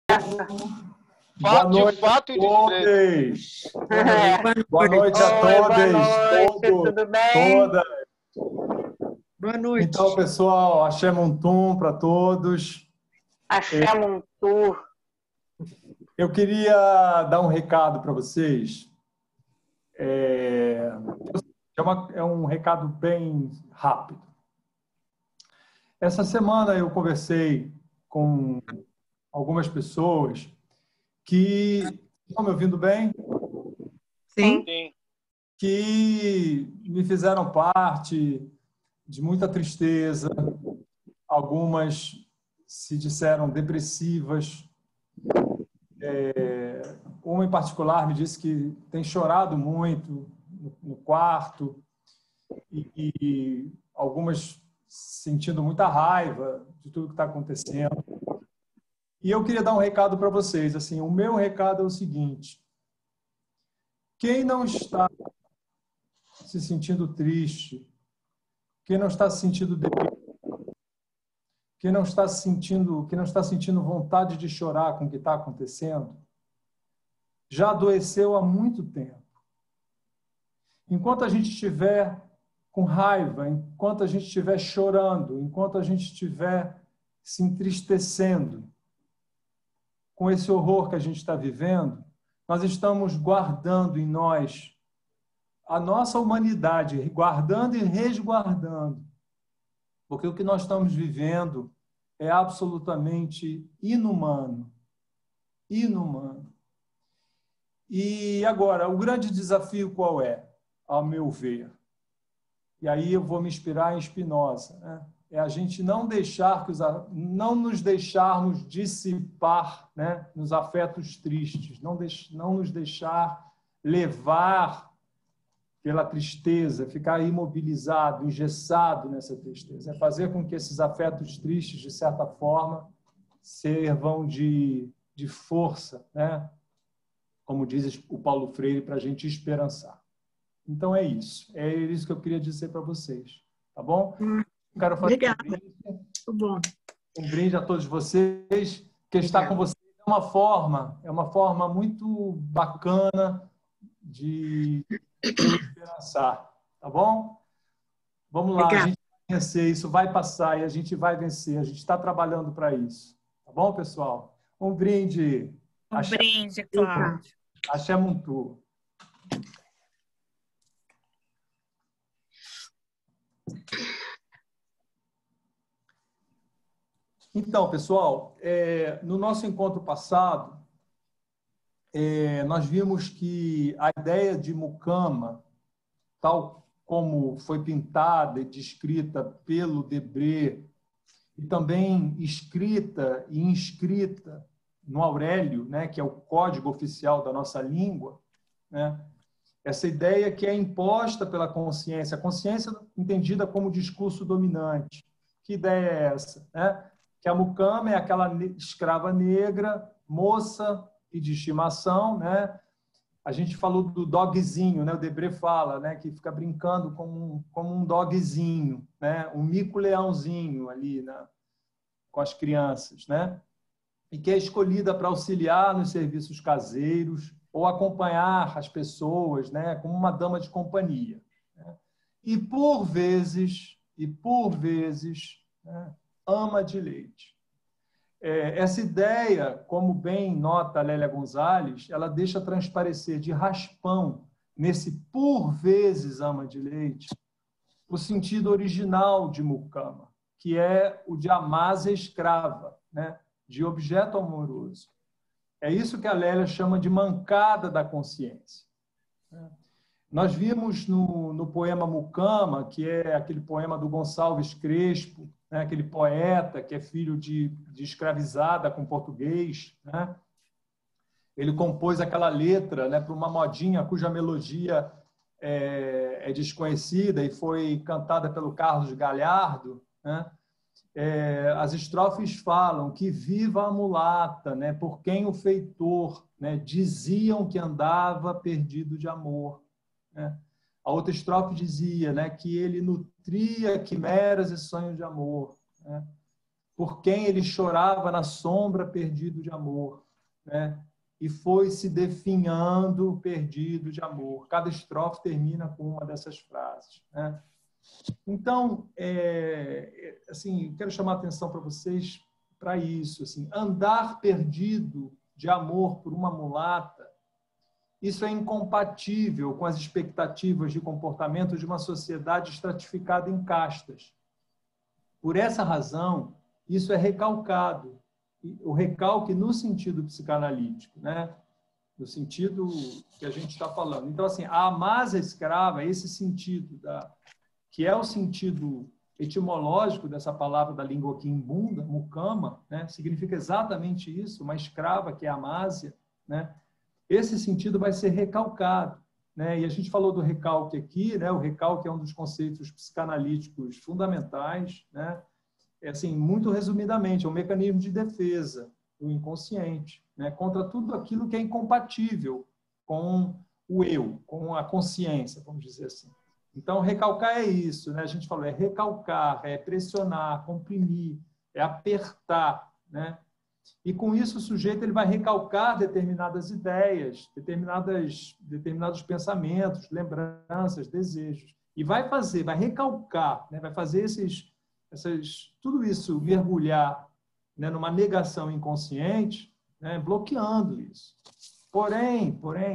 Boa noite fato a e todos. Boa noite a Oi, todos. boa noite, tudo bem? Todas. Boa noite. Então, pessoal, axé Montum para todos. Axé Montum. Eu queria dar um recado para vocês. É um recado bem rápido. Essa semana eu conversei com algumas pessoas que... Estão me ouvindo bem? Sim. Que me fizeram parte de muita tristeza. Algumas se disseram depressivas. Uma em particular me disse que tem chorado muito no quarto e algumas sentindo muita raiva de tudo que está acontecendo. E eu queria dar um recado para vocês. Assim, o meu recado é o seguinte: quem não está se sentindo triste, quem não está se sentindo deprimido, quem não está sentindo vontade de chorar com o que está acontecendo, já adoeceu há muito tempo. Enquanto a gente estiver com raiva, enquanto a gente estiver chorando, enquanto a gente estiver se entristecendo com esse horror que a gente está vivendo, nós estamos guardando em nós a nossa humanidade, guardando e resguardando. Porque o que nós estamos vivendo é absolutamente inumano. Inumano. E agora, o grande desafio qual é, ao meu ver? E aí eu vou me inspirar em Spinoza, né? É a gente não nos deixarmos dissipar, né, nos afetos tristes, não nos deixar levar pela tristeza, ficar imobilizado, engessado nessa tristeza. É fazer com que esses afetos tristes, de certa forma, sirvam de força, né? Como diz o Paulo Freire, para a gente esperançar. Então é isso. É isso que eu queria dizer para vocês. Tá bom? Quero fazer Obrigada. Muito bom. Um brinde a todos vocês. Que estar com vocês é uma forma muito bacana de esperançar. Tá bom? Vamos lá. Obrigada. A gente vai vencer. Isso vai passar e a gente vai vencer. A gente está trabalhando para isso. Tá bom, pessoal? Um brinde. Um brinde, Cláudio. Axé Montum. Então, pessoal, no nosso encontro passado, nós vimos que a ideia de mucama, tal como foi pintada e descrita pelo Debré, e também escrita e inscrita no Aurélio, né, que é o código oficial da nossa língua, né, essa ideia que é imposta pela consciência, a consciência entendida como discurso dominante. Que ideia é essa? Né? Que a mucama é aquela escrava negra, moça e de estimação, né? A gente falou do dogzinho, né? O Debré fala, né? Que fica brincando como um dogzinho, né? Um mico-leãozinho ali, né? Com as crianças, né? E que é escolhida para auxiliar nos serviços caseiros ou acompanhar as pessoas, né? Como uma dama de companhia, né? E por vezes, né? Ama de leite. Essa ideia, como bem nota Lélia Gonzalez, ela deixa transparecer de raspão, nesse por vezes ama de leite, o sentido original de mucama, que é o de amásia escrava, né? De objeto amoroso. É isso que a Lélia chama de mancada da consciência. Nós vimos no poema Mucama, que é aquele poema do Gonçalves Crespo, né, aquele poeta que é filho de escravizada com português, né? Ele compôs aquela letra, né, para uma modinha cuja melodia é desconhecida e foi cantada pelo Carlos Galhardo, né? As estrofes falam que viva a mulata, né, por quem o feitor, né, diziam que andava perdido de amor, né? A outra estrofe dizia, né, que ele nutria quimeras e sonhos de amor, né? por quem ele chorava na sombra perdido de amor, né? E foi se definhando perdido de amor. Cada estrofe termina com uma dessas frases, né? Então, assim, quero chamar a atenção para vocês para isso, assim, andar perdido de amor por uma mulata, isso é incompatível com as expectativas de comportamento de uma sociedade estratificada em castas. Por essa razão, isso é recalcado. O recalque no sentido psicanalítico, né? No sentido que a gente está falando. Então, assim, a amásia escrava, esse sentido, que é o sentido etimológico dessa palavra da língua quimbunda, mucama, né? Significa exatamente isso, uma escrava que é amásia, né? Esse sentido vai ser recalcado, né? E a gente falou do recalque aqui, né? O recalque é um dos conceitos psicanalíticos fundamentais, né? Assim, muito resumidamente, é um mecanismo de defesa do inconsciente, né? Contra tudo aquilo que é incompatível com o eu, com a consciência, vamos dizer assim. Então, recalcar é isso, né? A gente falou, é recalcar, é pressionar, comprimir, é apertar, né? E com isso o sujeito ele vai recalcar determinadas ideias, determinados pensamentos, lembranças, desejos. E vai recalcar, né? Vai fazer tudo isso mergulhar, né, numa negação inconsciente, né, bloqueando isso. Porém,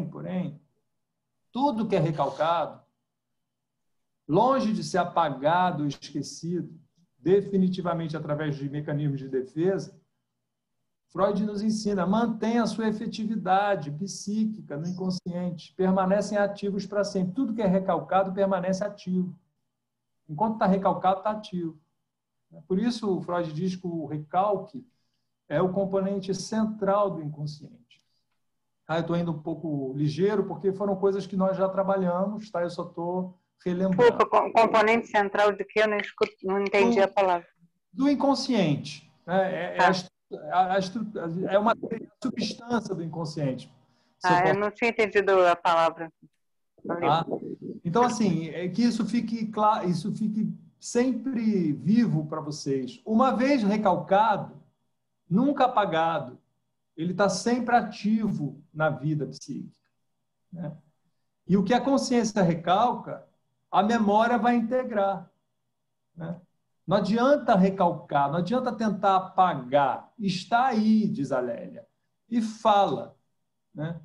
tudo que é recalcado, longe de ser apagado ou esquecido, definitivamente através de mecanismos de defesa, Freud nos ensina, mantenha a sua efetividade psíquica no inconsciente, permanecem ativos para sempre. Tudo que é recalcado permanece ativo. Enquanto está recalcado, está ativo. Por isso, Freud diz que o recalque é o componente central do inconsciente. Eu estou indo um pouco ligeiro, porque foram coisas que nós já trabalhamos, tá? Eu só estou relembrando. Desculpa, componente central de que eu não entendi a palavra. Do inconsciente. Né? É uma substância do inconsciente. Eu não tinha entendido a palavra. Então, assim, é que isso fique claro, isso fique sempre vivo para vocês. Uma vez recalcado, nunca apagado, ele está sempre ativo na vida psíquica, né? E o que a consciência recalca, a memória vai integrar, né? Não adianta recalcar, não adianta tentar apagar. Está aí, diz a Lélia, e fala, né?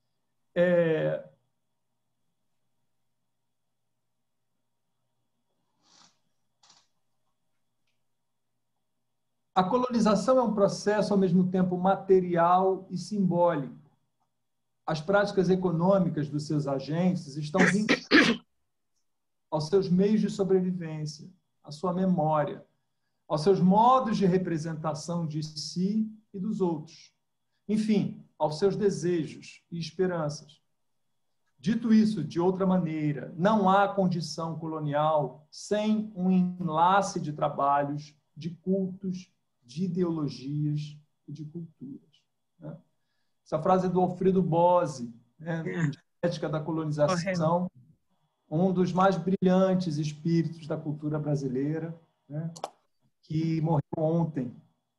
A colonização é um processo, ao mesmo tempo, material e simbólico. As práticas econômicas dos seus agentes estão vinculadas aos seus meios de sobrevivência, à sua memória, aos seus modos de representação de si e dos outros. Enfim, aos seus desejos e esperanças. Dito isso, de outra maneira, não há condição colonial sem um enlace de trabalhos, de cultos, de ideologias e de culturas, né? Essa frase é do Alfredo Bose, né, em Ética da Colonização, um dos mais brilhantes espíritos da cultura brasileira, né, que morreu ontem.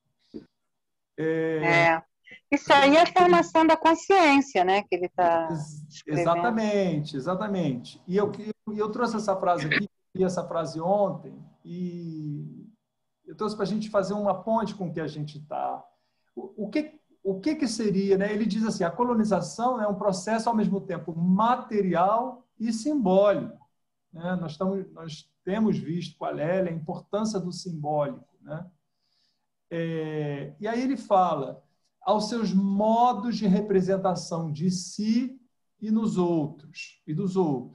Isso aí é a formação da consciência, né, que ele está escrevendo. Exatamente. E eu trouxe essa frase aqui, li essa frase ontem, e eu trouxe para a gente fazer uma ponte com o que a gente está. O que seria, né? Ele diz assim, a colonização é um processo ao mesmo tempo material e simbólico, né? Nós temos visto com a Lélia a importância do simbólico, né? E aí ele fala aos seus modos de representação de si e nos outros e dos outros.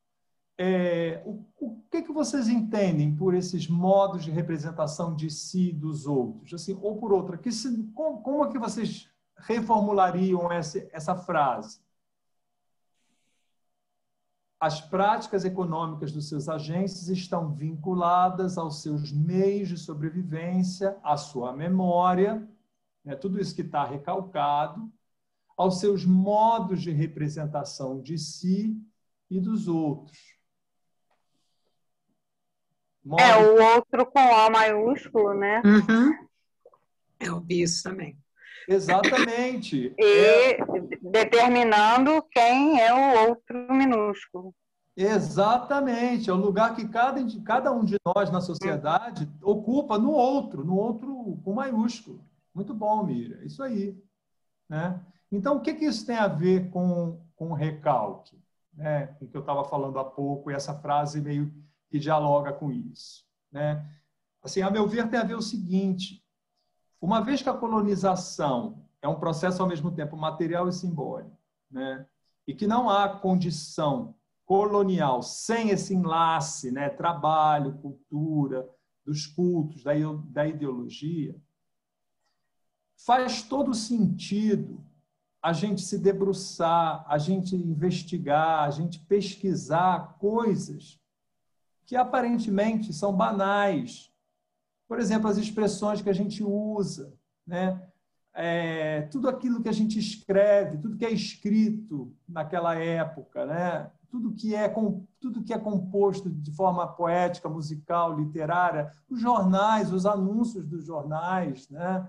O que vocês entendem por esses modos de representação de si e dos outros? Assim, ou por outra, como é que vocês reformulariam essa frase? As práticas econômicas dos seus agentes estão vinculadas aos seus meios de sobrevivência, à sua memória, né, tudo isso que está recalcado, aos seus modos de representação de si e dos outros. O outro com O maiúsculo, né? Uhum. Eu vi isso também. Exatamente. E determinando quem é o outro minúsculo. Exatamente. É o lugar que cada um de nós na sociedade ocupa no outro com maiúsculo. Muito bom, Mira. Isso aí. Né? Então, o que isso tem a ver com o recalque? Né? Com o que eu estava falando há pouco, e essa frase meio que dialoga com isso. Né? Assim, a meu ver, tem a ver o seguinte: uma vez que a colonização é um processo ao mesmo tempo material e simbólico, né? E que não há condição colonial sem esse enlace, né? Trabalho, cultura, dos cultos, da ideologia, faz todo sentido a gente se debruçar, a gente investigar, a gente pesquisar coisas que aparentemente são banais. Por exemplo, as expressões que a gente usa, né? Tudo aquilo que a gente escreve, tudo que é escrito naquela época, né? Tudo que é composto de forma poética, musical, literária, os jornais, os anúncios dos jornais, né?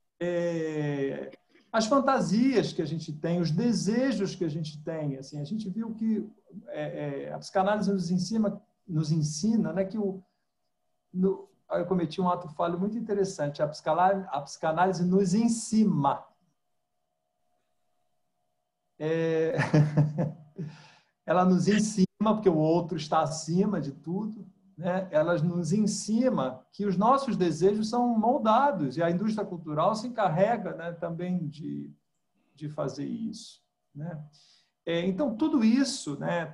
As fantasias que a gente tem, os desejos que a gente tem. Assim, a gente viu que a psicanálise nos ensina, né, que eu cometi um ato falho muito interessante. A psicanálise nos ensina. Ela nos ensina, porque o outro está acima de tudo, né? Ela nos ensina que os nossos desejos são moldados, e a indústria cultural se encarrega, né, também de fazer isso. Né? Então, tudo isso, né,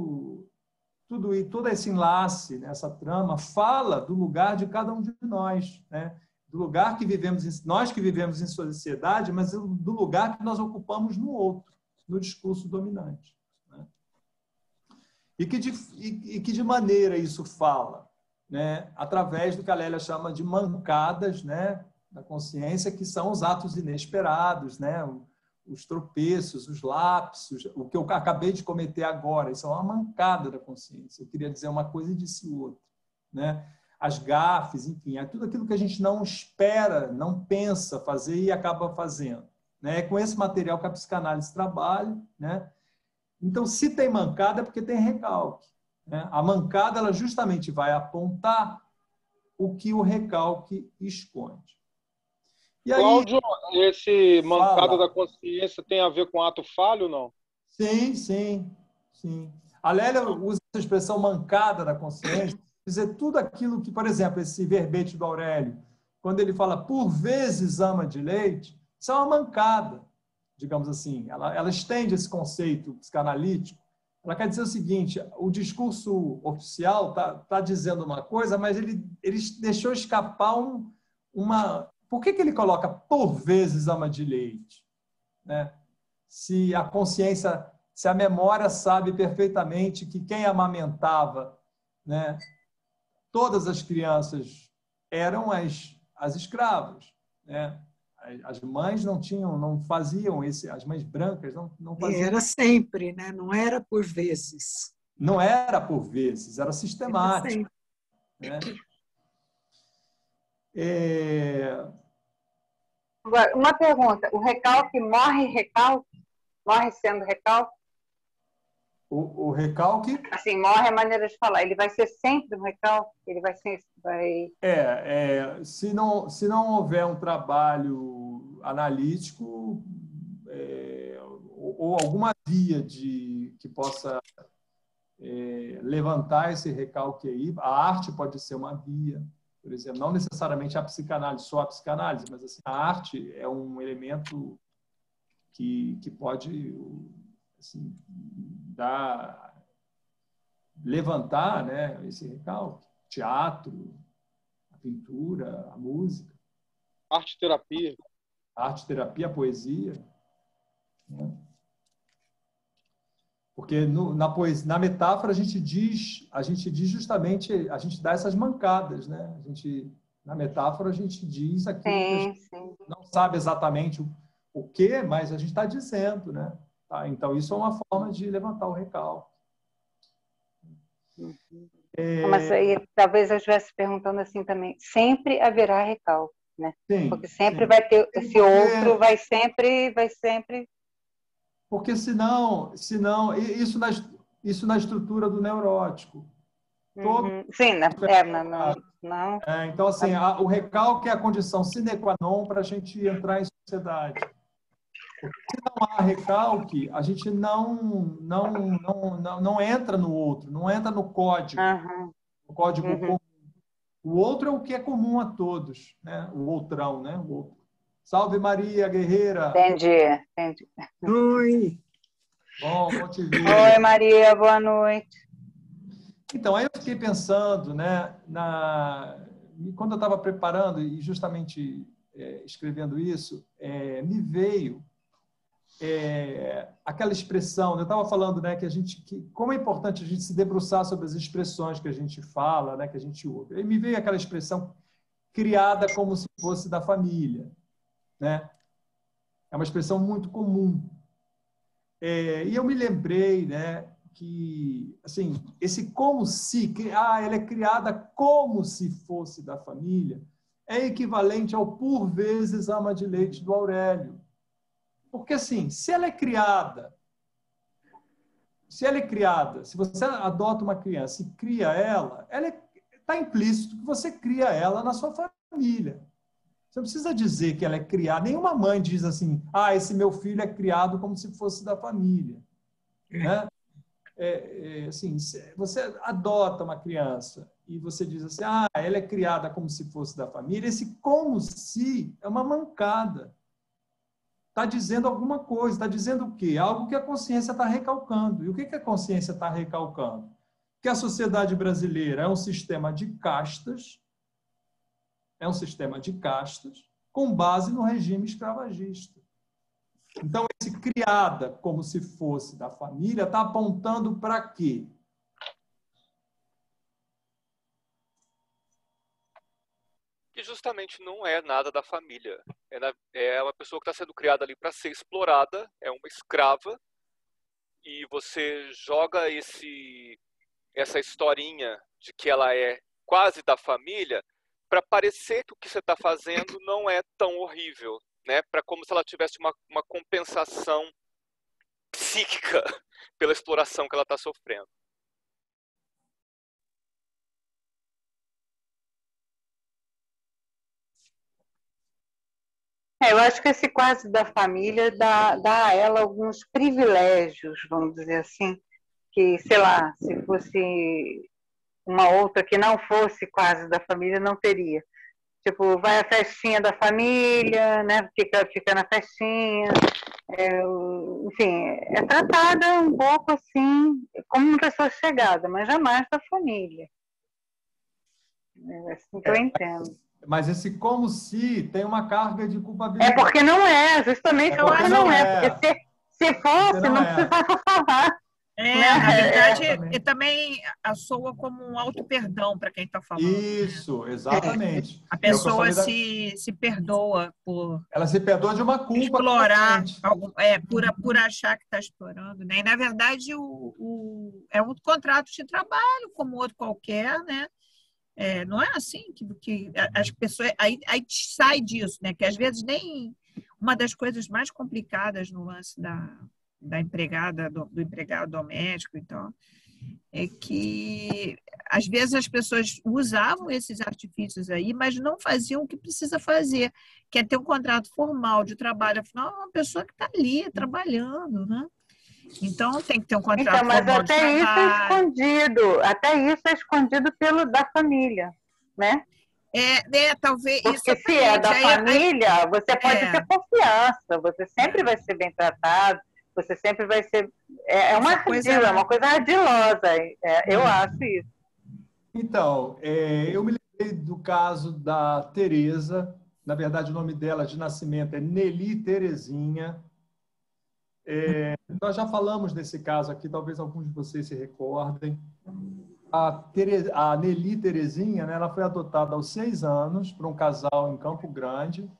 todo esse enlace, né, essa trama, fala do lugar de cada um de nós, né? Do lugar que vivemos, nós que vivemos em sociedade, mas do lugar que nós ocupamos no outro, no discurso dominante. Né? E que de maneira isso fala? Né? Através do que a Lélia chama de mancadas, né, da consciência, que são os atos inesperados, né? Os tropeços, os lapsos, o que eu acabei de cometer agora, isso é uma mancada da consciência. Eu queria dizer uma coisa e disse outra. Né? As gafes, enfim, é tudo aquilo que a gente não espera, não pensa fazer e acaba fazendo. Né? É com esse material que a psicanálise trabalha. Né? Então, se tem mancada, é porque tem recalque. Né? A mancada, ela justamente vai apontar o que o recalque esconde. E aí, Cláudio, esse mancada fala. Da consciência tem a ver com ato falho ou não? Sim. A Lélia usa essa expressão mancada da consciência, dizer tudo aquilo que, por exemplo, esse verbete do Aurélio, quando ele fala por vezes ama de leite, isso é uma mancada, digamos assim. Ela estende esse conceito psicanalítico. Ela quer dizer o seguinte: o discurso oficial tá dizendo uma coisa, mas ele deixou escapar uma... Por que ele coloca por vezes ama de leite? Né? Se a consciência, se a memória sabe perfeitamente que quem amamentava, né, todas as crianças eram as escravas. Né? As mães não faziam esse, as mães brancas não faziam. Era sempre, né? Não era por vezes. Não era por vezes, era sistemático. Né? Agora, uma pergunta: o recalque morre sendo recalque? O recalque? Assim, morre a maneira de falar. Ele vai ser sempre um recalque? Ele vai ser... Se não houver um trabalho analítico ou alguma via que possa levantar esse recalque aí, a arte pode ser uma via. Por exemplo, não necessariamente a psicanálise, só a psicanálise, mas assim, a arte é um elemento que pode assim, levantar, né, esse recalque. Teatro, a pintura, a música. Arte-terapia. A arte-terapia, a poesia. Né? Porque na metáfora a gente diz justamente, a gente dá essas mancadas, né? Na metáfora a gente diz aquilo que a gente não sabe exatamente o que, mas a gente está dizendo, né? Tá? Então isso é uma forma de levantar o recalque. Mas aí talvez eu estivesse perguntando assim também: sempre haverá recalque. né? Sim, porque sempre sim. vai ter, esse outro vai sempre... Porque senão isso na estrutura do neurótico. Todo Sim, não. então, assim, o recalque é a condição sine qua non para a gente entrar em sociedade. Porque se não há recalque, a gente não entra no outro, não entra no código. O código comum. O outro é o que é comum a todos, né? O outrão, né? O outro. Salve Maria, guerreira! Entendi. Oi! Bom te ver. Oi, Maria, boa noite. Então, aí eu fiquei pensando, né, quando eu estava preparando e justamente escrevendo isso, me veio aquela expressão, eu estava falando, né, como é importante a gente se debruçar sobre as expressões que a gente fala, né, que a gente ouve. Aí me veio aquela expressão criada como se fosse da família, né? É uma expressão muito comum. E eu me lembrei, né, que, assim, esse como se, ela é criada como se fosse da família, é equivalente ao por vezes ama de leite do Aurélio. Porque, assim, se ela é criada, se você adota uma criança e cria ela está implícito que você cria ela na sua família. Você não precisa dizer que ela é criada. Nenhuma mãe diz assim, esse meu filho é criado como se fosse da família. Né? Assim, você adota uma criança e você diz assim, ela é criada como se fosse da família. Esse como se é uma mancada. Está dizendo alguma coisa. Está dizendo o quê? Algo que a consciência está recalcando. E o que a consciência está recalcando? Que a sociedade brasileira é um sistema de castas, com base no regime escravagista. Então, esse criada como se fosse da família está apontando para quê? Que justamente não é nada da família. É uma pessoa que está sendo criada ali para ser explorada, é uma escrava, e você joga essa historinha de que ela é quase da família para parecer que o que você está fazendo não é tão horrível, né? Para como se ela tivesse uma compensação psíquica pela exploração que ela está sofrendo. Eu acho que esse quase da família dá a ela alguns privilégios, vamos dizer assim, que, sei lá, se fosse uma outra que não fosse quase da família, não teria. Tipo, vai à festinha da família, né? Fica na festinha. Enfim, é tratada um pouco assim, como uma pessoa chegada, mas jamais da família. É assim que eu entendo. Mas esse como se tem uma carga de culpabilidade. É porque não é, justamente porque não é. Porque se fosse, não precisava falar. Na verdade, também soa como um auto-perdão para quem está falando. Isso, exatamente. A pessoa se perdoa por... Ela se perdoa de uma culpa. Explorar, por achar que está explorando. Né? E, na verdade, é um contrato de trabalho, como outro qualquer, né? Não é assim que as pessoas... Aí sai disso, né? Que às vezes nem... Uma das coisas mais complicadas no lance da empregada, do empregado doméstico e tal, é que às vezes as pessoas usavam esses artifícios aí, mas não faziam o que precisa fazer, que é ter um contrato formal de trabalho. Afinal, é uma pessoa que está ali trabalhando, né? Então tem que ter um contrato formal de trabalho. Até isso é escondido da família, né? Talvez. Porque se é da família, você pode ter confiança, você sempre vai ser bem tratado, você sempre vai ser... É uma coisa ardilosa, eu acho isso. Então, eu me lembrei do caso da Tereza, na verdade o nome dela de nascimento é Nelly Terezinha. Nós já falamos desse caso aqui, talvez alguns de vocês se recordem. A Nelly Terezinha, né, ela foi adotada aos 6 anos por um casal em Campo Grande.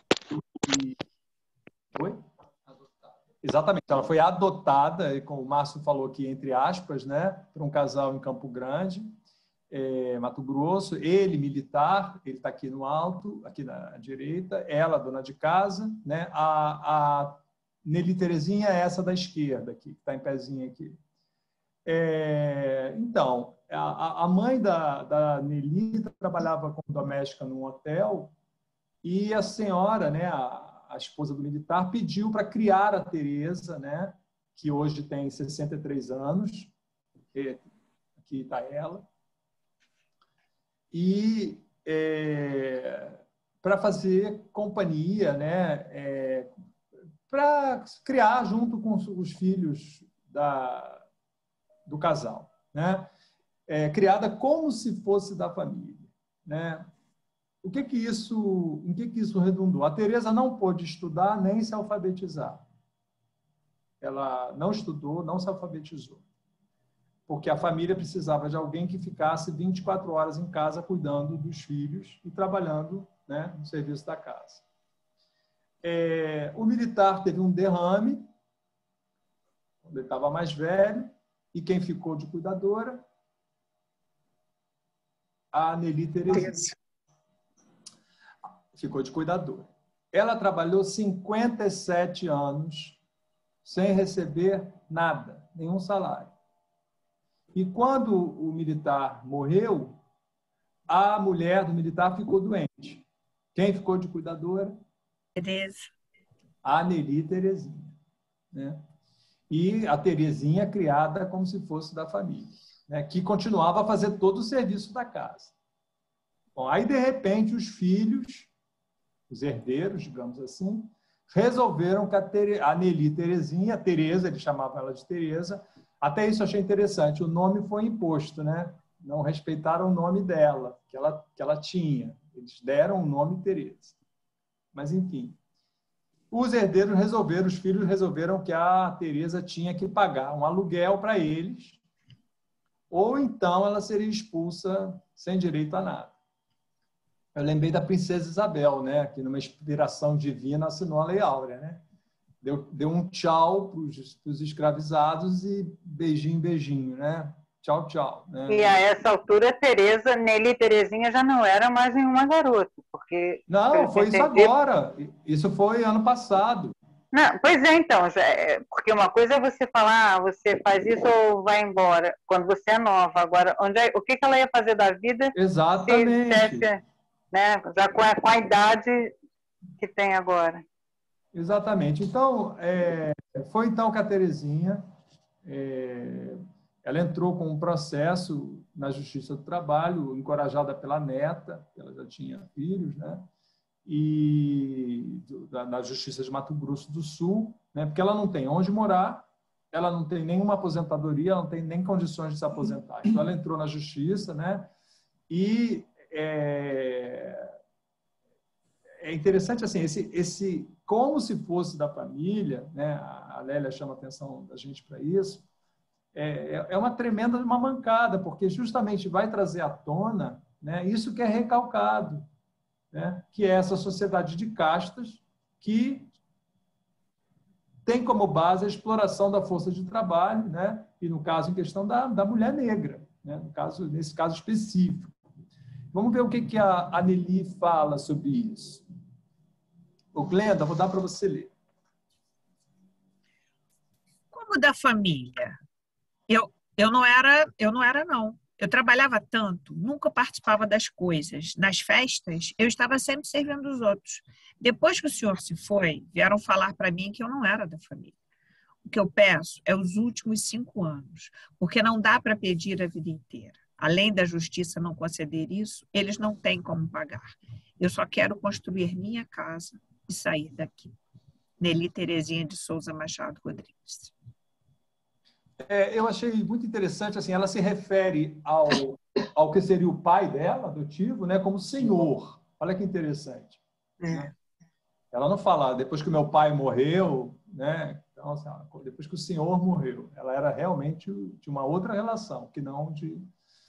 Oi? Exatamente, ela foi adotada, como o Márcio falou aqui, entre aspas, né, por um casal em Campo Grande. Mato Grosso, ele militar, ele está aqui no alto, aqui na direita, ela dona de casa, né? A Nelly Terezinha é essa da esquerda aqui, que está em pezinho aqui. Então, a mãe da Nelly trabalhava como doméstica num hotel e a senhora, né, a esposa do militar, pediu para criar a Tereza, né, que hoje tem 63 anos, aqui está ela, e para fazer companhia, né, para criar junto com os filhos do casal, né? Criada como se fosse da família, né? Em que isso redundou? A Tereza não pôde estudar nem se alfabetizar. Ela não estudou, não se alfabetizou, porque a família precisava de alguém que ficasse 24 horas em casa cuidando dos filhos e trabalhando, né, no serviço da casa. O militar teve um derrame quando ele estava mais velho, e quem ficou de cuidadora? A Nelly Terezinha. Ficou de cuidadora. Ela trabalhou 57 anos sem receber nada, nenhum salário. E quando o militar morreu, a mulher do militar ficou doente. Quem ficou de cuidadora? Tereza. A Nelly Terezinha, né? E a Terezinha criada como se fosse da família, né? Que continuava a fazer todo o serviço da casa. Bom, aí, de repente, os filhos, os herdeiros, digamos assim, resolveram que a Nelly Terezinha, Tereza, eles chamavam ela de Tereza, até isso eu achei interessante, o nome foi imposto, né? Não respeitaram o nome dela, que ela tinha. Eles deram o nome Tereza. Mas, enfim, os herdeiros os filhos resolveram que a Tereza tinha que pagar um aluguel para eles, ou então ela seria expulsa sem direito a nada. Eu lembrei da princesa Isabel, né, que numa inspiração divina assinou a Lei Áurea, né? Deu um tchau para os escravizados e beijinho, beijinho, né? Tchau, tchau. Né? E a essa altura, Nelly Terezinha já não era mais nenhuma garota, porque... Não, foi isso agora. Isso foi ano passado. Não, pois é, então, porque uma coisa é você falar, você faz isso ou vai embora, quando você é nova. Agora, o que ela ia fazer da vida? Exatamente. Se tivesse, né, já com a idade que tem agora. Exatamente. Então, foi então que a Terezinha, ela entrou com um processo na Justiça do Trabalho, encorajada pela neta, ela já tinha filhos, né? E na Justiça de Mato Grosso do Sul, né? Porque ela não tem onde morar, ela não tem nenhuma aposentadoria, ela não tem nem condições de se aposentar. Então, ela entrou na Justiça, né? E é interessante assim, esse como se fosse da família, né? A Lélia chama a atenção da gente para isso. É uma tremenda uma mancada, porque justamente vai trazer à tona, né, isso que é recalcado, né, que é essa sociedade de castas que tem como base a exploração da força de trabalho, né, e no caso em questão da mulher negra, né, nesse caso específico. Vamos ver o que a Nelly fala sobre isso. O Glenda, vou dar para você ler. Como da família? Eu não era, não. Eu trabalhava tanto, nunca participava das coisas. Nas festas, eu estava sempre servindo os outros. Depois que o senhor se foi, vieram falar para mim que eu não era da família. O que eu peço é os últimos 5 anos, porque não dá para pedir a vida inteira. Além da justiça não conceder isso, eles não têm como pagar. Eu só quero construir minha casa e sair daqui. Nelly Terezinha de Souza Machado Rodrigues. Eu achei muito interessante, assim, ela se refere ao que seria o pai dela, adotivo, né, como senhor. Olha que interessante. Né? Ela não fala, depois que o meu pai morreu, né, então, assim, depois que o senhor morreu. Ela era realmente de uma outra relação, que não de...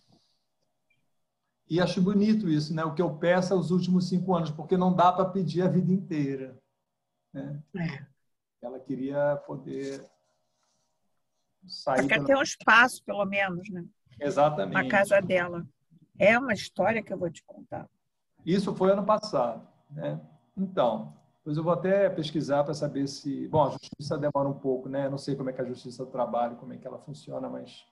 E acho bonito isso, né? O que eu peço é os últimos 5 anos, porque não dá para pedir a vida inteira. Né? Ela queria poder... Ela quer ter um espaço, pelo menos, né? Exatamente. Na casa dela. É uma história que eu vou te contar. Isso foi ano passado, né? Então, depois eu vou até pesquisar para saber se... Bom, a justiça demora um pouco, né? Eu não sei como é que a justiça do trabalho, como é que ela funciona, mas...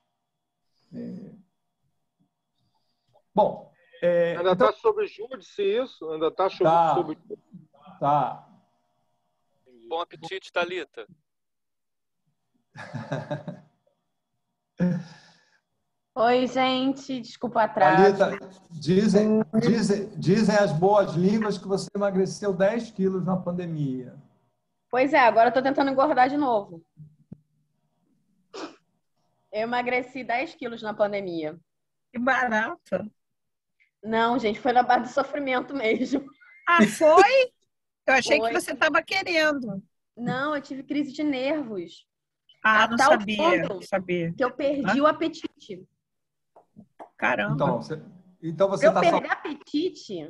Bom... Ainda está sob júdice isso? Ainda está sob... Tá. Bom apetite, Thalita. Oi, gente. Desculpa o atraso. Thalita, dizem as boas línguas que você emagreceu 10 quilos na pandemia. Pois é, agora eu tô tentando engordar de novo. Eu emagreci 10 quilos na pandemia. Que barato. Não, gente, foi na base do sofrimento mesmo. Ah, foi? Eu achei Foi. que você estava querendo. Não, eu tive crise de nervos. Ah, A não tal sabia. ponto Não sabia. que eu perdi o apetite. Caramba. Então você Eu está perdi apetite.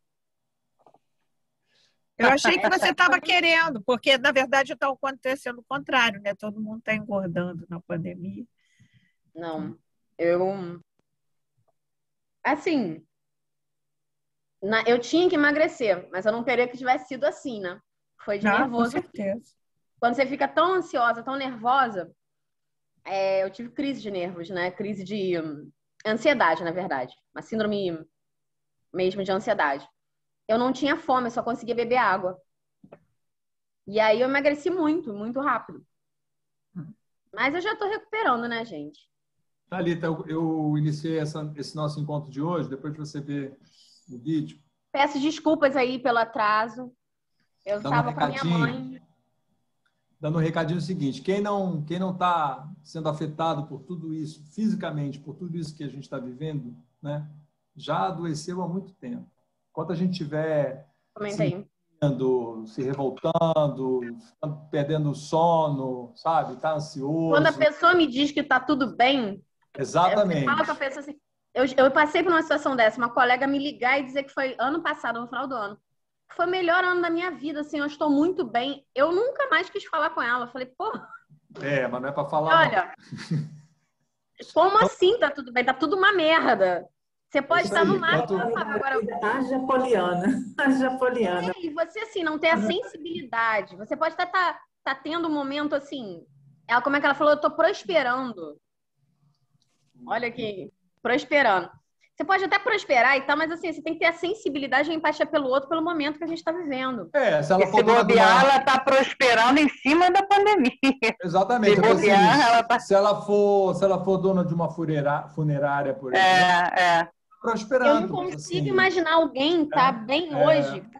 Eu achei que você estava querendo, porque, na verdade, está acontecendo o contrário, né? Todo mundo está engordando na pandemia. Não, eu... Assim, eu tinha que emagrecer, mas eu não queria que tivesse sido assim, né? Foi de Não, com nervoso. certeza. Quando você fica tão ansiosa, tão nervosa, eu tive crise de nervos, né? Crise de ansiedade, na verdade. Uma síndrome mesmo de ansiedade. Eu não tinha fome, eu só conseguia beber água. E aí eu emagreci muito, muito rápido. Mas eu já tô recuperando, né, gente? Thalita, eu iniciei esse nosso encontro de hoje, depois de você ver o vídeo. Peço desculpas aí pelo atraso. Eu estava com a minha mãe. Dando um recadinho seguinte, quem não está sendo afetado por tudo isso, fisicamente, por tudo isso que a gente está vivendo, né, já adoeceu há muito tempo. Enquanto a gente estiver se revoltando, perdendo o sono, sabe, está ansioso. Quando a pessoa me diz que está tudo bem, exatamente. Fala com a pessoa assim. Eu passei por uma situação dessa, uma colega me ligar e dizer que foi ano passado, no final do ano. Foi o melhor ano da minha vida, assim, eu estou muito bem. Eu nunca mais quis falar com ela. Eu falei, pô... mas não é para falar... Olha, como assim tá tudo bem? Tá tudo uma merda. Você pode estar no mar. Agora... Haja poliana. E você, assim, não ter a sensibilidade. Você pode estar tendo um momento, assim... Como é que ela falou? Eu tô prosperando. Olha aqui, prosperando. Você pode até prosperar e tal, mas assim, você tem que ter a sensibilidade e a empatia pelo outro, pelo momento que a gente está vivendo. Se ela for bobear, ela está prosperando em cima da pandemia. Exatamente. Se bobear, ela tá... se ela for dona de uma funerária, por exemplo, prosperando. Eu não consigo imaginar alguém estar bem hoje por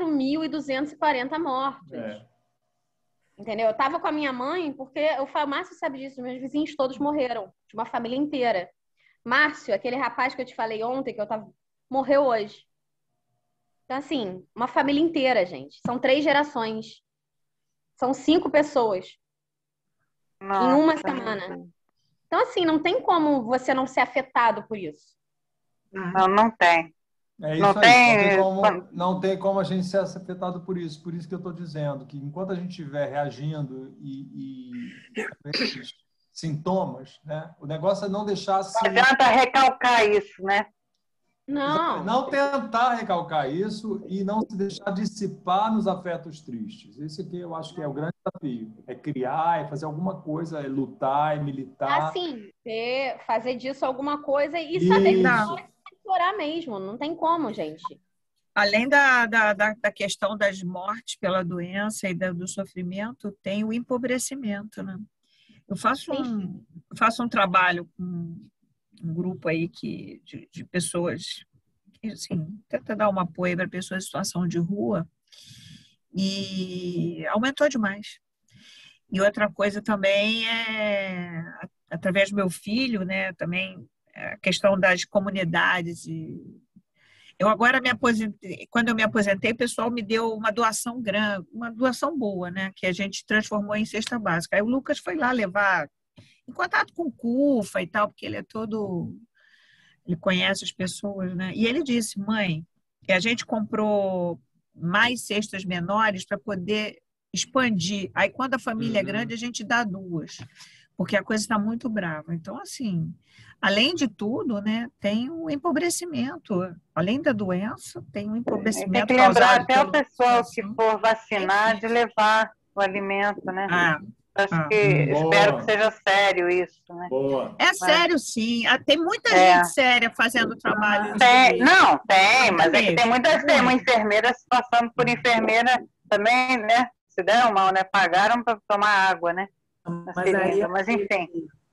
4.240 mortos. Entendeu? Eu estava com a minha mãe, porque o Márcio sabe disso, meus vizinhos todos morreram, de uma família inteira. Márcio, aquele rapaz que eu te falei ontem, morreu hoje. Então, assim, uma família inteira, gente. São 3 gerações. São 5 pessoas. Nossa, em uma semana. Então, assim, não tem como você não ser afetado por isso. Não tem. É isso não tem como a gente ser afetado por isso. Por isso que eu estou dizendo que enquanto a gente estiver reagindo e esses sintomas, né, o negócio é não deixar se... Não adianta recalcar isso, né? Não tentar recalcar isso e não se deixar dissipar nos afetos tristes. Esse aqui eu acho que é o grande desafio. É criar, é fazer alguma coisa, é lutar, é militar. Assim, fazer disso alguma coisa e saber que explorar mesmo. Não tem como, gente. Além da questão das mortes pela doença e do sofrimento, tem o empobrecimento, né? Eu faço um trabalho com um grupo aí de pessoas que, assim, tenta dar um apoio para pessoas em situação de rua e aumentou demais. E outra coisa também é, através do meu filho, né, também a questão das comunidades. Eu agora me aposentei, quando eu me aposentei, o pessoal me deu uma doação grande, uma doação boa, né, que a gente transformou em cesta básica. Aí o Lucas foi lá levar, em contato com o CUFA e tal, porque ele conhece as pessoas, né? E ele disse, mãe, que a gente comprou mais cestas menores para poder expandir. Aí, quando a família é grande, a gente dá 2, porque a coisa está muito brava. Então, assim, além de tudo, né, tem o empobrecimento. Além da doença, tem o Tem empobrecimento que lembrar causado até o pela pessoal que vacinação. for vacinar de levar o alimento, né? Ah, Acho ah. que, espero que Boa, seja sério isso, né? boa. É Mas, sério, sim. Tem muita gente é, séria fazendo trabalho não, tem, muita mas é que tem mesmo, tem uma muita. enfermeira se passando por enfermeira também, né? Se deram mal, né? Pagaram para tomar água, né? Na Mas aí seringa, mas enfim.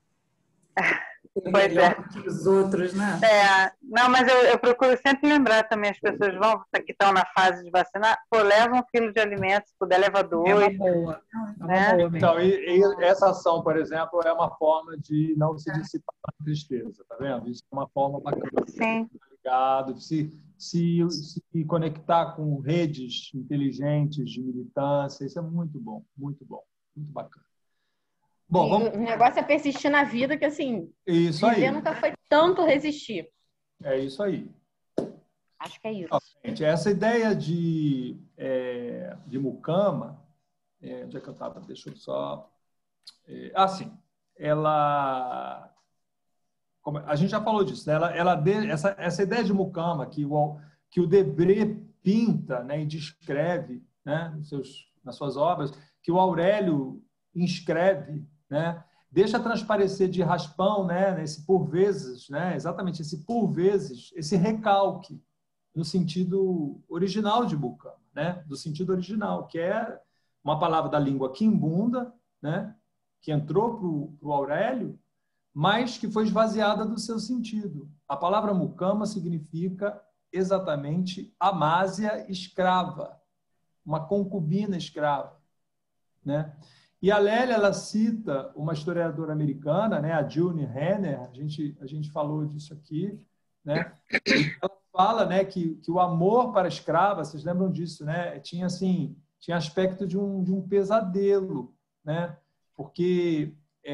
é Pois é. melhor que os outros, né? Não, mas eu procuro sempre lembrar também, as pessoas que estão na fase de vacinar, pô, leva 1 quilo de alimentos, se puder, leva É 2, uma né? boa mesmo. Então, e essa ação, por exemplo, é uma forma de não se dissipar a tristeza, tá vendo? Isso é uma forma bacana. Sim. Ligado, se conectar com redes inteligentes de militância, isso é muito bom, muito bacana. Bom, vamos... O negócio é persistir na vida, que assim, Isso viver aí. nunca foi tanto resistir. É isso aí. Acho que é isso. Gente, essa ideia de mucama, onde é que eu estava? Deixa eu só... sim. Ela... A gente já falou disso, né? Essa ideia de mucama que o Debré pinta, né, e descreve, né, nas suas obras, que o Aurélio inscreve, né, deixa transparecer de raspão, né, esse por vezes, né, exatamente esse por vezes, esse recalque no sentido original de mucama, né, do sentido original, que é uma palavra da língua quimbunda, né, que entrou para o Aurélio, mas que foi esvaziada do seu sentido. A palavra mucama significa exatamente amásia escrava, uma concubina escrava, né? E a Lélia, ela cita uma historiadora americana, né, a June Renner, a gente falou disso aqui, né? Ela fala, né, que o amor para a escrava, vocês lembram disso, né? Tinha aspecto de um pesadelo, né? Porque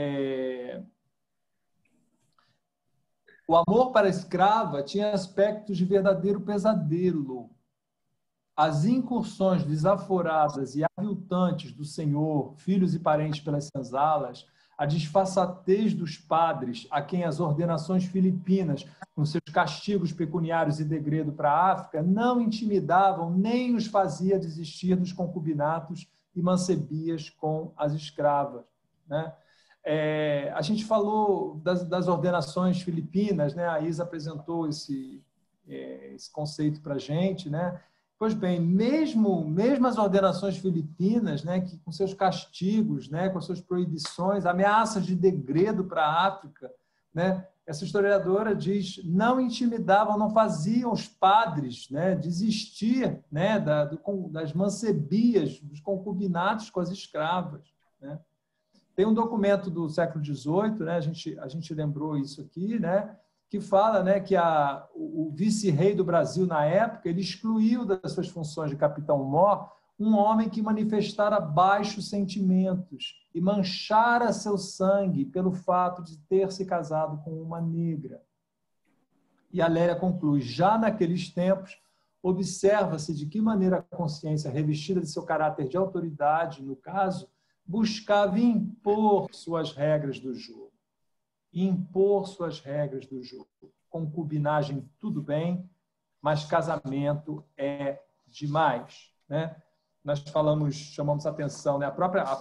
o amor para a escrava tinha aspectos de verdadeiro pesadelo. As incursões desaforadas e aviltantes do senhor, filhos e parentes pelas senzalas, a disfarçatez dos padres, a quem as ordenações filipinas, com seus castigos pecuniários e degredo para a África, não intimidavam nem os fazia desistir dos concubinatos e mancebias com as escravas, né? A gente falou das ordenações filipinas, né? A Isa apresentou esse conceito para a gente, né? Pois bem, mesmo as ordenações filipinas, né, que com seus castigos, né, com suas proibições, ameaças de degredo para a África, né, essa historiadora diz, não intimidavam, não faziam os padres, né, desistir, né, das mancebias, dos concubinatos com as escravas, né? Tem um documento do século XVIII, né, a gente lembrou isso aqui, né, que fala, né, que o vice-rei do Brasil, na época, ele excluiu das suas funções de capitão-mor um homem que manifestara baixos sentimentos e manchara seu sangue pelo fato de ter se casado com uma negra. E a Lélia conclui, já naqueles tempos, observa-se de que maneira a consciência, revestida de seu caráter de autoridade, no caso, buscava impor suas regras do jogo. Impor suas regras do jogo. Concubinagem, tudo bem, mas casamento é demais, né? Nós chamamos atenção, né? A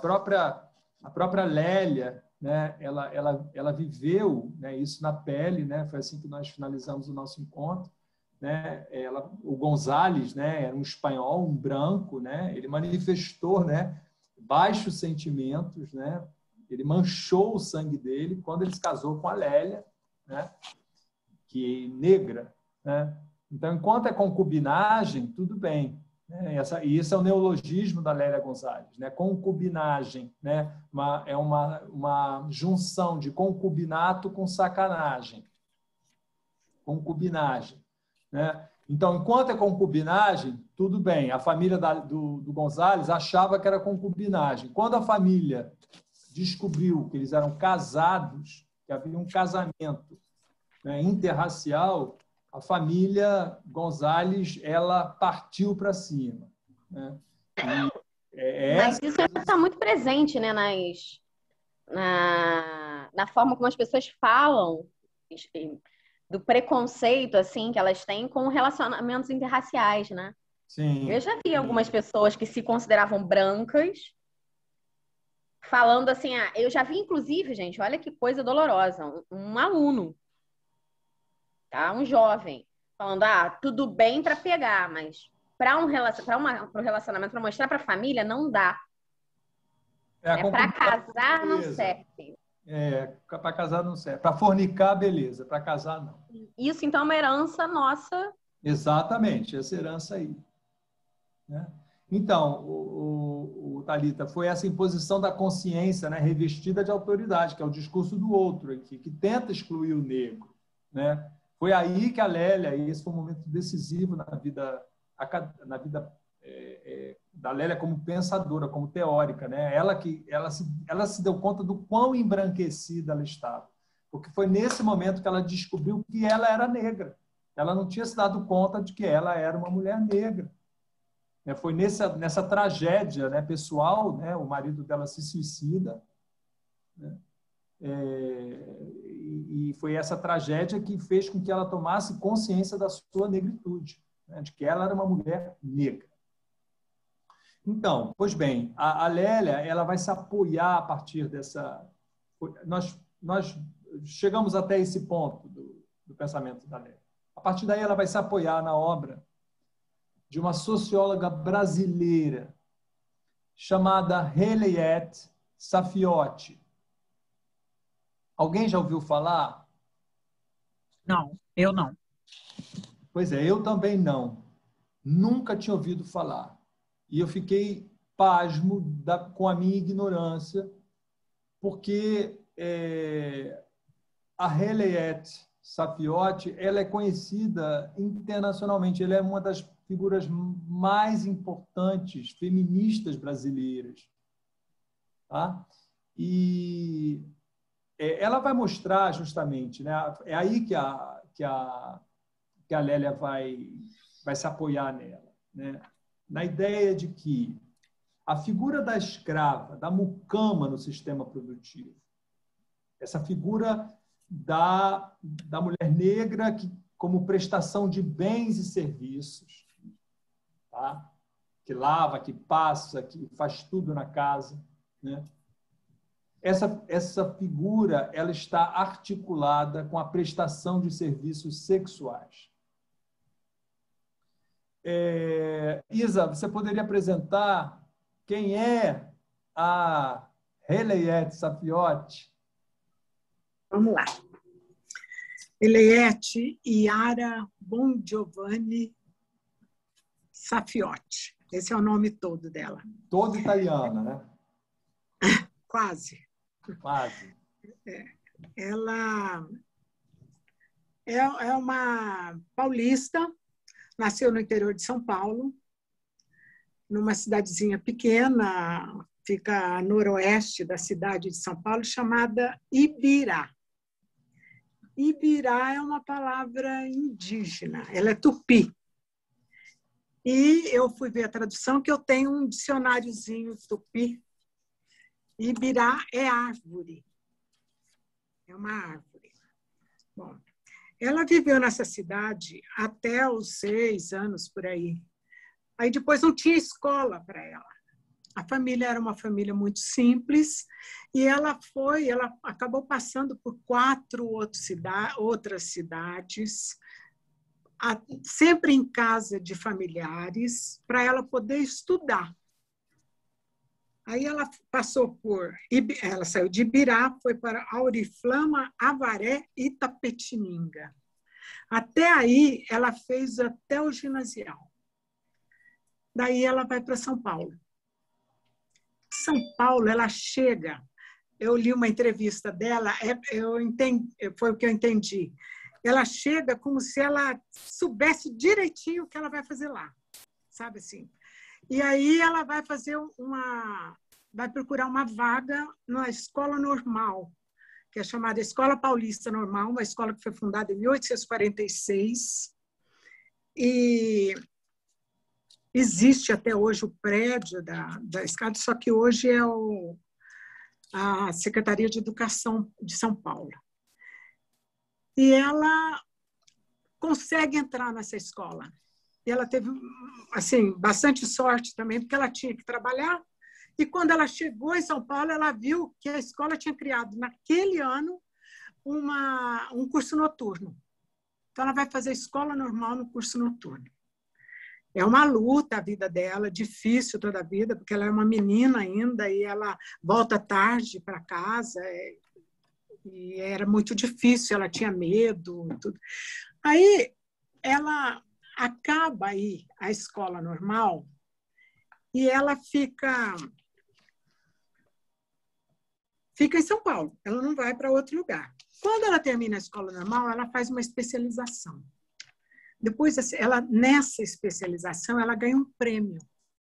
própria Lélia, né? Ela viveu, né, isso na pele, né? Foi assim que nós finalizamos o nosso encontro, né? O González, né? Era um espanhol, um branco, né? Ele manifestou, né, baixos sentimentos, né? Ele manchou o sangue dele quando ele se casou com a Lélia, né, que é negra, né? Então, enquanto é concubinagem, tudo bem, né? E esse é o neologismo da Lélia González, né? Concubinagem, né? É uma junção de concubinato com sacanagem. Concubinagem, né? Então, enquanto é concubinagem, tudo bem. A família do González achava que era concubinagem. Quando a família descobriu que eles eram casados, que havia um casamento, né, interracial, a família González, ela partiu para cima, né? Mas isso está muito presente, né, na forma como as pessoas falam do preconceito assim que elas têm com relacionamentos interraciais, né? Sim. Eu já vi algumas pessoas que se consideravam brancas falando assim, eu já vi inclusive, gente, olha que coisa dolorosa, um aluno, tá? Um jovem falando, tudo bem para pegar, mas para um relacionamento, para mostrar para a família, não dá. Para casar não serve. Para casar não serve. Para fornicar, beleza. Para casar, não. Isso, então, é uma herança nossa. Exatamente, essa herança aí. Né? Então, Thalita, foi essa imposição da consciência, né, revestida de autoridade, que é o discurso do outro aqui, que tenta excluir o negro. Né? Foi aí que a Lélia, e esse foi um momento decisivo na vida da Lélia como pensadora, como teórica, né? Ela se deu conta do quão embranquecida ela estava, porque foi nesse momento que ela descobriu que ela era negra. Ela não tinha se dado conta de que ela era uma mulher negra. Foi nessa tragédia, né, pessoal, né? O marido dela se suicida, né? E foi essa tragédia que fez com que ela tomasse consciência da sua negritude, né? De que ela era uma mulher negra. Então, pois bem, a Lélia, ela vai se apoiar a partir dessa... Nós chegamos até esse ponto do pensamento da Lélia. A partir daí, ela vai se apoiar na obra de uma socióloga brasileira chamada Henriette Saffioti. Alguém já ouviu falar? Não, eu não. Pois é, eu também não. Nunca tinha ouvido falar. E eu fiquei pasmo com a minha ignorância, porque a Henriette Saffioti, ela é conhecida internacionalmente. Ela é uma das figuras mais importantes feministas brasileiras. Tá? E ela vai mostrar justamente, né? É aí que a Lélia vai se apoiar nela, né? Na ideia de que a figura da escrava, da mucama no sistema produtivo, essa figura da mulher negra que, como prestação de bens e serviços, tá? Que lava, que passa, que faz tudo na casa, né? Essa figura, ela está articulada com a prestação de serviços sexuais. Isa, você poderia apresentar quem é a Henriette Saffioti? Vamos lá. Henriette Yara Bongiovanni Saffioti. Esse é o nome todo dela. Toda italiana, né? Quase. Quase. Ela é uma paulista, nasceu no interior de São Paulo, numa cidadezinha pequena, fica a noroeste da cidade de São Paulo, chamada Ibirá. Ibirá é uma palavra indígena, ela é tupi. E eu fui ver a tradução, que eu tenho um dicionáriozinho tupi. Ibirá é árvore. É uma árvore. Bom, ela viveu nessa cidade até os 6 anos, por aí. Aí depois não tinha escola para ela. A família era uma família muito simples e ela acabou passando por 4 outras cidades, sempre em casa de familiares, para ela poder estudar. Aí ela ela saiu de Ibirá, foi para Auriflama, Avaré e Itapetininga. Até aí, ela fez até o ginasial. Daí ela vai para São Paulo. São Paulo, ela chega, eu li uma entrevista dela, foi o que eu entendi. Ela chega como se ela soubesse direitinho o que ela vai fazer lá, sabe assim? E aí ela vai vai procurar uma vaga na escola normal, que é chamada Escola Paulista Normal, uma escola que foi fundada em 1846. E existe até hoje o prédio da escola, só que hoje é a Secretaria de Educação de São Paulo. e ela consegue entrar nessa escola. E ela teve, assim, bastante sorte também, porque ela tinha que trabalhar. E quando ela chegou em São Paulo, ela viu que a escola tinha criado, naquele ano, um curso noturno. Então, ela vai fazer escola normal no curso noturno. É uma luta a vida dela, difícil toda a vida, porque ela é uma menina ainda e ela volta tarde para casa. E era muito difícil, ela tinha medo. Tudo. Aí, ela acaba aí a escola normal e ela fica em São Paulo. Ela não vai para outro lugar. Quando ela termina a escola normal, ela faz uma especialização. Depois, nessa especialização, ela ganha um prêmio.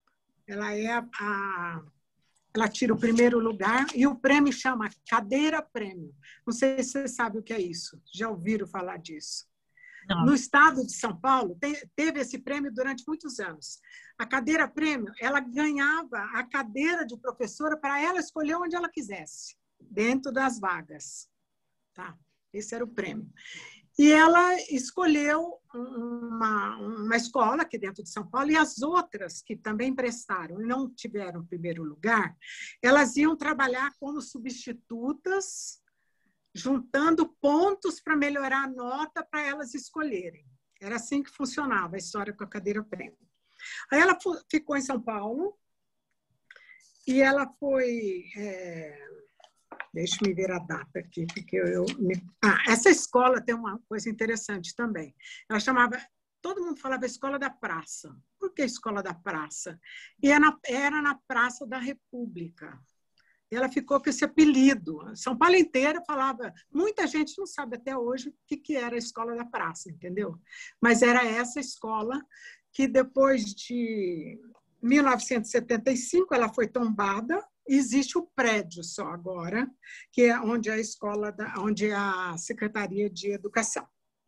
Ela tira o primeiro lugar e o prêmio chama Cadeira Prêmio. Não sei se você sabe o que é isso. Já ouviram falar disso? Não. No estado de São Paulo, teve esse prêmio durante muitos anos. A Cadeira Prêmio, ela ganhava a cadeira de professora para ela escolher onde ela quisesse, dentro das vagas. Tá? Esse era o prêmio. E ela escolheu uma escola aqui dentro de São Paulo, e as outras que também prestaram e não tiveram primeiro lugar, elas iam trabalhar como substitutas, juntando pontos para melhorar a nota para elas escolherem. Era assim que funcionava a história com a Cadeira Prêmio. Aí ela ficou em São Paulo e ela foi... Deixa eu ver a data aqui, porque essa escola tem uma coisa interessante também. Ela chamava, todo mundo falava Escola da Praça. Por que Escola da Praça? E era na Praça da República. E ela ficou com esse apelido. São Paulo inteira falava, muita gente não sabe até hoje o que era a Escola da Praça, entendeu? Mas era essa escola que depois de 1975 ela foi tombada. Existe o prédio só agora, que é onde a escola, onde é a Secretaria de Educação.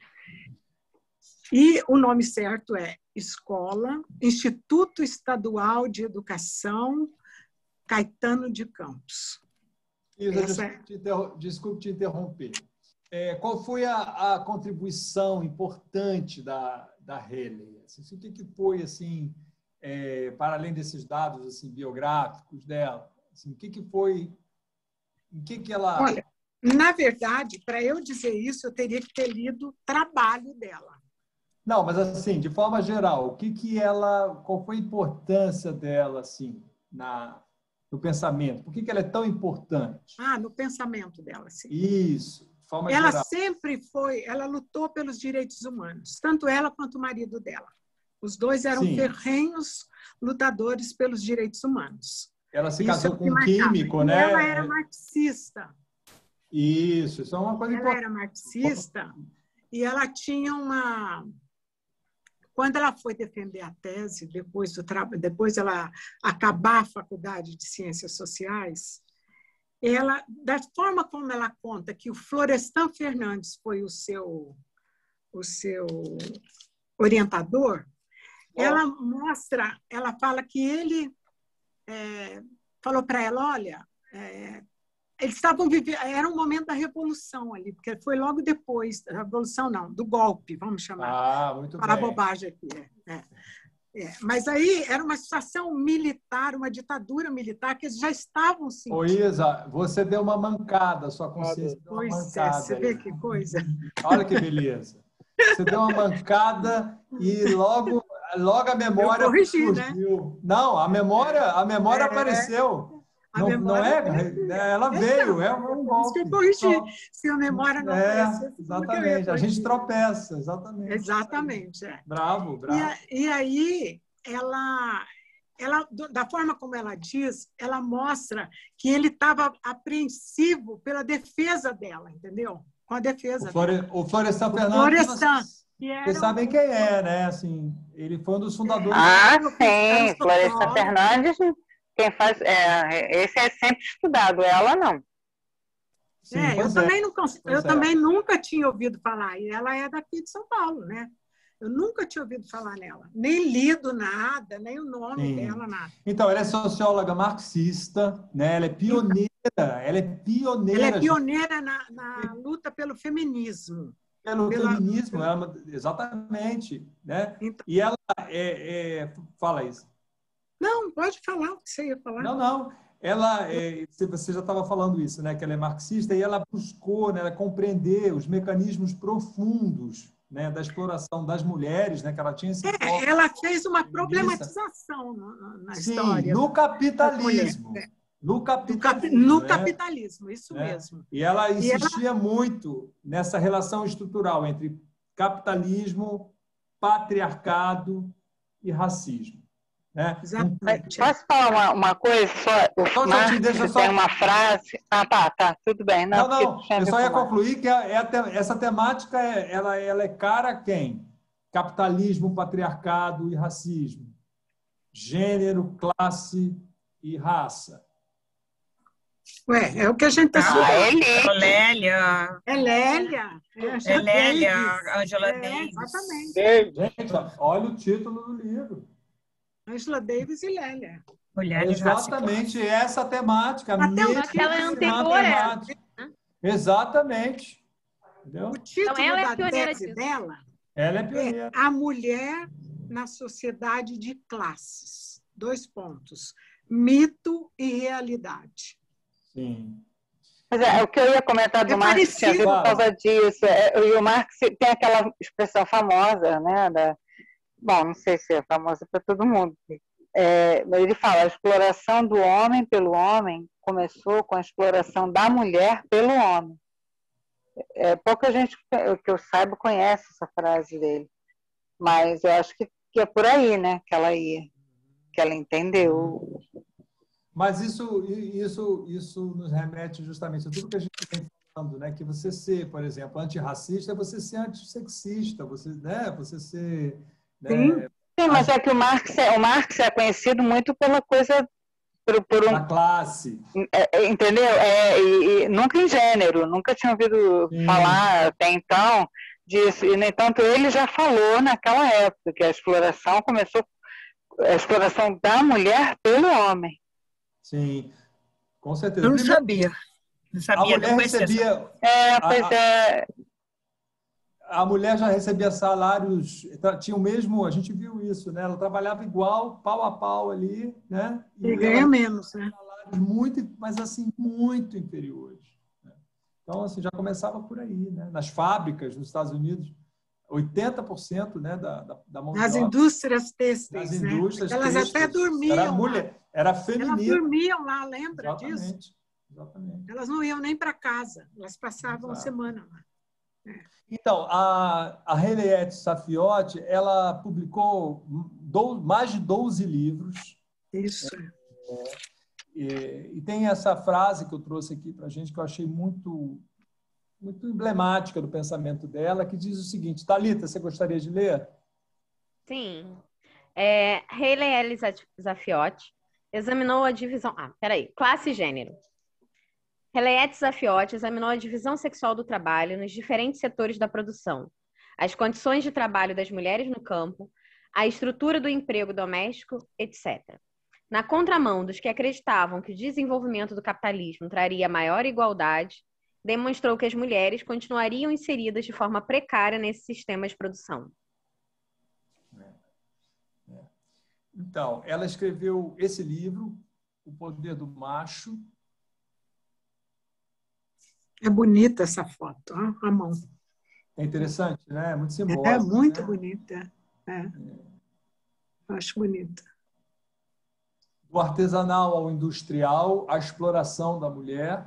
E o nome certo é Instituto Estadual de Educação Caetano de Campos. Desculpe te interromper. Qual foi a contribuição importante da Haley? O que foi, assim, para além desses dados assim, biográficos dela? Assim, o que foi? O que ela... Olha, na verdade, para eu dizer isso, eu teria que ter lido o trabalho dela. Não, mas assim, de forma geral, qual foi a importância dela assim, no pensamento? Por que ela é tão importante? No pensamento dela, sim. Isso, de forma ela geral. Ela lutou pelos direitos humanos, tanto ela quanto o marido dela. Os dois eram ferrenhos lutadores pelos direitos humanos. Ela se casou com um químico, né? Ela era marxista. Isso é uma coisa importante. Ela era marxista e ela tinha uma... Quando ela foi defender a tese, depois ela acabar a faculdade de Ciências Sociais, da forma como ela conta que o Florestan Fernandes foi o seu orientador, ela fala que ele falou para ela, olha, eles estavam vivendo, era um momento da revolução ali, porque foi logo depois da revolução, não, do golpe, vamos chamar. Muito para bem. A bobagem aqui. Mas aí era uma situação militar, uma ditadura militar, que eles já estavam sentindo. Ô, Isa, você deu uma mancada, sua consciência deu uma mancada. Você vê que coisa. Olha que beleza. Você deu uma mancada e logo a memória corrigi, surgiu. Né? Não, a memória apareceu. Não é? Ela veio, é um golpe. Eu corrigi. Se a memória não aparecesse... Exatamente, a gente tropeça, exatamente. Exatamente. Bravo. E aí, ela, da forma como ela diz, ela mostra que ele estava apreensivo pela defesa dela, entendeu? Com a defesa dela. O Florestan Fernandes... Vocês sabem quem é, né? Assim, ele foi um dos fundadores... Sim, Florestan Fernandes... Quem faz, esse é sempre estudado, ela não. Sim, eu também nunca tinha ouvido falar, e ela é daqui de São Paulo, né? Eu nunca tinha ouvido falar nela, nem lido nada, nem o nome dela, nada. Então, ela é socióloga marxista, né? Ela é pioneira. Ela é pioneira na luta pelo feminismo. Pelo feminismo, exatamente. Né? Então, e ela fala isso. não, pode falar o que você ia falar. Não. Ela, você já estava falando isso, né? Que ela é marxista e ela buscou, né, compreender os mecanismos profundos, né, da exploração das mulheres, né? Que ela tinha esse foco. Ela fez uma feminista. problematização na Sim, história. no capitalismo. No capitalismo. No né? capitalismo, isso né? mesmo. E ela insistia muito nessa relação estrutural entre capitalismo, patriarcado e racismo. Né? Exatamente. Posso falar uma coisa? O Marx tem uma frase... Ah, tá, tudo bem. Não, eu só ia concluir que essa temática ela é cara a quem? Capitalismo, patriarcado e racismo. Gênero, classe e raça. Ué, é o que a gente está estudando. Lélia. É Lélia. Angela Davis. Exatamente. Gente, olha o título do livro. Angela Davis e Lélia. Exatamente essa temática. Aquela é anterior. Exatamente. Entendeu? O título então, ela é da pioneira tese disso. dela ela é pioneira. A mulher na sociedade de classes. 2 pontos. Mito e realidade. Sim. Mas o que eu ia comentar do Marx tinha a ver por causa disso. E o Marx tem aquela expressão famosa, né? Bom, não sei se é famosa para todo mundo. Ele fala: a exploração do homem pelo homem começou com a exploração da mulher pelo homem. Pouca gente que eu saiba conhece essa frase dele, mas eu acho que é por aí, né? Que ela ia, que ela entendeu. Mas isso nos remete justamente a tudo que a gente vem falando, né? Que você ser, por exemplo, antirracista é você ser antissexista, você ser... Né? Sim, mas é que o Marx é conhecido muito pela coisa... Da classe. Entendeu? E nunca em gênero, nunca tinha ouvido falar até então disso. E, no entanto, ele já falou naquela época que a exploração começou... A exploração da mulher pelo homem. Sim, com certeza. Eu não sabia. A mulher recebia... A mulher já recebia salários... Tinha o mesmo... A gente viu isso, né? Ela trabalhava igual, pau a pau ali, né? E ganha menos, né? Salários mas assim, muito inferiores. Né? Então, assim, já começava por aí, né? Nas fábricas, nos Estados Unidos, 80%, né, da mão de obra. Nas indústrias têxteis, nas indústrias elas têxteis, até dormiam. Era feminina. Elas dormiam lá, lembra Exatamente. disso? Exatamente. Elas não iam nem para casa, elas passavam a semana lá. Então, a Henriette Safiotti, ela publicou mais de 12 livros. Isso. E tem essa frase que eu trouxe aqui para a gente, que eu achei muito emblemática do pensamento dela, que diz o seguinte: Thalita, você gostaria de ler? Sim. Hayley Zafiotti examinou a divisão... classe e gênero. Henriette Zafiotti examinou a divisão sexual do trabalho nos diferentes setores da produção, as condições de trabalho das mulheres no campo, a estrutura do emprego doméstico, etc. Na contramão dos que acreditavam que o desenvolvimento do capitalismo traria maior igualdade, demonstrou que as mulheres continuariam inseridas de forma precária nesse sistema de produção. Então, ela escreveu esse livro, O Poder do Macho. É bonita essa foto, a mão. É interessante, né? É muito simbólico. É muito bonita. Acho bonita. Do artesanal ao industrial, a exploração da mulher.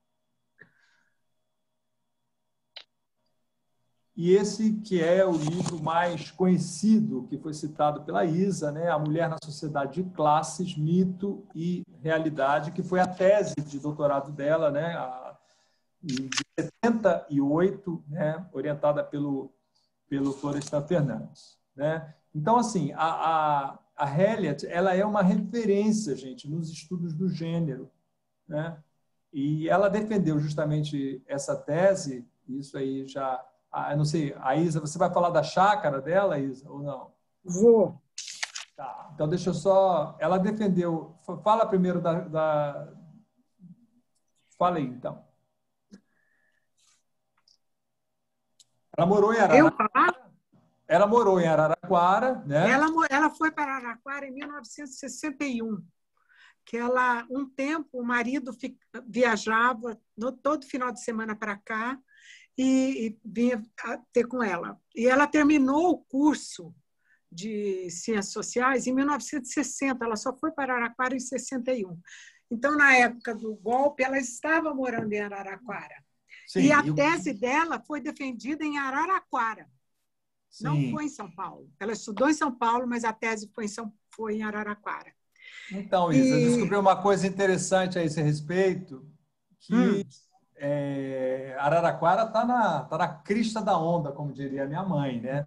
E esse que é o livro mais conhecido, que foi citado pela Isa, né? A Mulher na Sociedade de Classes, Mito e Realidade, que foi a tese de doutorado dela, né? De 78, né? Orientada pelo Florestan Fernandes. Né? Então, assim, a Henriette, ela é uma referência, gente, nos estudos do gênero. Né? E ela defendeu justamente essa tese, isso aí já... Eu não sei, a Isa, você vai falar da chácara dela, Isa, ou não? Vou. Tá, então deixa eu só... Ela defendeu... Fala primeiro da... Fala aí, então. Ela morou em Araraquara. Ela morou em Araraquara, né? Ela foi para Araraquara em 1961. Que um tempo, o marido viajava todo final de semana para cá e vinha ter com ela. E ela terminou o curso de Ciências Sociais em 1960. Ela só foi para Araraquara em 61. Então, na época do golpe, ela estava morando em Araraquara. Sim, e a tese dela foi defendida em Araraquara. Sim. Não foi em São Paulo. Ela estudou em São Paulo, mas a tese foi em Araraquara. Então, Isa, eu descobri uma coisa interessante a esse respeito, que Araraquara está na crista da onda, como diria minha mãe, né?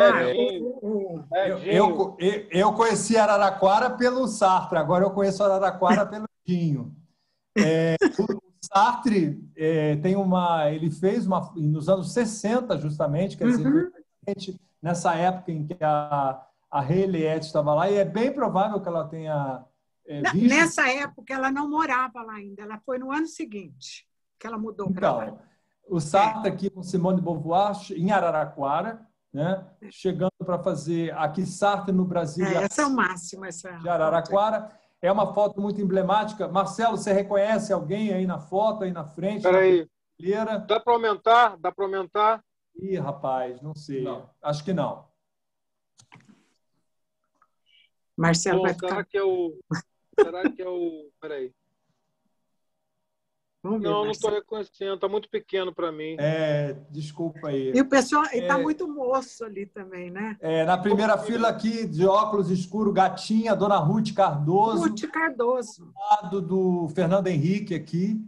Eu conheci Araraquara pelo Sartre, agora eu conheço Araraquara pelo Dinho. O Sartre ele fez nos anos 60, justamente, quer dizer, nessa época em que a Henriette estava lá, e é bem provável que ela tenha visto. Nessa época, ela não morava lá ainda, ela foi no ano seguinte que ela mudou para lá. Então, o Sartre aqui com Simone de Beauvoir, em Araraquara, né? Chegando para fazer aqui Sartre no Brasil. Essa é o máximo, essa de Araraquara. É uma foto muito emblemática. Marcelo, você reconhece alguém aí na foto, aí na frente? Espera aí. Dá para aumentar? Dá para aumentar? Ih, rapaz, não sei. Não. Acho que não. Marcelo vai ficar... Será que é o... Peraí. Não estou reconhecendo. Está muito pequeno para mim. Desculpa aí. E o pessoal está muito moço ali também, né? Na primeira fila aqui, de óculos escuros, gatinha, Dona Ruth Cardoso. Ruth Cardoso. Do lado do Fernando Henrique aqui.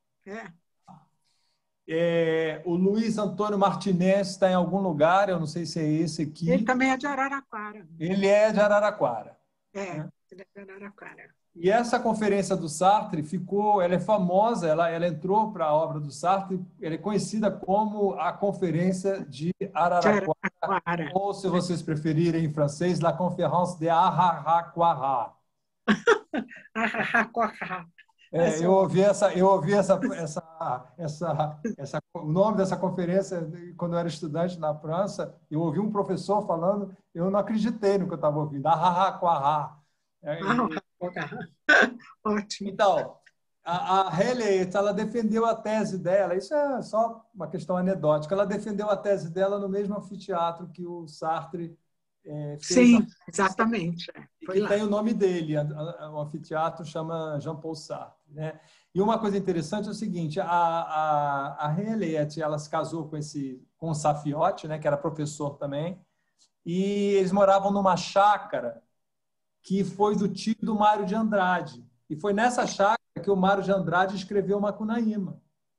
O Luiz Antônio Martinez está em algum lugar, eu não sei se é esse aqui. Ele também é de Araraquara. Ele é de Araraquara. Ele é de Araraquara. E essa conferência do Sartre ela é famosa, ela entrou para a obra do Sartre, ela é conhecida como a Conferência de Araraquara, ou, se vocês preferirem em francês, La Conférence de Araraquara. Eu ouvi o nome dessa conferência quando eu era estudante na França. Eu ouvi um professor falando, eu não acreditei no que eu estava ouvindo. Araraquara. Ótimo. Então, a Henriette, ela defendeu a tese dela, isso é só uma questão anedótica, ela defendeu a tese dela no mesmo anfiteatro que o Sartre fez. Sim, exatamente. Que tem o nome dele, o anfiteatro chama Jean-Paul Sartre, né? E uma coisa interessante é o seguinte, a Henriette, ela se casou com o Safiotti, né, que era professor também, e eles moravam numa chácara que foi do tio do Mário de Andrade. E foi nessa chácara que o Mário de Andrade escreveu Macunaíma.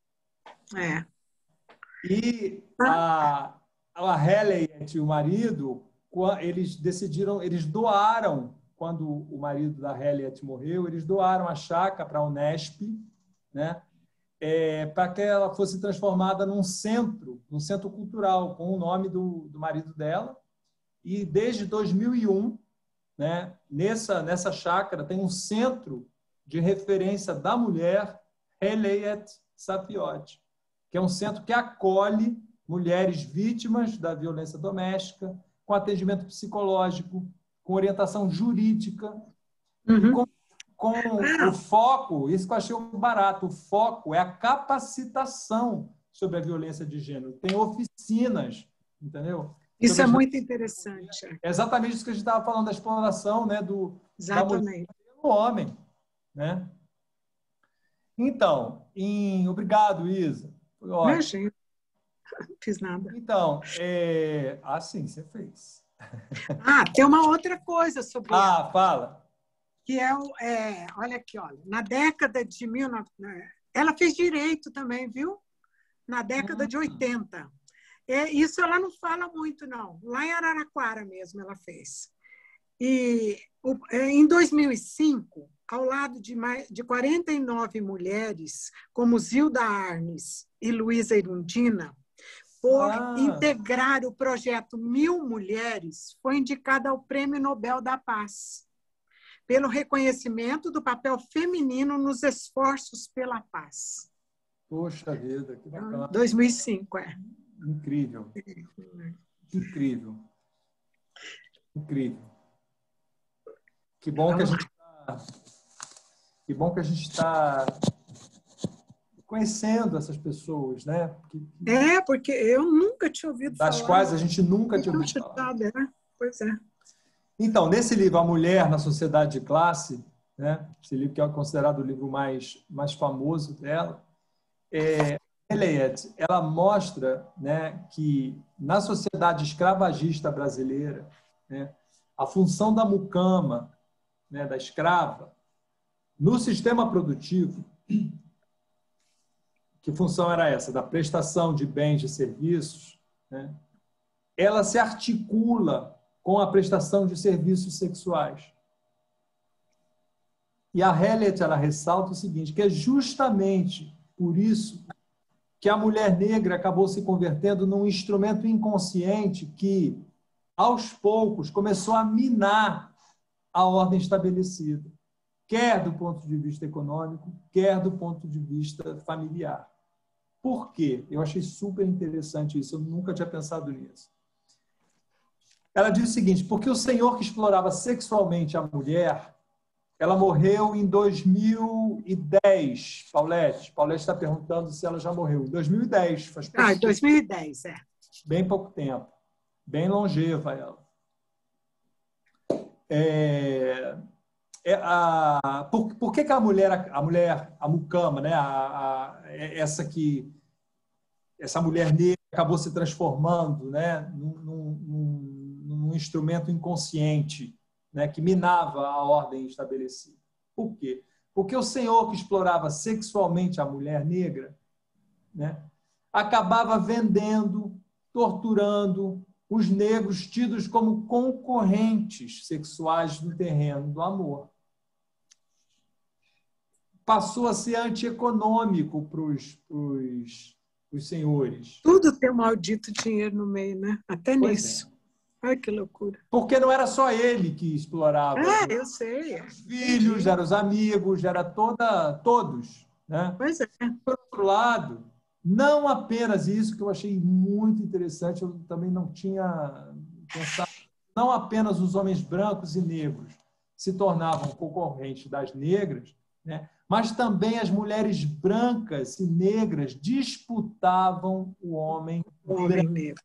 E a Henriette e o marido, eles doaram, quando o marido da Henriette morreu, eles doaram a chácara para a Unesp, né? Para que ela fosse transformada num centro cultural, com o nome do marido dela. E desde 2001, né, nessa chácara tem um centro de referência da mulher, Henriette Safiotti, que é um centro que acolhe mulheres vítimas da violência doméstica, com atendimento psicológico, com orientação jurídica, com o foco, isso que eu achei barato, o foco é a capacitação sobre a violência de gênero. Tem oficinas, entendeu? Isso é muito interessante. É exatamente isso que a gente estava falando, da exploração, né, da mulher pelo homem. Né? Então, obrigado, Isa. Foi ótimo. Não fiz nada. Então, sim, você fez. Tem uma outra coisa sobre ela. Fala. Que olha aqui, olha, na década de 1900, ela fez direito também, viu? Na década de 80. Isso ela não fala muito, não. Lá em Araraquara mesmo ela fez. E em 2005, ao lado de 49 mulheres, como Zilda Arnes e Luísa Erundina, por integrar o projeto 1000 Mulheres, foi indicada ao Prêmio Nobel da Paz, pelo reconhecimento do papel feminino nos esforços pela paz. Poxa vida, que bacana. 2005, Incrível. Incrível. Incrível. Que bom que a gente está conhecendo essas pessoas, né? Porque eu nunca tinha ouvido falar. Das quais a gente nunca tinha ouvido falar. Né? Pois é. Então, nesse livro, A Mulher na Sociedade de Classe, né? Esse livro que é considerado o livro mais famoso dela, Eliot, ela mostra, né, que na sociedade escravagista brasileira, né, a função da mucama, né, da escrava, no sistema produtivo, que função era essa? Da prestação de bens e serviços, né? Ela se articula com a prestação de serviços sexuais. E a Eliot, ela ressalta o seguinte, que é justamente por isso que a mulher negra acabou se convertendo num instrumento inconsciente que, aos poucos, começou a minar a ordem estabelecida, quer do ponto de vista econômico, quer do ponto de vista familiar. Por quê? Eu achei super interessante isso, eu nunca tinha pensado nisso. Ela diz o seguinte, porque o senhor que explorava sexualmente a mulher, ela morreu em 2010, Paulette. Paulette está perguntando se ela já morreu. Em 2010. Faz pouco tempo. 2010, Bem pouco tempo. Bem longeva ela. Por que a mulher, a mucama, né? Essa mulher negra acabou se transformando, né? num instrumento inconsciente, né? Que minava a ordem estabelecida. Por quê? Porque o senhor que explorava sexualmente a mulher negra, né? Acabava vendendo, torturando os negros tidos como concorrentes sexuais no terreno do amor. Passou a ser antieconômico para os senhores. Tudo tem um maldito dinheiro no meio, né? Até Pois nisso. Ai, que loucura. Porque não era só ele que explorava. Eu sei. Os filhos, eram os amigos, era todos. Né? Pois é. Por outro lado, não apenas isso, que eu achei muito interessante, eu também não tinha pensado, não apenas os homens brancos e negros se tornavam concorrentes das negras, né? Mas também as mulheres brancas e negras disputavam o homem branco.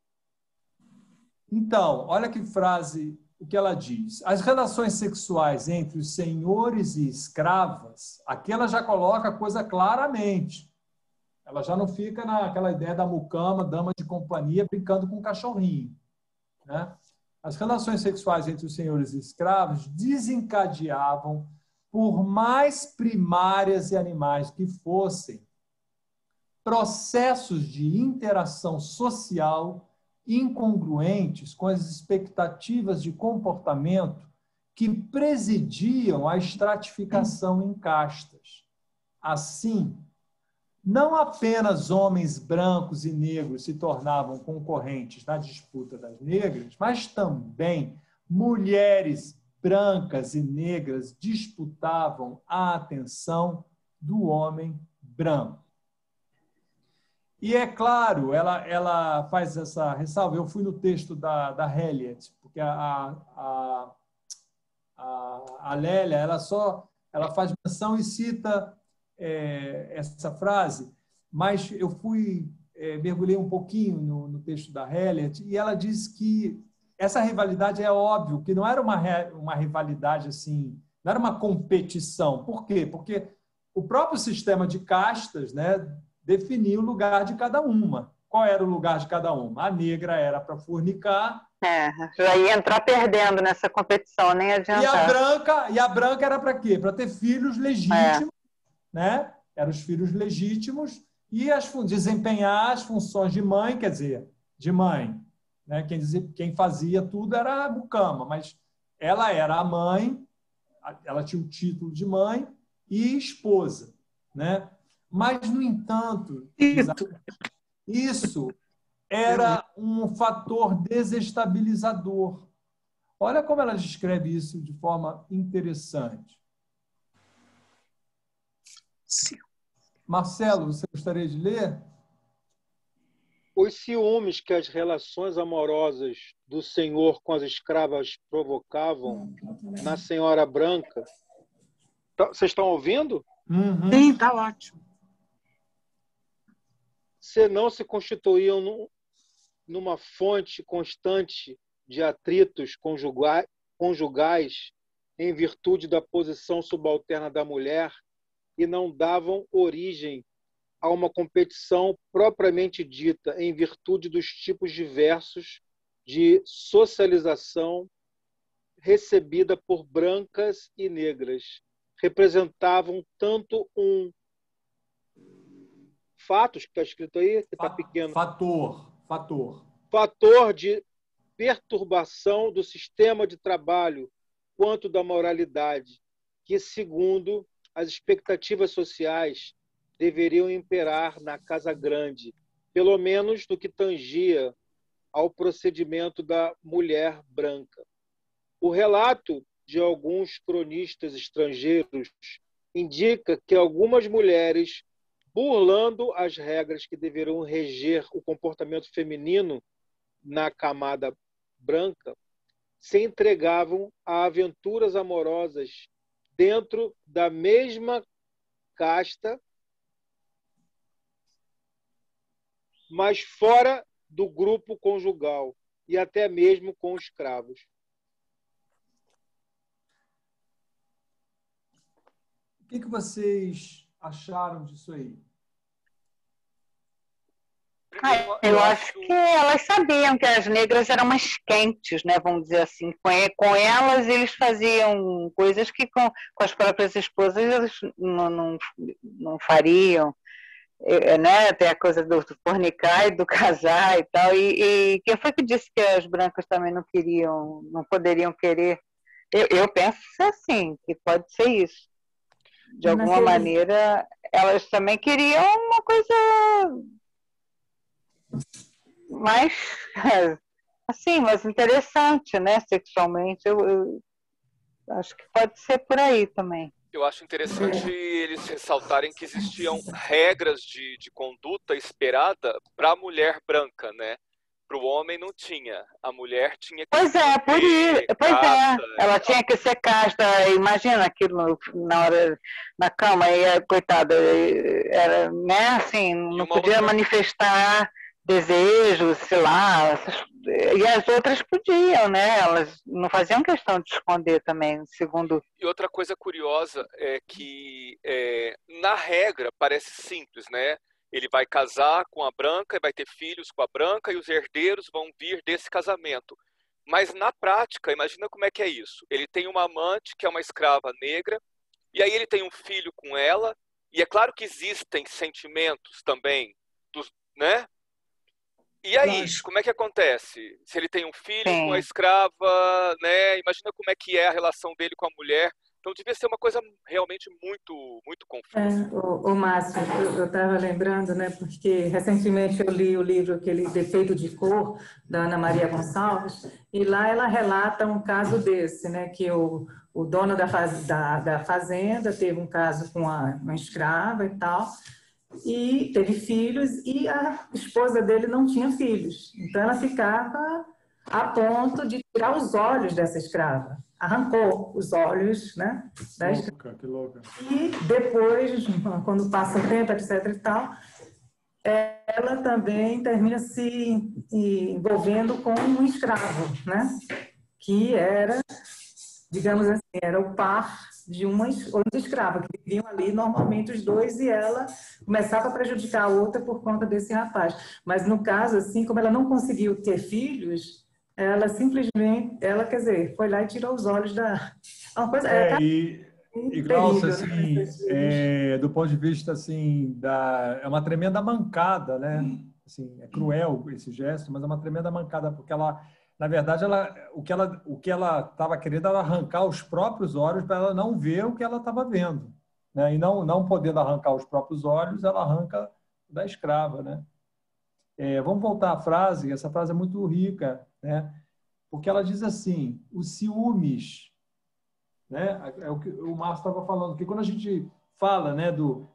Então, olha que frase, o que ela diz. As relações sexuais entre os senhores e escravas, aqui ela já coloca a coisa claramente. Ela já não fica naquela ideia da mucama, dama de companhia, brincando com o cachorrinho. Né? As relações sexuais entre os senhores e escravos desencadeavam, por mais primárias e animais que fossem, processos de interação social incongruentes com as expectativas de comportamento que presidiam a estratificação em castas. Assim, não apenas homens brancos e negros se tornavam concorrentes na disputa das negras, mas também mulheres brancas e negras disputavam a atenção do homem branco. E é claro, ela faz essa ressalva. Eu fui no texto da Eliot, porque a Lélia, ela faz menção e cita essa frase, mas eu mergulhei um pouquinho no texto da Eliot, e ela diz que essa rivalidade é óbvio, que não era uma rivalidade assim, não era uma competição. Por quê? Porque o próprio sistema de castas, né, definia o lugar de cada uma. Qual era o lugar de cada uma? A negra era para fornicar. Já ia entrar perdendo nessa competição, nem adiantava. E a branca era para quê? Para ter filhos legítimos, né? Eram os filhos legítimos e desempenhar as funções de mãe, quer dizer, de mãe. Né? Quem fazia tudo era a mucama, mas ela era a mãe, ela tinha o título de mãe e esposa, né? Mas, no entanto, isso era um fator desestabilizador. Olha como ela descreve isso de forma interessante. Sim. Marcelo, você gostaria de ler? os ciúmes que as relações amorosas do senhor com as escravas provocavam na senhora branca. Vocês estão ouvindo? Uhum. Sim, tá ótimo. Se não se constituíam numa fonte constante de atritos conjugais em virtude da posição subalterna da mulher e não davam origem a uma competição propriamente dita em virtude dos tipos diversos de socialização recebida por brancas e negras. Representavam tanto um fatos, que está escrito aí, que está pequeno. Fator de perturbação do sistema de trabalho quanto da moralidade, que, segundo as expectativas sociais, deveriam imperar na Casa Grande, pelo menos no que tangia ao procedimento da mulher branca. O relato de alguns cronistas estrangeiros indica que algumas mulheres, burlando as regras que deverão reger o comportamento feminino na camada branca, se entregavam a aventuras amorosas dentro da mesma casta, mas fora do grupo conjugal e até mesmo com escravos. O que vocês acharam disso aí? Eu acho que elas sabiam que as negras eram mais quentes, né? Vamos dizer assim. Com elas, eles faziam coisas que com as próprias esposas eles não fariam. Né? Tem a coisa do fornicar e do casar e tal. E quem foi que disse que as brancas também não queriam, não poderiam querer? Eu penso assim, que pode ser isso. De alguma maneira, elas também queriam uma coisa mais, assim, mais interessante, né? Sexualmente. Eu acho que pode ser por aí também. Eu acho interessante eles ressaltarem que existiam regras de conduta esperada para a mulher branca, né? Para o homem não tinha. A mulher tinha que Pois é, por isso. Pois é. Ela tinha que ser casta. Imagina aquilo na hora, na cama, e coitada, era, né, assim, não podia manifestar desejos, sei lá. E as outras podiam, né? Elas não faziam questão de esconder também, segundo. E outra coisa curiosa é que, na regra, parece simples, né? Ele vai casar com a branca, vai ter filhos com a branca e os herdeiros vão vir desse casamento. Mas na prática, imagina como é que é isso. Ele tem uma amante que é uma escrava negra e aí ele tem um filho com ela e é claro que existem sentimentos também, né? E aí, como é que acontece? Se ele tem um filho com a escrava, né? Imagina como é que é a relação dele com a mulher. Então, devia ser uma coisa realmente muito, muito confusa. O Márcio, eu estava lembrando, né? Porque recentemente eu li o livro aquele Defeito de Cor, da Ana Maria Gonçalves, e lá ela relata um caso desse, né? Que o dono da fazenda teve um caso com uma escrava e tal, e teve filhos, e a esposa dele não tinha filhos. Então, ela ficava a ponto de tirar os olhos dessa escrava. Arrancou os olhos, né? Que louca. E depois, quando passa o tempo, etc. e tal, ela também termina se envolvendo com um escravo, né? Que era, digamos assim, era o par de uma outra escrava, que viviam ali normalmente os dois, e ela começava a prejudicar a outra por conta desse rapaz. Mas no caso, assim, como ela não conseguiu ter filhos, ela simplesmente, quer dizer, foi lá e tirou os olhos da... Uma coisa, e Glaucia, assim, do ponto de vista, assim, é uma tremenda mancada, né? Assim, é cruel esse gesto, mas é uma tremenda mancada, porque ela, na verdade, o que ela estava querendo era arrancar os próprios olhos para ela não ver o que ela estava vendo, né? E não podendo arrancar os próprios olhos, ela arranca da escrava, né? Vamos voltar à frase, essa frase é muito rica, né? Porque ela diz assim, os ciúmes, né? É o que o Márcio estava falando, que quando a gente fala, né,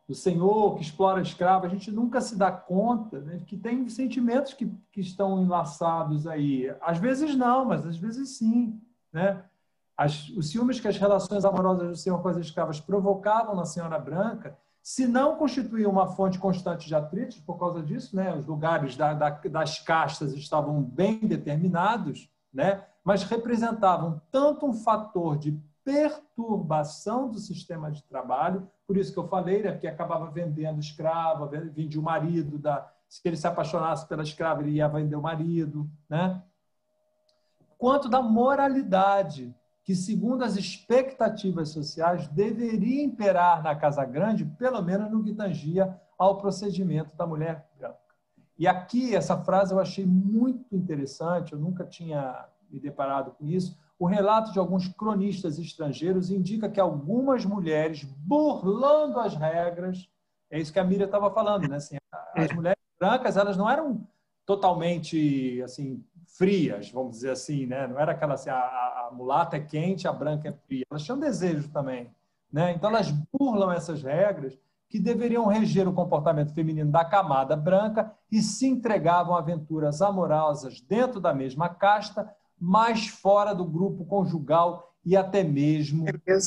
do senhor que explora a escrava, a gente nunca se dá conta, né, que tem sentimentos que estão enlaçados aí. Às vezes não, mas às vezes sim, né? Os ciúmes que as relações amorosas do senhor com as escravas provocavam na senhora branca, se não constituíam uma fonte constante de atritos, por causa disso, né, os lugares das castas estavam bem determinados, né, mas representavam tanto um fator de perturbação do sistema de trabalho, por isso que eu falei, né, que acabava vendendo escrava, vendia o marido, se ele se apaixonasse pela escrava, ele ia vender o marido, né, quanto da moralidade, que, segundo as expectativas sociais, deveria imperar na Casa Grande, pelo menos no que tangia ao procedimento da mulher branca. E aqui, essa frase eu achei muito interessante, eu nunca tinha me deparado com isso. O relato de alguns cronistas estrangeiros indica que algumas mulheres, burlando as regras, é isso que a Miriam estava falando, né? Assim, as mulheres brancas, elas não eram totalmente assim, frias, vamos dizer assim, né? Não era aquela assim, a mulata é quente, a branca é fria. Elas tinham desejo também, né? Então elas burlam essas regras que deveriam reger o comportamento feminino da camada branca e se entregavam a aventuras amorosas dentro da mesma casta, mas fora do grupo conjugal e até mesmo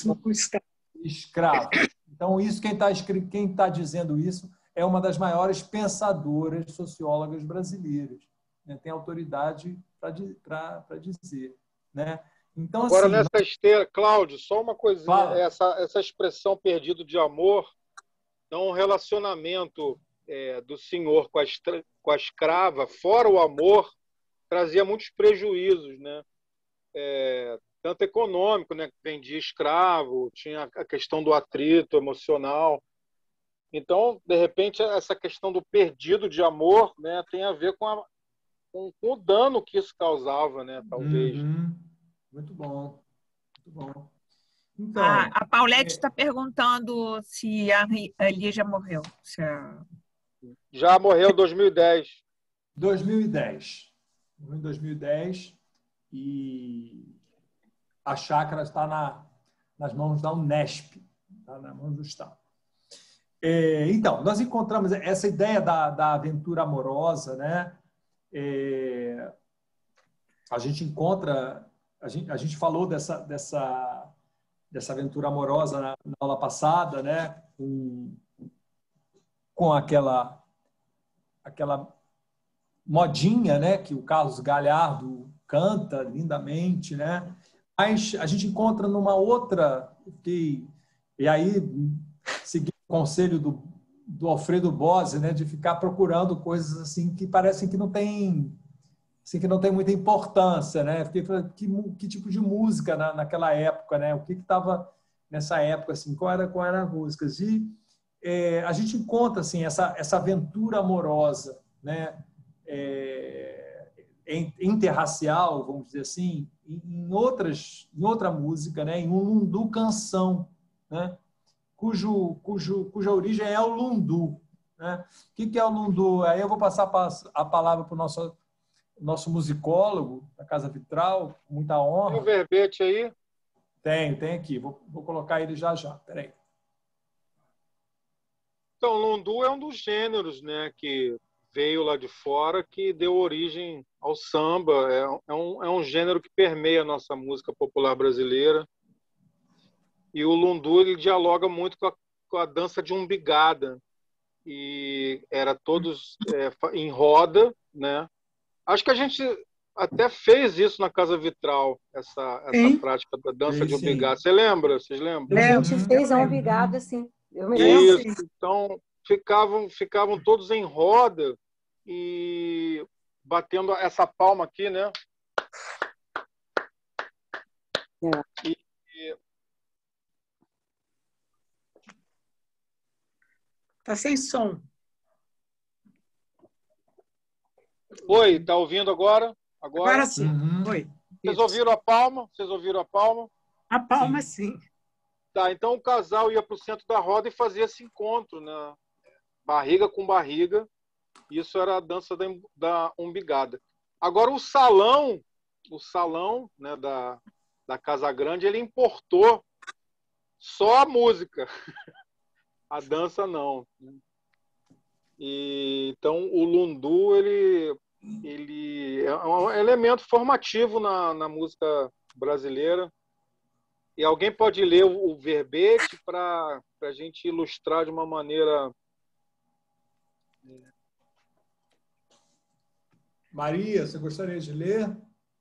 escravo. Então isso quem está dizendo isso é uma das maiores pensadoras sociólogas brasileiras, né? Tem autoridade para dizer, né? Então, agora, assim, nessa esteira, Cláudio, só uma coisinha, essa expressão perdido de amor, então, um relacionamento do senhor com a escrava, fora o amor, trazia muitos prejuízos, né? Tanto econômico, né? Vendia escravo, tinha a questão do atrito emocional. Então, de repente, essa questão do perdido de amor, né, tem a ver com o dano que isso causava, né, talvez. Muito bom. Muito bom. Então, a Paulette está perguntando se a Lígia morreu. Já morreu em 2010. 2010. Morreu em 2010 e a chácara está nas mãos da Unesp, está nas mãos do Estado. Então, nós encontramos essa ideia da aventura amorosa, né? A gente encontra, a gente falou dessa aventura amorosa na aula passada, né? Com aquela modinha, né? Que o Carlos Galhardo canta lindamente, né? Mas a gente encontra numa outra e aí seguindo o conselho do Alfredo Bose, né? De ficar procurando coisas assim que parecem que não tem muita importância, né? Que tipo de música naquela época, né? O que estava nessa época, assim, qual era as músicas? E a gente encontra assim essa aventura amorosa, né? Interracial, vamos dizer assim, em outra música, né? Em um lundu canção, né? Cuja origem é o lundu, né? O que é o lundu? Aí eu vou passar a palavra para o nosso musicólogo da Casa Vitral, com muita honra. Tem o verbete aí? Tem aqui. Vou colocar ele já. Peraí. Então, lundu é um dos gêneros, né, que veio lá de fora, que deu origem ao samba. É um gênero que permeia a nossa música popular brasileira. E o lundu, ele dialoga muito com a dança de umbigada. E era todos em roda, né? Acho que a gente até fez isso na Casa Vitral, essa prática da dança de umbigada. Você lembra? Vocês lembram? A gente fez a umbigada, sim. Eu me lembro. Isso. Então, ficavam todos em roda e batendo essa palma aqui, né? Tá sem som. Oi, tá ouvindo agora? Agora sim. Oi. Vocês ouviram a palma? A palma, sim. Tá, então o casal ia para o centro da roda e fazia esse encontro, né? Barriga com barriga. Isso era a dança da umbigada. Agora o salão, né, da Casa Grande, ele importou só a música. A dança não. E, então, o lundu, ele é um elemento formativo na música brasileira. E alguém pode ler o verbete para a gente ilustrar de uma maneira... Maria, você gostaria de ler?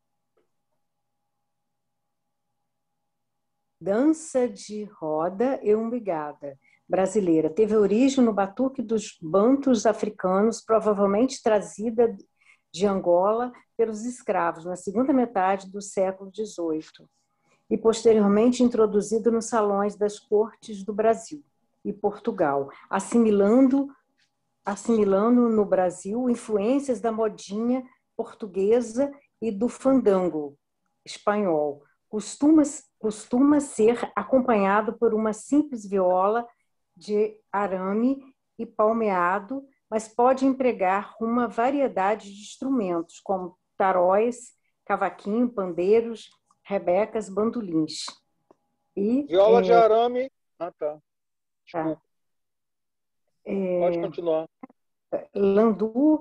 Dança de roda e umbigada brasileira. Teve origem no batuque dos bantus africanos, provavelmente trazida de Angola pelos escravos na segunda metade do século XVIII e posteriormente introduzido nos salões das cortes do Brasil e Portugal, assimilando no Brasil influências da modinha portuguesa e do fandango espanhol. Costuma ser acompanhado por uma simples viola de arame e palmeado, mas pode empregar uma variedade de instrumentos, como taróis, cavaquinho, pandeiros, rebecas, bandolins. Viola de arame... Ah, tá. Desculpa. Pode continuar. Lundu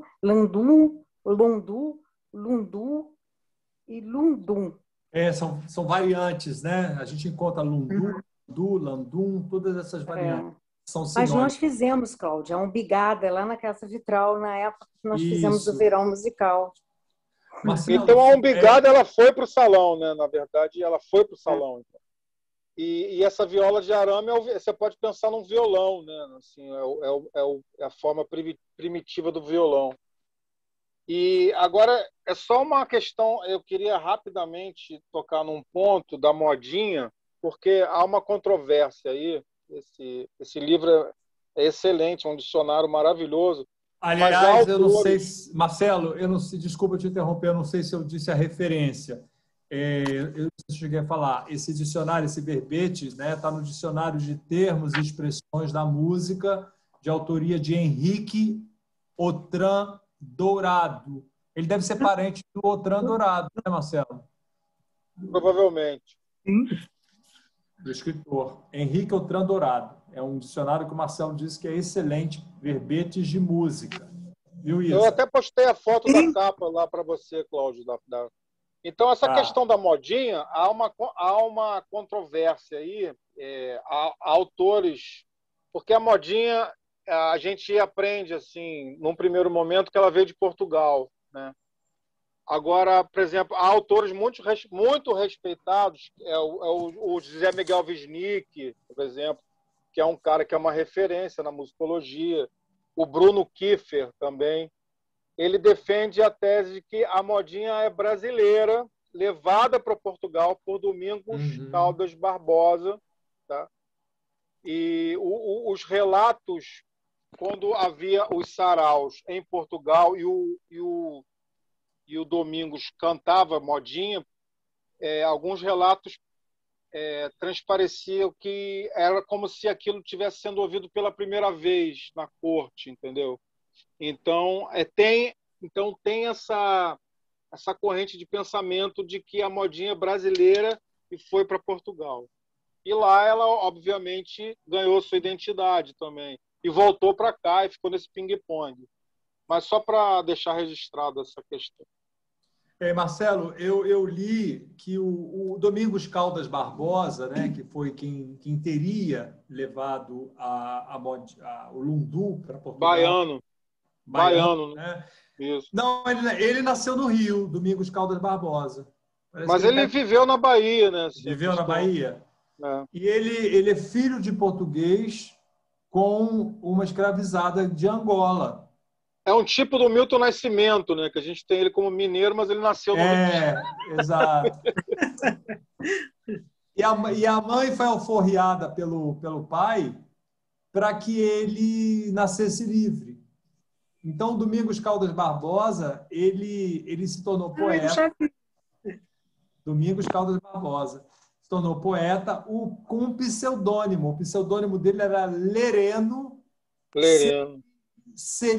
e lundum. São variantes, né? A gente encontra lundu, landum, todas essas variantes. São Mas nós fizemos, Cláudia, a umbigada lá na Casa Vitral, na época que nós fizemos o verão musical. Marcelo, então a umbigada ela foi para o salão, né? Na verdade, ela foi para o salão. Então. E essa viola de arame, você pode pensar num violão, né? Assim, é a forma primitiva do violão. E agora é só uma questão, eu queria rapidamente tocar num ponto da modinha, porque há uma controvérsia aí. Esse livro é excelente, é um dicionário maravilhoso. Aliás, eu não sei, Marcelo, desculpa te interromper, eu não sei se eu disse a referência. Eu cheguei a falar, esse dicionário, esse verbete, né, está no Dicionário de Termos e Expressões da Música, de autoria de Henrique Autran Dourado. Ele deve ser parente do Autran Dourado, né, Marcelo? Provavelmente. Do escritor Henrique Autran Dourado. É um dicionário que o Marcelo disse que é excelente, verbetes de música. Viu, Isa? Eu até postei a foto da capa lá para você, Cláudio. Então, essa questão da modinha, há uma controvérsia aí, há autores, porque a modinha, a gente aprende, assim, num primeiro momento, que ela veio de Portugal, né? Agora, por exemplo, há autores muito respeitados, o José Miguel Wisnik, por exemplo, que é um cara que é uma referência na musicologia, o Bruno Kiefer também. Ele defende a tese de que a modinha é brasileira, levada para Portugal por Domingos Caldas Barbosa. Tá? E os relatos, quando havia os saraus em Portugal e o Domingos cantava modinha, alguns relatos transpareciam que era como se aquilo tivesse sendo ouvido pela primeira vez na corte, entendeu? Então, tem essa corrente de pensamento de que a modinha é brasileira e foi para Portugal. E lá ela, obviamente, ganhou sua identidade também. E voltou para cá e ficou nesse ping-pong. Mas só para deixar registrado essa questão. Marcelo, eu li que o Domingos Caldas Barbosa, né, que foi quem teria levado o lundu para Portugal. Baiano, né? Isso. Não, ele nasceu no Rio, Domingos Caldas Barbosa. Mas ele viveu na Bahia, né? Viveu na Bahia. E ele é filho de português com uma escravizada de Angola. É um tipo do Milton Nascimento, né? Que a gente tem ele como mineiro, mas ele nasceu no Rio. Exato. E a mãe foi alforriada pelo pai para que ele nascesse livre. Então, Domingos Caldas Barbosa, ele se tornou poeta. Domingos Caldas Barbosa se tornou poeta com um pseudônimo. O pseudônimo dele era Lereno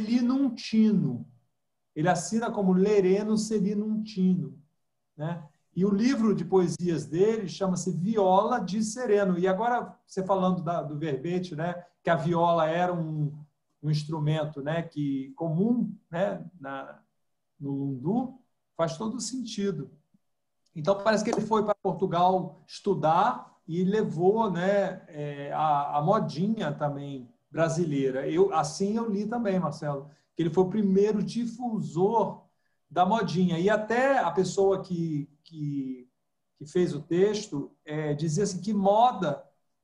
Celinuntino. Ele assina como Lereno Celinuntino, né? E o livro de poesias dele chama-se Viola de Sereno. E agora, você falando do verbete, né, que a viola era um instrumento, né, que comum, né, no lundu, faz todo sentido. Então, parece que ele foi para Portugal estudar e levou, né, a modinha também brasileira. Assim eu li também, Marcelo, que ele foi o primeiro difusor da modinha. E até a pessoa que fez o texto dizia assim, que moda,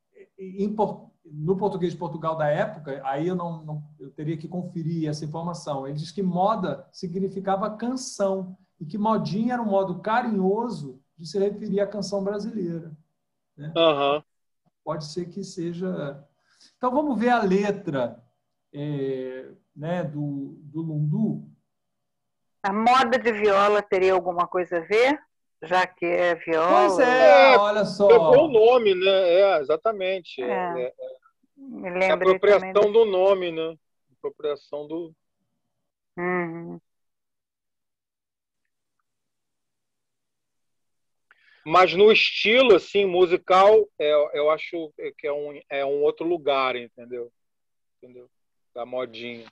no português de Portugal da época, aí eu teria que conferir essa informação, ele diz que moda significava canção, e que modinha era um modo carinhoso de se referir à canção brasileira. Né? Uhum. Pode ser que seja... Então, vamos ver a letra né, do lundu. A moda de viola teria alguma coisa a ver? Já que é viola. Pois é, olha só. Pegou o nome, né? Exatamente. Me É a lembrei apropriação também do nome, né? Apropriação do... Uhum. Mas no estilo, assim, musical, eu acho que é um outro lugar, entendeu? Da modinha.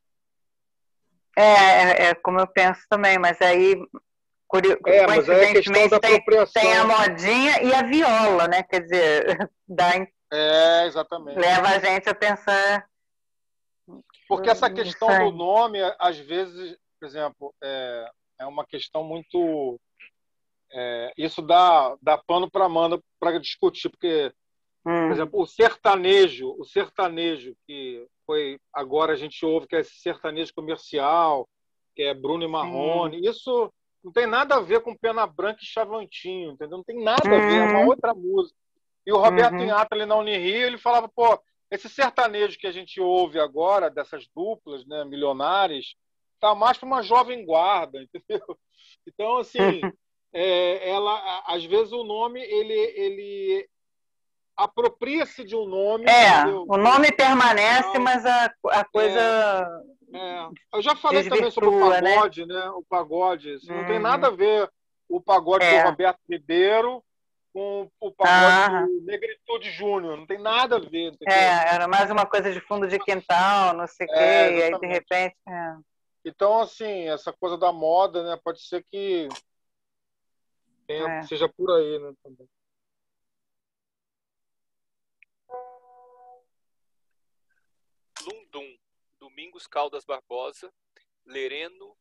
É como eu penso também, mas aí mas aí a questão da apropriação. Tem a modinha e a viola, né? Quer dizer, exatamente. Leva a gente a pensar. Porque essa questão do nome, às vezes, por exemplo, é uma questão muito... isso dá pano para manga para discutir, porque, por exemplo, o sertanejo, que foi agora a gente ouve que é esse sertanejo comercial, que é Bruno e Marrone, isso não tem nada a ver com Pena Branca e Chavantinho, entendeu? Não tem nada a ver, é uma outra música. E o Roberto Inhatali, ali na Unirio, ele falava, pô, esse sertanejo que a gente ouve agora, dessas duplas, né, milionárias, tá mais para uma jovem guarda, entendeu? Então, assim, às vezes o nome, ele apropria-se de um nome. Entendeu? O nome permanece, mas a coisa... Eu já falei também sobre o pagode, né? O pagode. Assim, não tem nada a ver o pagode do Roberto Ribeiro com o pagode do Negritude Júnior. Não tem nada a ver. Entendeu? Era mais uma coisa de fundo de quintal, não sei o quê, e aí de repente... Então, assim, essa coisa da moda, né? Pode ser que seja por aí, né? Também. Lundum, Domingos Caldas Barbosa, Lereno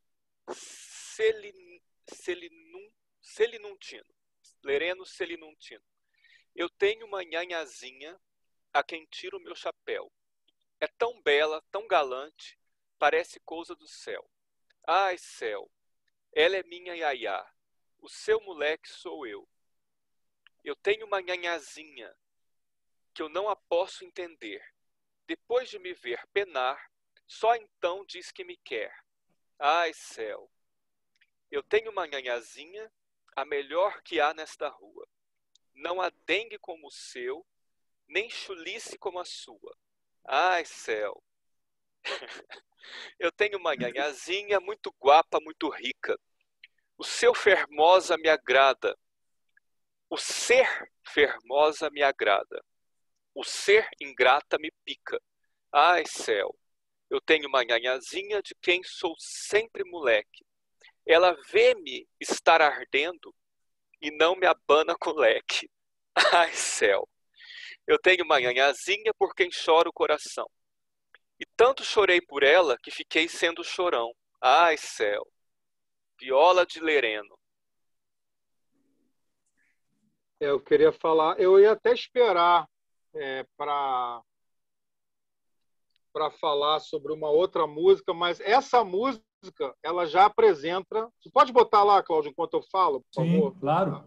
Selinuntino. Lereno Selinuntino. Eu tenho uma nhanhazinha a quem tiro meu chapéu. É tão bela, tão galante, parece coisa do céu. Ai, céu, ela é minha iaiá, o seu moleque sou eu. Eu tenho uma nhanhazinha que eu não a posso entender. Depois de me ver penar, só então diz que me quer. Ai, céu! Eu tenho uma nhanhazinha, a melhor que há nesta rua. Não há dengue como o seu, nem chulice como a sua. Ai, céu! Eu tenho uma nhanhazinha muito guapa, muito rica. O seu fermosa me agrada. O ser fermosa me agrada. O ser ingrata me pica. Ai, céu! Eu tenho uma nhanhazinha de quem sou sempre moleque. Ela vê-me estar ardendo e não me abana com leque. Ai, céu! Eu tenho uma nhanhazinha por quem chora o coração. E tanto chorei por ela que fiquei sendo chorão. Ai, céu! Viola de Lereno. Eu queria falar, eu ia até esperar para falar sobre uma outra música, mas essa música, ela já apresenta... Você pode botar lá, Cláudio, enquanto eu falo, por favor? Sim, claro.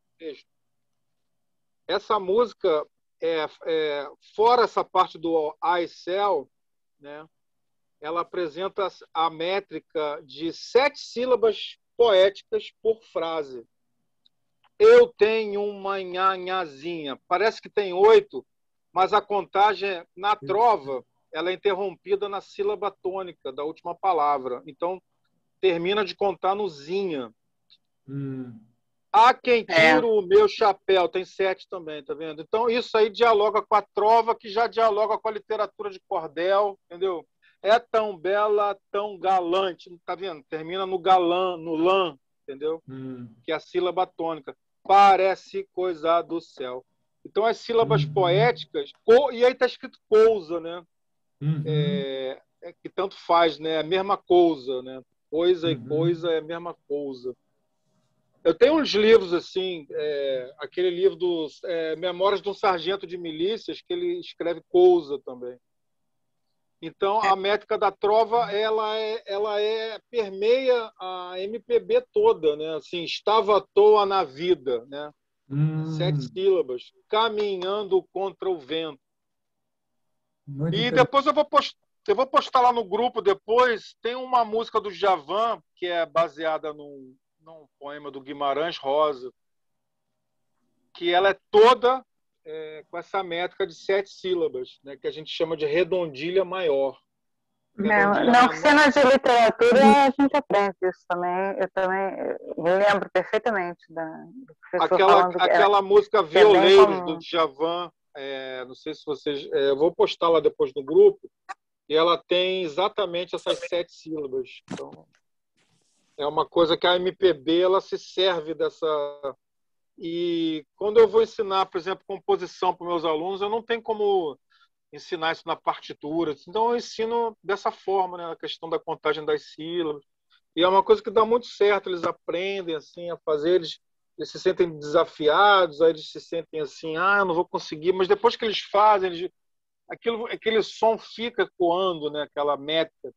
Essa música, fora essa parte do I Cell, né, ela apresenta a métrica de 7 sílabas poéticas por frase. Eu tenho uma nhanhazinha. Parece que tem 8, mas a contagem na trova ela é interrompida na sílaba tônica da última palavra. Então, termina de contar no zinha. Há quem tira o meu chapéu, tem 7 também, tá vendo? Então, isso aí dialoga com a trova, que já dialoga com a literatura de cordel, entendeu? É tão bela, tão galante, tá vendo? Termina no galã, no lã, entendeu? Que é a sílaba tônica. Parece coisa do céu. Então, as sílabas poéticas, e aí tá escrito cousa, né? Que tanto faz, né? A mesma coisa, né? Coisa e coisa é a mesma coisa. Eu tenho uns livros, assim, aquele livro dos Memórias de um Sargento de Milícias, que ele escreve cousa também. Então, a métrica da trova, ela permeia a MPB toda, né? Assim, estava à toa na vida, né? 7 sílabas, caminhando contra o vento. E depois eu vou postar lá no grupo depois, tem uma música do Djavan, que é baseada num poema do Guimarães Rosa, que ela é toda com essa métrica de 7 sílabas, né, que a gente chama de redondilha maior. Na oficina de literatura a gente aprende isso também. Eu também lembro perfeitamente do professor falando aquela música Violeiros do Djavan, não sei se vocês... eu vou postar lá depois no grupo, e ela tem exatamente essas 7 sílabas. Então, é uma coisa que a MPB ela se serve dessa... E quando eu vou ensinar, por exemplo, composição para os meus alunos, eu não tenho como ensinar isso na partitura. Então, eu ensino dessa forma, né? A questão da contagem das sílabas. E é uma coisa que dá muito certo. Eles aprendem assim, a fazer, eles se sentem desafiados, aí eles se sentem assim, eu não vou conseguir. Mas depois que eles fazem, aquele som fica ecoando, né? Aquela métrica.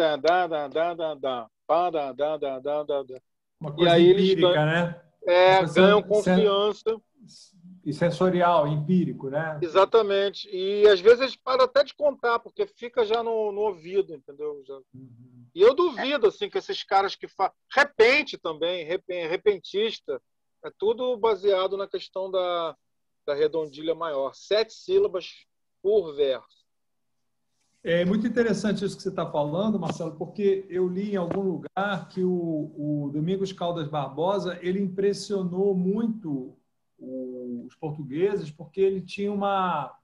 Uma coisa empírica, né? Ganham confiança. E sensorial, empírico, né? Exatamente. E às vezes eles param até de contar, porque fica já no ouvido, entendeu? E eu duvido assim, que esses caras que fazem... Repente também, repentista, é tudo baseado na questão da redondilha maior. 7 sílabas por verso. É muito interessante isso que você está falando, Marcelo, porque eu li em algum lugar que o Domingos Caldas Barbosa ele impressionou muito os portugueses porque ele tinha uma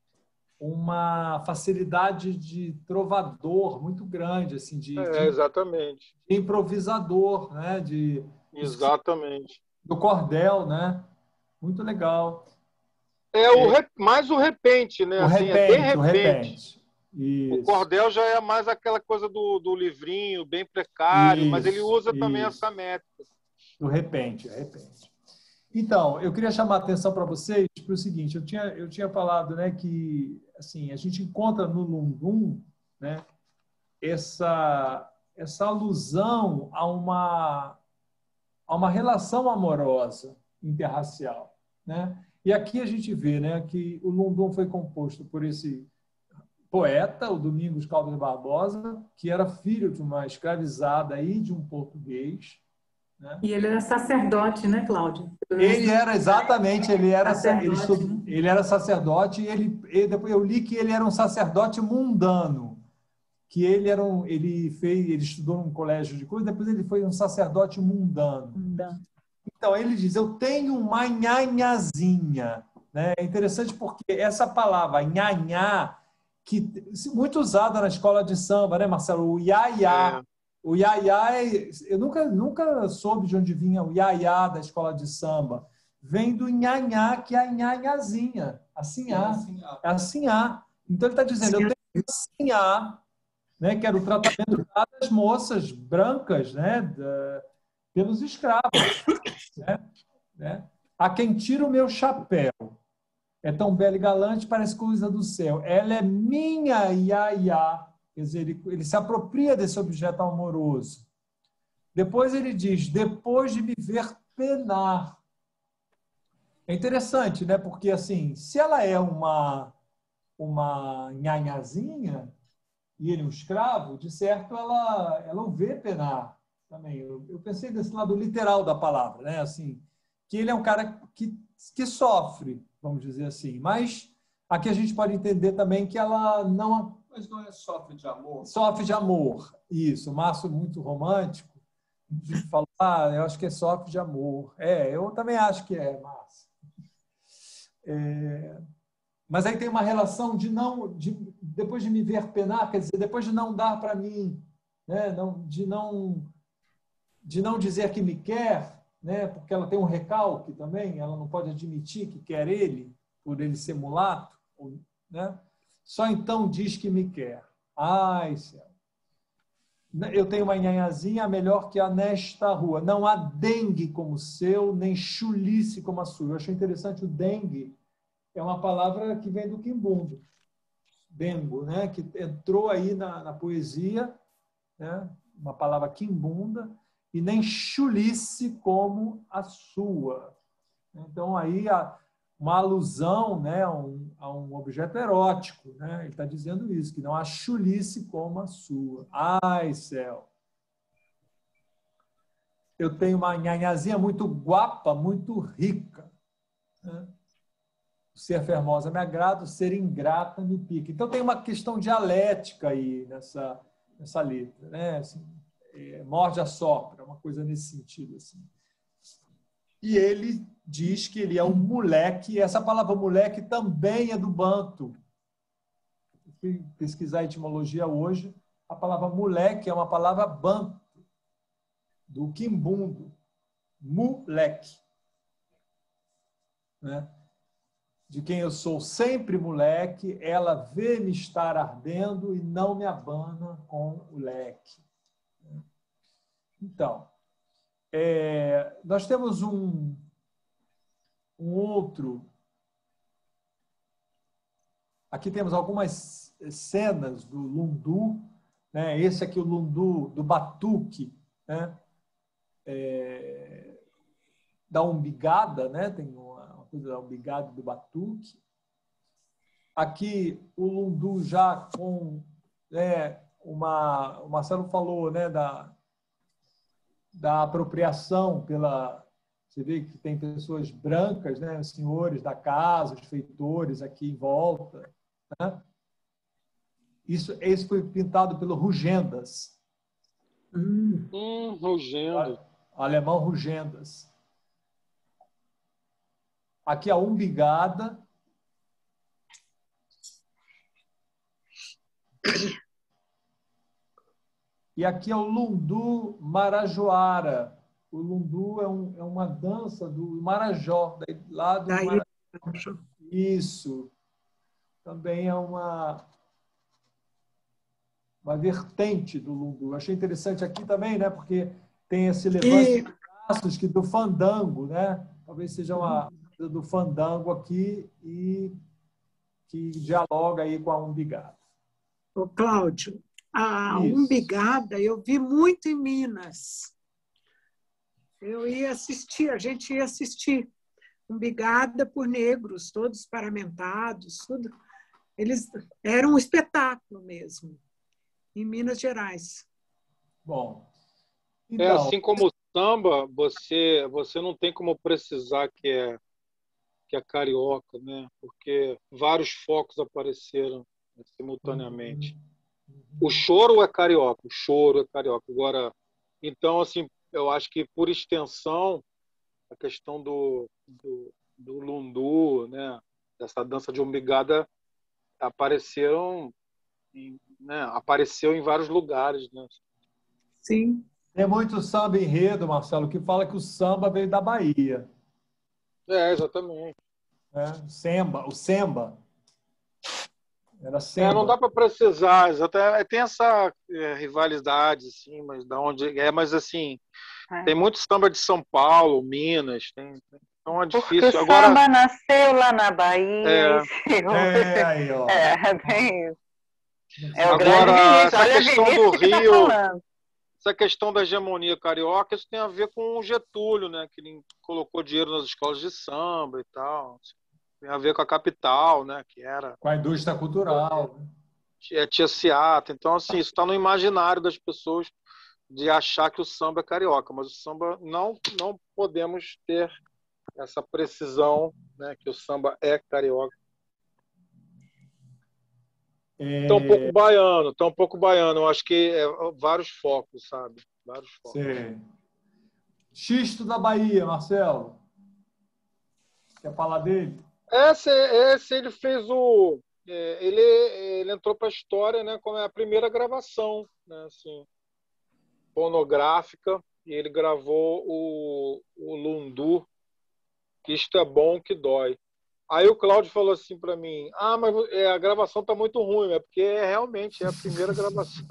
facilidade de trovador muito grande, assim, exatamente. De improvisador, né? Exatamente. Do cordel, né? Muito legal. Mais o repente, né? O repente, o repente. O cordel já é mais aquela coisa do livrinho, bem precário, mas ele usa também essa métrica. Do repente. Então, eu queria chamar a atenção para vocês para o seguinte, eu tinha falado, né, que assim, a gente encontra no Lundum, né, essa alusão a uma relação amorosa interracial, né? E aqui a gente vê, né, que o Lundum foi composto por esse poeta, o Domingos Caldas Barbosa, que era filho de uma escravizada e de um português. Né? E ele era sacerdote, né, Cláudio? Ele era, exatamente, ele era sacerdote, e depois eu li que ele era um sacerdote mundano, que ele estudou num colégio de coisa, depois ele foi um sacerdote mundano. Então, ele diz, eu tenho uma nhanhazinha. Né? É interessante porque essa palavra, nhanhá, que muito usada na escola de samba, né, Marcelo? O iaiá. O iaiá, eu nunca soube de onde vinha o iaiá da escola de samba. Vem do nhanhá, que é a nhanhazinha. Assim há. Então, ele está dizendo, eu tenho assim há, né, que era o tratamento das moças brancas, né, pelos escravos. Né? A quem tira o meu chapéu. É tão bela e galante, parece coisa do céu. Ela é minha iaiá. Quer dizer, ele se apropria desse objeto amoroso. Depois ele diz, depois de me ver penar. É interessante, né? Porque, assim, se ela é uma nhanhazinha e ele um escravo, de certo ela o vê penar também. Eu pensei desse lado literal da palavra, né? Assim, que ele é um cara que sofre, vamos dizer assim. Mas aqui a gente pode entender também que ela não... Mas não é sofre de amor? Sofre de amor, isso. O Márcio muito romântico falou Ah, eu acho que é sofre de amor. Eu também acho que é, Márcia. Mas aí tem uma relação depois de me ver penar, quer dizer, depois de não dar para mim, né? De não dizer que me quer, né? Porque ela tem um recalque também, ela não pode admitir que quer ele, por ele ser mulato, né? Só então diz que me quer. Ai, céu. Eu tenho uma nhanhazinha melhor que a nesta rua. Não há dengue como o seu, nem chulice como a sua. Eu achei interessante o dengue. É uma palavra que vem do quimbundo. Dengo, né? Que entrou aí na poesia, né? Uma palavra quimbunda, e nem chulice como a sua. Então, aí uma alusão, né, a um objeto erótico. Né? Ele está dizendo isso, que não há chulice como a sua. Ai, céu! Eu tenho uma nhanhazinha muito guapa, muito rica. Né? Ser formosa me agrada, ser ingrata me pica. Então, tem uma questão dialética aí nessa letra. Né? Assim, morde a sopra, uma coisa nesse sentido. Assim. E ele diz que ele é um moleque, e essa palavra moleque também é do banto. Eu fui pesquisar a etimologia hoje, a palavra moleque é uma palavra banto, do quimbundo, moleque. Né? De quem eu sou sempre moleque, ela vê-me estar ardendo e não me abana com o leque. Então, nós temos um outro. Aqui temos algumas cenas do lundu, né? Esse aqui, o lundu do batuque, né? Da umbigada, né? Tem uma coisa da umbigada e do batuque. Aqui, o lundu já com o Marcelo falou, né? Da apropriação pela... Você vê que tem pessoas brancas, né? Os senhores da casa, os feitores aqui em volta. Né? Esse foi pintado pelo Rugendas. Rugendo. Alemão Rugendas. Aqui a umbigada. E aqui é o lundu marajoara. O lundu é uma dança do Marajó, lá do Marajó. Isso. Também é uma vertente do lundu. Eu achei interessante aqui também, né? Porque tem esse levante de braços que do fandango, né? Talvez seja uma coisa do fandango aqui e que dialoga aí com a umbigada. Ô, Cláudio, a umbigada eu vi muito em Minas. Eu ia assistir, a gente ia assistir umbigada por negros, todos paramentados, tudo. Eles eram um espetáculo mesmo, em Minas Gerais. Bom, então... assim como o samba, você não tem como precisar que é carioca, né? Porque vários focos apareceram simultaneamente. O choro é carioca, Agora, então, assim, eu acho que, por extensão, a questão do lundu, né? Dessa dança de umbigada, apareceu em vários lugares, né? Sim. Tem muito samba enredo, Marcelo, que fala que o samba veio da Bahia. Exatamente. O semba. Era semba. Não dá para precisar, tem essa rivalidade, assim, mas da onde mas assim, tem muito samba de São Paulo, Minas, então é difícil. Porque o samba nasceu lá na Bahia. Aí, ó. Tem isso. Agora, essa questão do Rio, essa questão da hegemonia carioca, isso tem a ver com o Getúlio, né? Que ele colocou dinheiro nas escolas de samba e tal. Tem a ver com a capital, né? Que era... Com a indústria cultural. Tia Seata. Então, assim, isso está no imaginário das pessoas de achar que o samba é carioca. Mas o samba, não podemos ter essa precisão, né? Que o samba é carioca. Tá um pouco baiano. Eu acho que vários focos, sabe? Vários focos. Sim. Xisto da Bahia, Marcelo. Quer falar dele? Esse ele fez o... Ele entrou para a história, né, como é a primeira gravação, né, assim, fonográfica, e ele gravou o Lundu, que isto é bom que dói. Aí o Cláudio falou assim para mim, mas a gravação está muito ruim, porque realmente é a primeira gravação.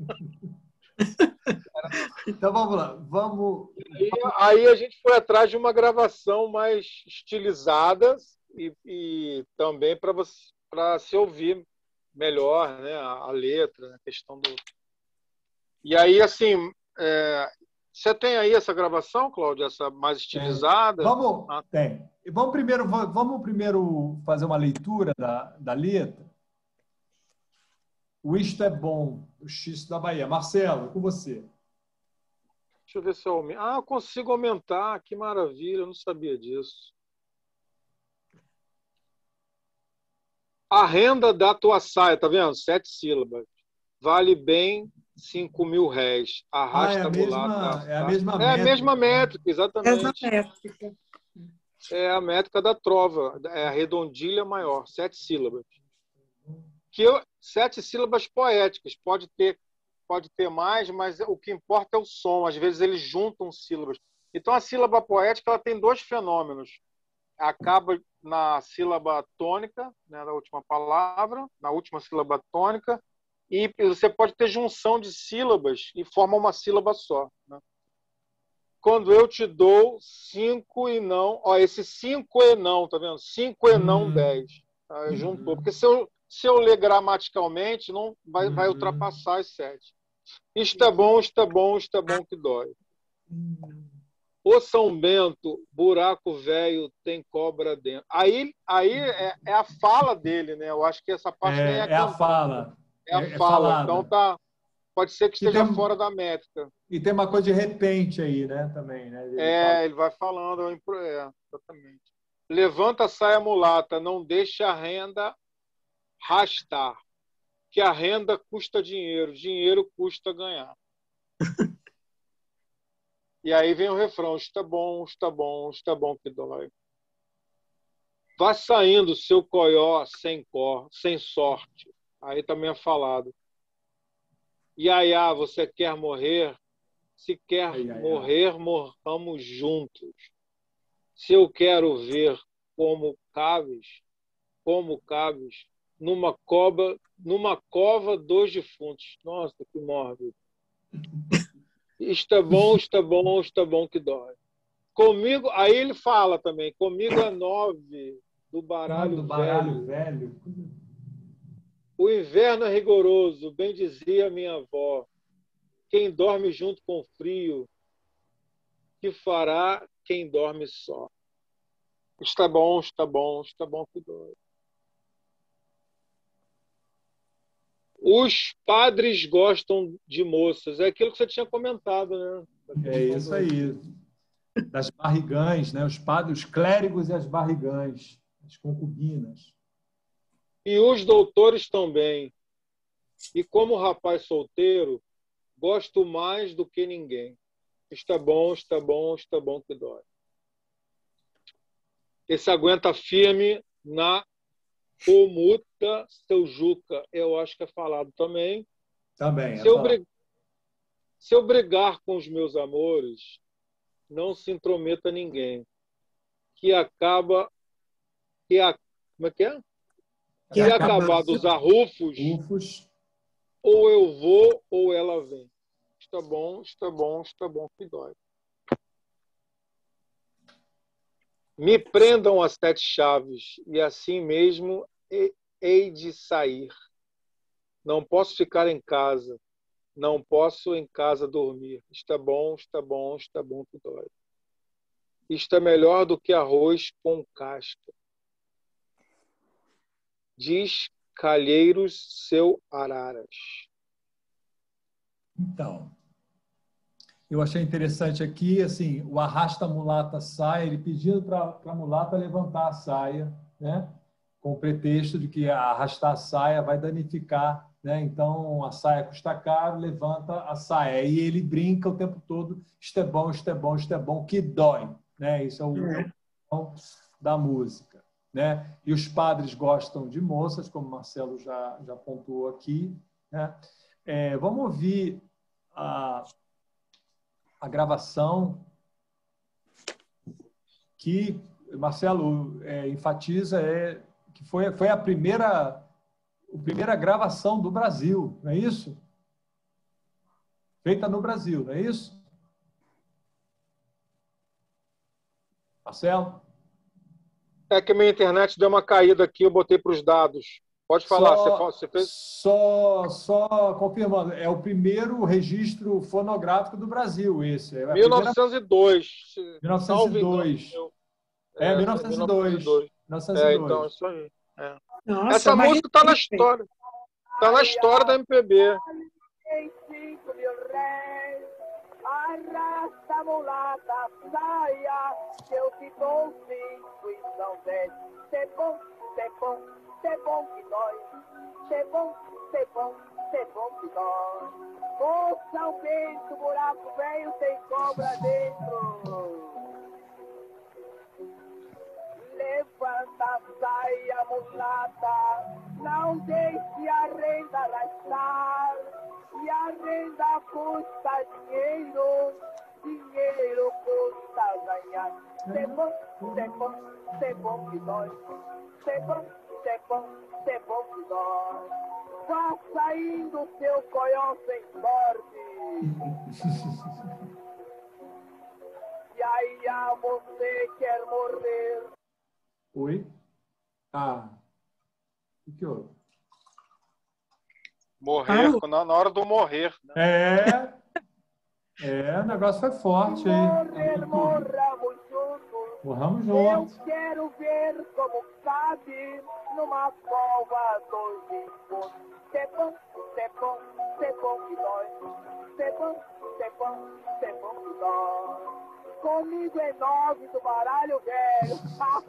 Então vamos lá, Aí a gente foi atrás de uma gravação mais estilizada e também para se ouvir melhor, né, a letra, a questão do... E aí, assim, você tem aí essa gravação, Cláudio, essa mais estilizada? Tem. Vamos primeiro fazer uma leitura da letra. O Isto é Bom, o Xisto da Bahia. Marcelo, com você. Deixa eu ver se eu aumento. Eu consigo aumentar, que maravilha, eu não sabia disso. A renda da tua saia, tá vendo? 7 sílabas. Vale bem 5.000 réis. Arrasta a mulata. É a mesma métrica. É a mesma métrica, exatamente. Essa métrica. É a métrica da trova. É a redondilha maior, 7 sílabas. 7 sílabas poéticas. Pode ter mais, mas o que importa é o som. Às vezes eles juntam sílabas. Então a sílaba poética ela tem 2 fenômenos. Acaba na sílaba tônica, né, na última palavra, na última sílaba tônica, e você pode ter junção de sílabas e forma uma sílaba só, né? Quando eu te dou 5 e não... esse 5 e não, tá vendo? 5 e não 10. Juntou. Porque se eu ler gramaticalmente, não vai ultrapassar as 7. Isto é bom, isto é bom, isto é bom que dói. Ô São Bento, buraco velho tem cobra dentro. Aí é a fala dele, né? Eu acho que essa parte nem é a fala. É a fala. Então pode ser que esteja fora da métrica. E tem uma coisa de repente aí, né? Também, né? Ele vai falando. Exatamente. Levanta a saia mulata, não deixa a renda rastar. Que a renda custa dinheiro, dinheiro custa ganhar. E aí vem o refrão, está bom, está bom, está bom que dói. Vá saindo seu coió sem sorte. Aí também é falado. Iaiá, você quer morrer? Se quer morrer, morramos juntos. Se eu quero ver como cabes, numa cova 2 defuntos. Nossa, que mórbido. Isto é bom, isto é bom, isto é bom que dói. Comigo, aí ele fala também, comigo é 9 do baralho velho. O inverno é rigoroso, bem dizia minha avó. Quem dorme junto com frio, que fará quem dorme só. Está bom, está bom, está bom que dói. Os padres gostam de moças. É aquilo que você tinha comentado, né? É isso aí. Das barrigãs, né? Os padres, os clérigos e as barrigãs, as concubinas. E os doutores também. E como rapaz solteiro, gosto mais do que ninguém. Está bom, está bom, está bom que dói. Esse aguenta firme na Comuta, seu Juca, eu acho que é falado também. Também. Se eu brigar com os meus amores, não se intrometa ninguém. Como é que é? Que acabar dos arrufos, ou eu vou ou ela vem. Está bom, está bom, está bom que dói. Me prendam as 7 chaves, e assim mesmo hei de sair. Não posso ficar em casa, não posso em casa dormir. Está bom, está bom, está bom que dói. Isto é melhor do que arroz com casca. Diz Calheiros seu Araras. Então, eu achei interessante aqui, assim, o arrasta a mulata saia, ele pedindo para a mulata levantar a saia, né? Com o pretexto de que arrastar a saia vai danificar, né? Então a saia custa caro, levanta a saia. E ele brinca o tempo todo: isto é bom, isto é bom, isto é bom, que dói, né? Isso é o da música, né? E os padres gostam de moças, como o Marcelo já pontuou aqui, né? Vamos ouvir a gravação que Marcelo enfatiza que foi a primeira gravação do Brasil, não é isso? Feita no Brasil, não é isso? Marcelo? É que a minha internet deu uma caída aqui, eu botei para os dados. Pode falar, você fez? Só confirmando, é o primeiro registro fonográfico do Brasil, esse. 1902. 1902. 1902. 1902. Então, isso aí. Nossa, essa música está na história. Está na história da MPB. Arrasta a mulata, saia, que eu te dou 5 e são 10. Cê bom que dói. Cê bom que dói. Moça, o vento, buraco velho, tem cobra dentro. Levanta a saia, mulata, não deixe a renda arrastar. E a renda custa dinheiro, dinheiro custa ganhar. Cê bom que dói. Cê bom que dói. Vá saindo seu coió sem sorte. E aí você quer morrer. Oi? O que houve? Morrer, na hora do morrer. O negócio foi forte aí. Morramos juntos. Morramos juntos. Eu quero ver como cabe numa cova dos encontros. Cê bom que dói. Cê bom que dói. Comigo é 9 do baralho velho.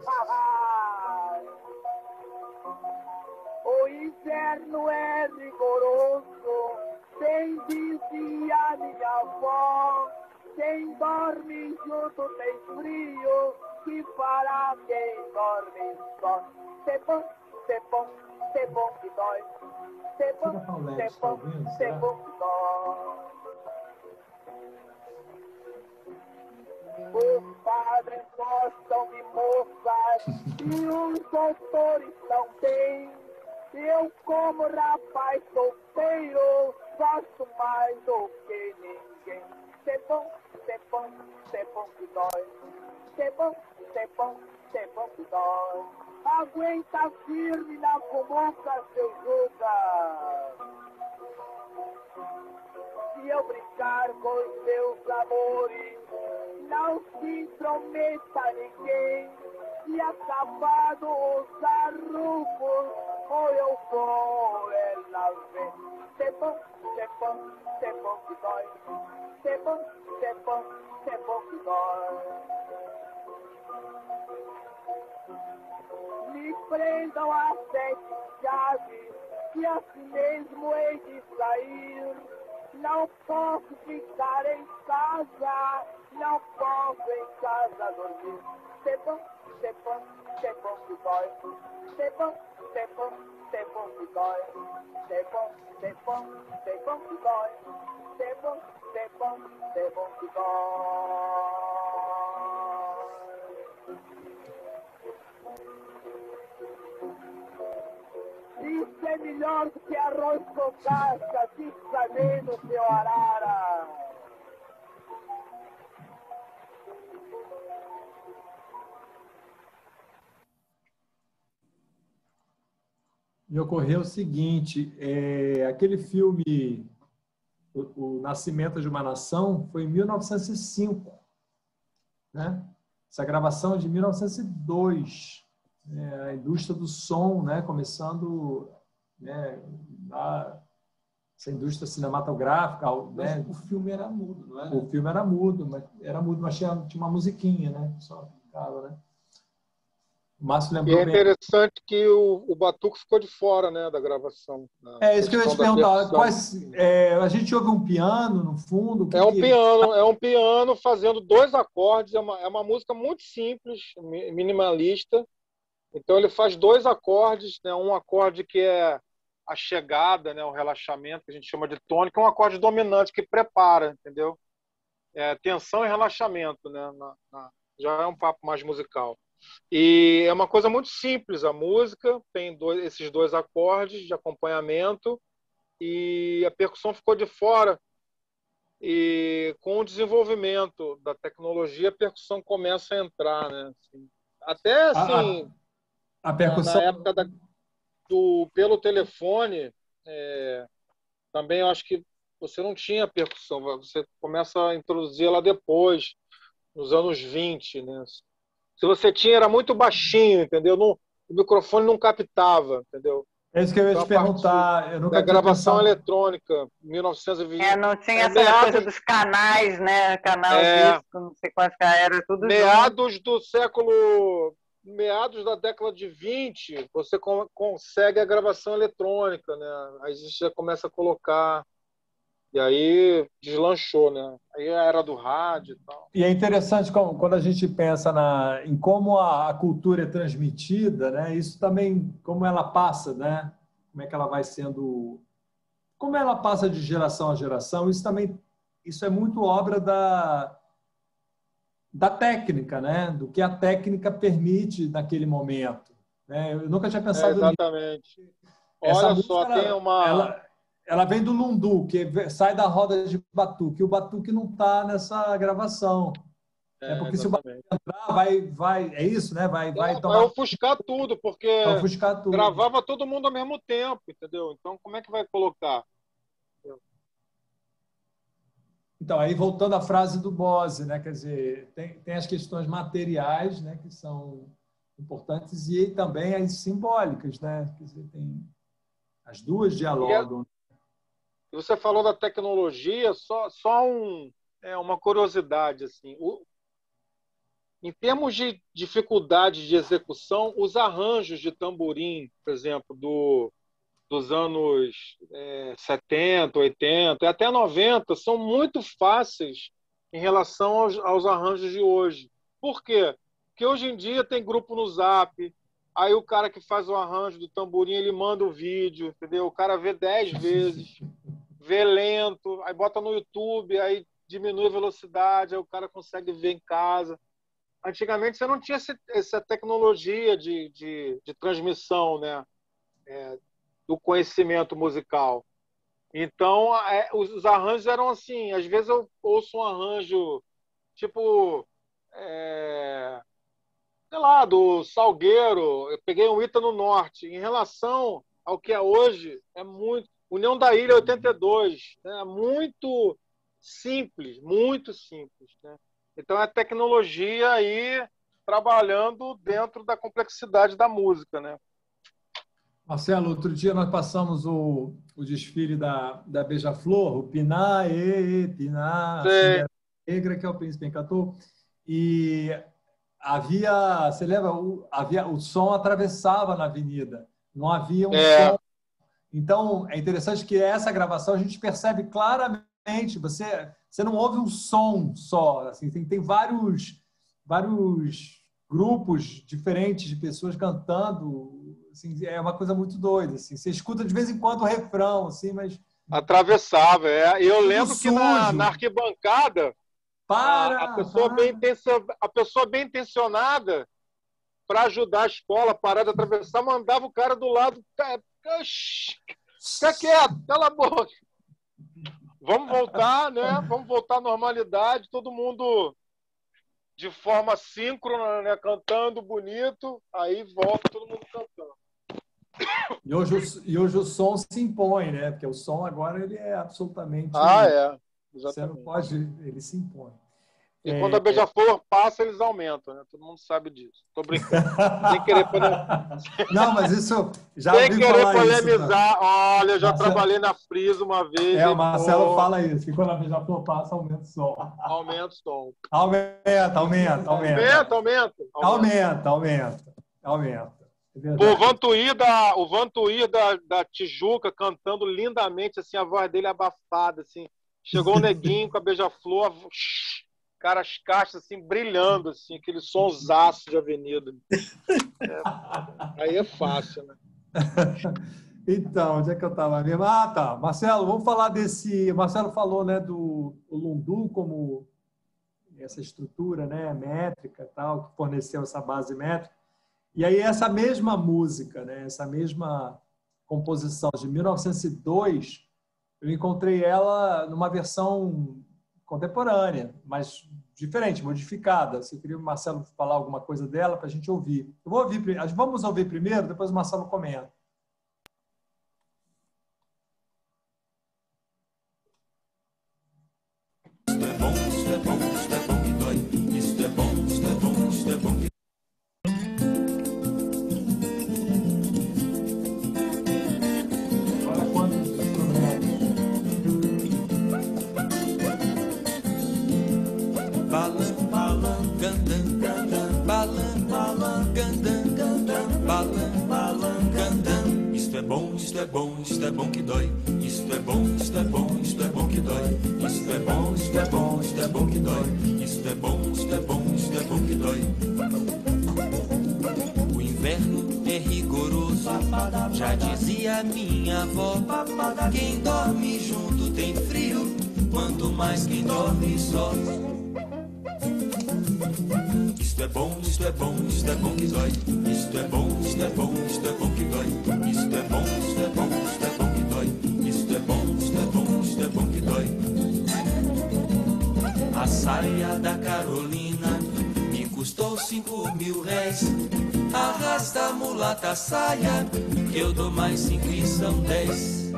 O inverno é rigoroso, quem dizia minha avó. Quem dorme junto tem frio, que fará quem dorme só. Cê bom que dói. Cê bom que dói. Os padres gostam de moças e os doutores também. Eu, como rapaz solteiro, gosto mais do que ninguém. Cê bom que dói. Cê bom que dói. Aguenta firme na comuca, seu Juca. Se eu brincar com os meus amores, não se intrometa ninguém. Se acabado os arrumos, ou eu vou ela ver. Cê bom que dói. Cê bom que dói. Me prendam a 7 chaves, e assim mesmo hei de sair. Não posso ficar em casa, não posso em casa dormir. Cê bom que dói. Cê bom que dói. Cê bom que dói. Cê bom que dói. Isso é melhor do que arroz com casca, fixa menos, seu arara. Me ocorreu o seguinte, aquele filme o Nascimento de uma Nação foi em 1905, né? Essa gravação é de 1902, a indústria do som, né, começando, né, essa indústria cinematográfica, né? O filme era mudo, não era? O filme era mudo, mas tinha uma musiquinha, né? Só ficava, né? O Márcio E lembrou é bem. interessante que o batuque ficou de fora, né, da gravação. É isso que eu ia te questão da perguntar. percussão. A gente ouve um piano no fundo? O que É um piano fazendo 2 acordes. É uma música muito simples, minimalista. Então ele faz 2 acordes, né? Um acorde que é a chegada, né? O relaxamento, que a gente chama de tônica, um acorde dominante que prepara, entendeu? Tensão e relaxamento, né? Já é um papo mais musical. E é uma coisa muito simples a música, tem esses 2 acordes de acompanhamento e a percussão ficou de fora. E com o desenvolvimento da tecnologia, a percussão começa a entrar, né? Assim, até assim, a percussão... na época pelo telefone, também eu acho que você não tinha percussão, você começa a introduzir ela depois, nos anos 20, né? Se você tinha, era muito baixinho, entendeu? O microfone não captava, entendeu? É isso que eu ia te perguntar. Eu nunca da gravação pensado... eletrônica, 1920. Não tinha essa coisa dos canais, né? Canal disco, não sei quais que era, tudo meados da década de 20, você consegue a gravação eletrônica, né? Aí você já começa a colocar. E aí deslanchou, né? Aí era do rádio e tal. E é interessante quando a gente pensa em como a cultura é transmitida, né? Isso também, como ela passa, né? Como é que ela vai sendo... Como ela passa de geração a geração, isso é muito obra da técnica, né? Do que a técnica permite naquele momento. Né? Eu nunca tinha pensado nisso. Exatamente. Essa Olha música, só, tem uma... Ela vem do lundu, que sai da roda de batuque. O batuque não está nessa gravação. Porque se o batuque entrar, vai... É isso, né? Vai ofuscar tudo, porque gravava todo mundo ao mesmo tempo, entendeu? Então, como é que vai colocar? Então, aí voltando à frase do Bose, né? Quer dizer, tem as questões materiais, né? Que são importantes, e também as simbólicas, né? Quer dizer, as duas dialogam. Você falou da tecnologia, só uma curiosidade, assim. Em termos de dificuldade de execução, os arranjos de tamborim, por exemplo, dos anos 70, 80 e até 90, são muito fáceis em relação aos arranjos de hoje. Por quê? Porque hoje em dia tem grupo no Zap, aí o cara que faz o arranjo do tamborim, ele manda o vídeo, entendeu? O cara vê 10 vezes, vê lento, aí bota no YouTube, aí diminui a velocidade, aí o cara consegue ver em casa. Antigamente você não tinha essa tecnologia de transmissão, né? Do conhecimento musical. Então, os arranjos eram assim. Às vezes eu ouço um arranjo tipo, sei lá, do Salgueiro. Eu peguei um Ítalo Norte. Em relação ao que é hoje, é muito... União da Ilha 82, né? Muito simples, né? Então, é a tecnologia aí trabalhando dentro da complexidade da música, né? Marcelo, outro dia nós passamos o desfile da Beija-Flor, o Piná, Piná, Cinderela Negra, que é o Príncipe Encantou, e você lembra, o som atravessava na avenida, não havia um som. Então, é interessante que essa gravação a gente percebe claramente, você não ouve um som só, assim, tem vários grupos diferentes de pessoas cantando, assim, é uma coisa muito doida, assim. Você escuta de vez em quando o refrão, assim, mas... Atravessava, Eu lembro que na arquibancada, a pessoa bem intencionada, para ajudar a escola a parar de atravessar, mandava o cara do lado, fica quieto, cala a boca. Vamos voltar, né? Vamos voltar à normalidade, todo mundo de forma síncrona, né? Cantando bonito, aí volta todo mundo cantando. E hoje o som se impõe, né? Porque o som agora ele é absolutamente... Exatamente. Você não pode... Ele se impõe. E quando a Beija-Flor passa, eles aumentam, né? Todo mundo sabe disso. Tô brincando. Sem querer Não, mas isso... Sem querer polemizar. Olha, eu já trabalhei na Frisa uma vez. O Marcelo fala isso, que quando a Beija-Flor passa, aumenta o som. Aumenta o som. Aumenta. Aumenta. É o Vantuir da Tijuca cantando lindamente, assim, a voz dele abafada, assim. Chegou o neguinho com a beija-flor, cara, as caixas assim, brilhando, assim, aquele sonsaço de avenida. Aí é fácil, né? Então, onde é que eu estava mesmo? Ah, tá. Marcelo, vamos falar desse... Marcelo falou, né, do Lundu como essa estrutura, né, métrica e tal, que forneceu essa base métrica. E aí essa mesma música, né, essa mesma composição de 1902, eu encontrei ela numa versão contemporânea, mas diferente, modificada. Você queria o Marcelo falar alguma coisa dela para a gente ouvir? Vamos ouvir primeiro, depois o Marcelo comenta. Isto é bom, isto é bom, isto é bom que dói. Isto é bom, isto é bom, isto é bom que... Olha quantos instrumentos. Balan, balan, gandan, gandan. Balan, balan, gandan, gandan. Balan, balan, gandan. Isto é bom, isto é bom, isto é bom que dói. Isto é bom, isto é bom, isto é bom que dói. Isto é bom, isto é bom, isto é bom que dói. Isto é bom, isto é bom, isto é bom que dói. O inverno é rigoroso, já dizia minha avó. Quem dorme junto tem frio, quanto mais quem dorme só. Isto é bom, isto é bom, isto é bom que dói. Isto é bom, isto é bom, isto é bom que dói. Isto é bom, isto é bom, isto é bom que dói. Isto é bom, isto é bom, isto é bom que dói. A saia da Carolina me custou 5.000 réis. Arrasta a mulata a saia, que eu dou mais 5 e são 10.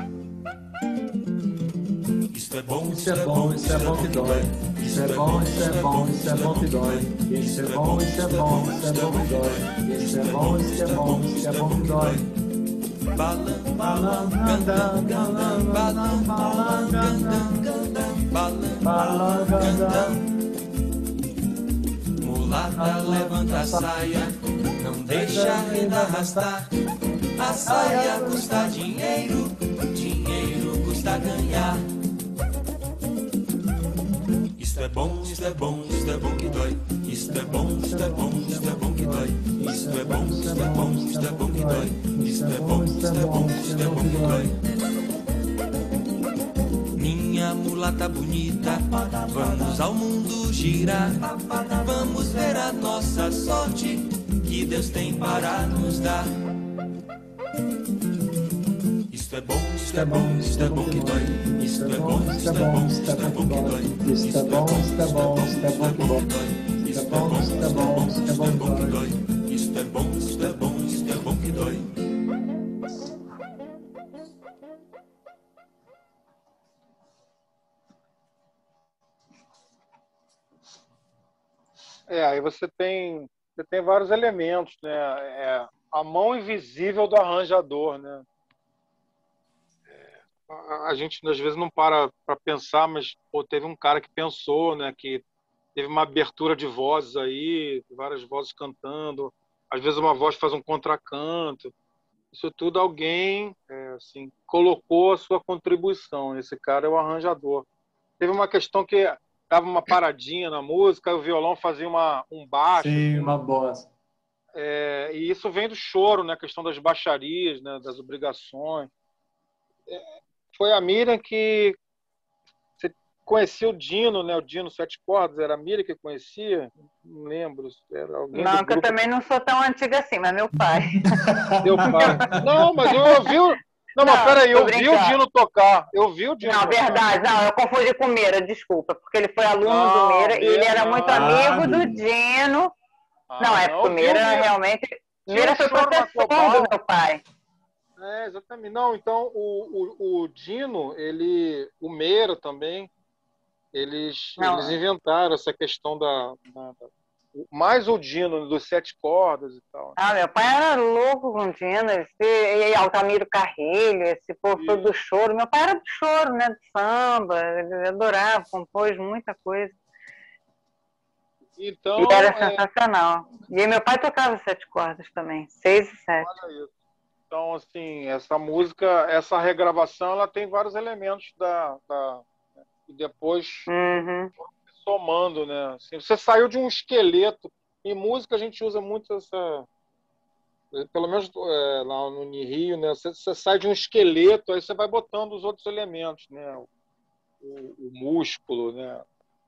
Isto é bom, Isso é bom, isso é bom que dói. Isso é bom, isso é bom, isso é bom que dói. Isso é bom, isso é bom, isso é bom que dói. Isso é bom, isso é bom, isso é bom que dói. Balan, balan, gandan, gandan. Balan, balan, gandan, gandan. Balan, gandan. Mulata, levanta a saia, não deixa a renda arrastar. A saia custa dinheiro, dinheiro custa ganhar. Isto é bom, isto é bom, isto é bom que dói. Isto é bom, isto é bom, isto é bom que dói. Isto é bom, isto é bom, isto é bom que dói. Isto é bom, isto é bom, isto é bom que dói. Minha mulata bonita, vamos ao mundo girar. Vamos ver a nossa sorte que Deus tem para nos dar. Isto é bom, isto é bom, isto é bom que dói. Isto é bom, isto é bom, isto é bom que dói. Isto é bom, isto é bom, isto é bom que dói. Isto é bom, isto é bom, isto é bom que dói. Isto é bom, isto é bom, isto é bom que dói. Aí você tem vários elementos, né? A mão invisível do arranjador, né? A gente às vezes não para pensar, mas pô, teve um cara que pensou, né? Que teve uma abertura de vozes aí, várias vozes cantando. Às vezes uma voz faz um contracanto. Isso tudo alguém assim, colocou a sua contribuição. Esse cara é o arranjador. Teve uma questão que dava uma paradinha na música, o violão fazia um baixo. Sim, assim, uma bossa. E isso vem do choro, né? A questão das baixarias, né? Das obrigações. Foi a Miriam que... Você conhecia o Dino, né? O Dino Sete Cordas, era a Miriam que conhecia? Não lembro. Era alguém Não, do que eu grupo. também não sou tão antiga assim, mas meu pai. Meu pai. Não, mas eu ouvi... Não, mas peraí, eu vi o Dino tocar. Eu vi o Dino Não, tocar. verdade. Não, eu confundi com o Meira, desculpa. Porque ele foi aluno do Meira e ele era muito amigo do Dino. Porque o Meira realmente... Meira foi professor do meu pai. Exatamente. Não, então o Dino, o Meira também, eles inventaram essa questão mais o Dino dos Sete Cordas e tal. Meu pai era louco com o Dino, e Altamiro Carrilho, esse povo todo do choro. Meu pai era do choro, né, do samba, ele adorava, compôs muita coisa. Então, E era sensacional. E aí meu pai tocava 7 cordas também, 6 e 7. olha isso. Então, assim, essa música, essa regravação, ela tem vários elementos e depois somando, né? Assim, você saiu de um esqueleto. Em música a gente usa muito essa, pelo menos lá no Rio, né? Você sai de um esqueleto, aí você vai botando os outros elementos, né? O músculo, né?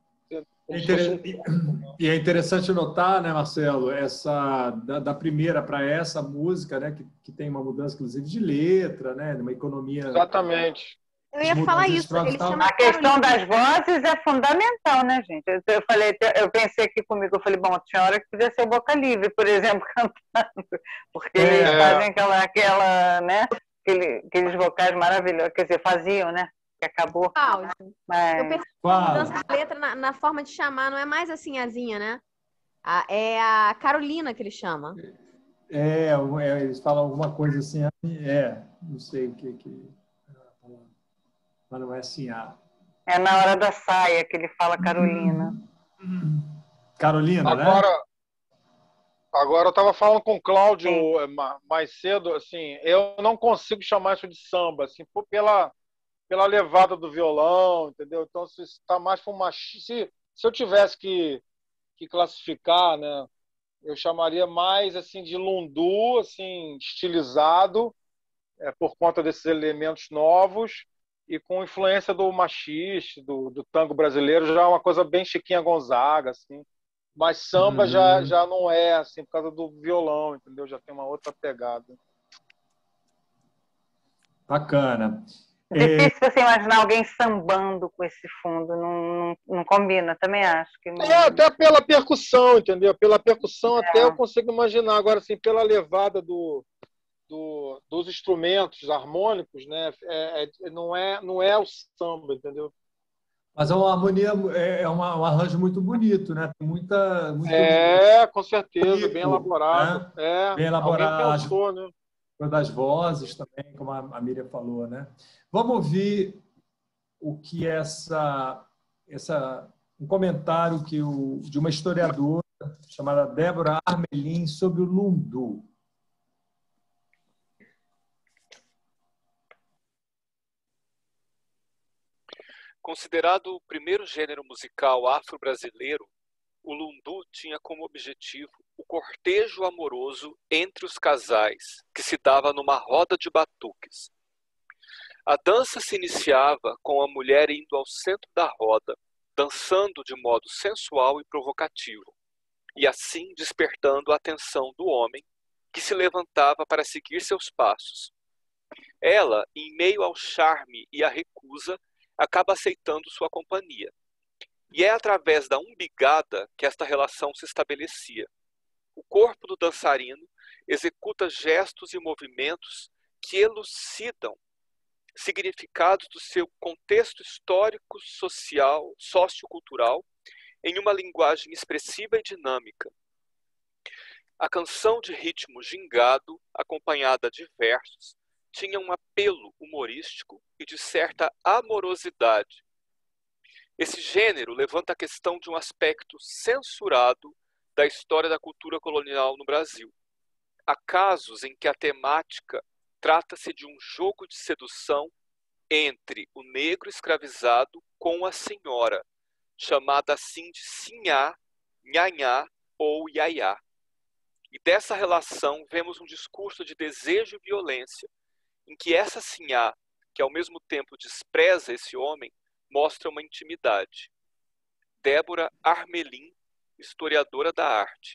E é interessante notar, né, Marcelo, da primeira para essa música, né, que tem uma mudança, inclusive, de letra, né, uma economia. Exatamente. Eu ia falar isso. Ele chama a questão das vozes é fundamental, né, gente? Eu pensei aqui comigo, eu falei, bom, tinha hora que podia ser o Boca Livre, por exemplo, cantando, porque eles fazem aquela, né, aqueles vocais maravilhosos, quer dizer, faziam, né? Que acabou. Eu percebi a mudança de letra na forma de chamar, não é mais assim azinha, né? É a Carolina que ele chama. Eles falam alguma coisa assim, não sei o que mas não é assim. É na hora da saia que ele fala Carolina. Carolina, né? Agora eu estava falando com o Cláudio mais cedo, assim, eu não consigo chamar isso de samba, assim, pela levada do violão, entendeu? Então, se está mais para uma... Se eu tivesse que classificar, né, eu chamaria mais assim de lundu, assim, estilizado, por conta desses elementos novos e com influência do machiste, do tango brasileiro, já é uma coisa bem Chiquinha Gonzaga, assim. Mas samba já não é, assim, por causa do violão, entendeu? Já tem uma outra pegada. Bacana. Difícil você imaginar alguém sambando com esse fundo, não combina, também acho. Que não... até pela percussão, entendeu? Pela percussão até eu consigo imaginar. Agora, assim, pela levada dos instrumentos harmônicos, né? Não é o samba, entendeu? Mas é uma harmonia, um arranjo muito bonito, né? Tem muito com certeza, rico, bem elaborado. Né? Bem elaborado. Alguém pensou, né? Das vozes também, como a Miriam falou, né? Vamos ouvir o que um comentário de uma historiadora chamada Débora Armelin sobre o lundu. Considerado o primeiro gênero musical afro-brasileiro, o lundu tinha como objetivo o cortejo amoroso entre os casais, que se dava numa roda de batuques. A dança se iniciava com a mulher indo ao centro da roda, dançando de modo sensual e provocativo, e assim despertando a atenção do homem, que se levantava para seguir seus passos. Ela, em meio ao charme e à recusa, acaba aceitando sua companhia. E é através da umbigada que esta relação se estabelecia. O corpo do dançarino executa gestos e movimentos que elucidam significados do seu contexto histórico, social, sociocultural, em uma linguagem expressiva e dinâmica. A canção de ritmo gingado, acompanhada de versos, tinha um apelo humorístico e de certa amorosidade. Esse gênero levanta a questão de um aspecto censurado da história da cultura colonial no Brasil. Há casos em que a temática trata-se de um jogo de sedução entre o negro escravizado com a senhora, chamada assim de sinhá, nhanhá ou iaiá. E dessa relação vemos um discurso de desejo e violência, em que essa sinhá, que ao mesmo tempo despreza esse homem, mostra uma intimidade. Débora Armelin, historiadora da arte.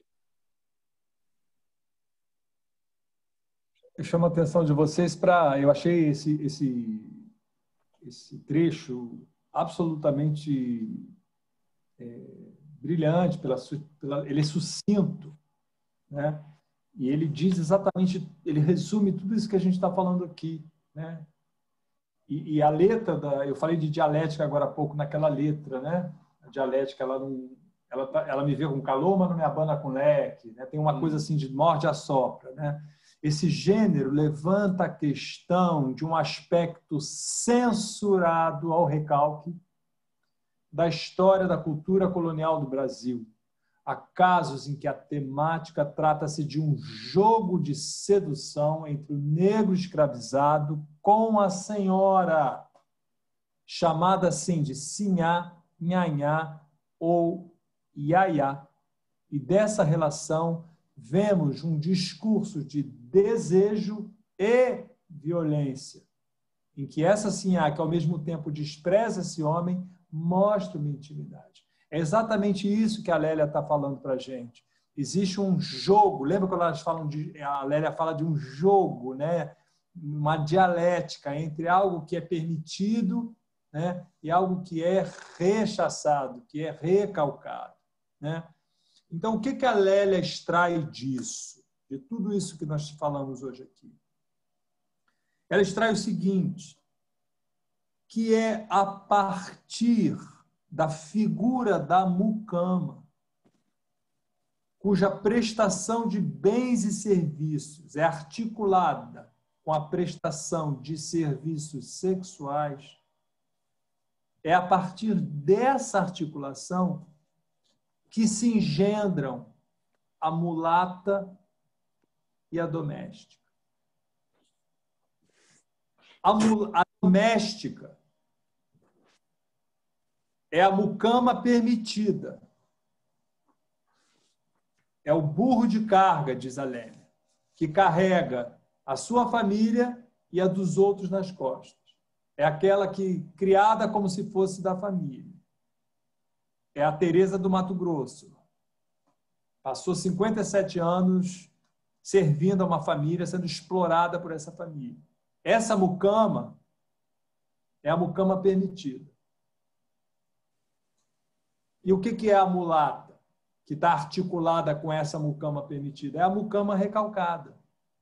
Eu chamo a atenção de vocês eu achei esse trecho absolutamente brilhante, ele é sucinto, né? E ele diz exatamente, ele resume tudo isso que a gente está falando aqui, né? E a letra eu falei de dialética agora há pouco naquela letra, né? A dialética, ela me vê com calor, mas não me abana com leque, né? Tem uma coisa assim de morde a sopra, né? Esse gênero levanta a questão de um aspecto censurado ao recalque da história da cultura colonial do Brasil. Há casos em que a temática trata-se de um jogo de sedução entre o negro escravizado com a senhora, chamada assim de sinhá, nhanhá ou iaiá. E dessa relação vemos um discurso de desejo e violência, em que essa sinhá, que ao mesmo tempo despreza esse homem, mostra uma intimidade. É exatamente isso que a Lélia está falando para a gente. Existe um jogo, lembra quando a Lélia fala de um jogo, né? Uma dialética entre algo que é permitido, né? E algo que é rechaçado, que é recalcado, né? Então, o que a Lélia extrai disso, de tudo isso que nós falamos hoje aqui? Ela extrai o seguinte, que é a partir da figura da mucama, cuja prestação de bens e serviços é articulada com a prestação de serviços sexuais, é a partir dessa articulação que se engendram a mulata e a doméstica. A doméstica é a mucama permitida. É o burro de carga, diz a Lélia, que carrega a sua família e a dos outros nas costas. É aquela que criada como se fosse da família. É a Teresa do Mato Grosso. Passou 57 anos servindo a uma família, sendo explorada por essa família. Essa mucama é a mucama permitida. E o que é a mulata, que está articulada com essa mucama permitida? É a mucama recalcada.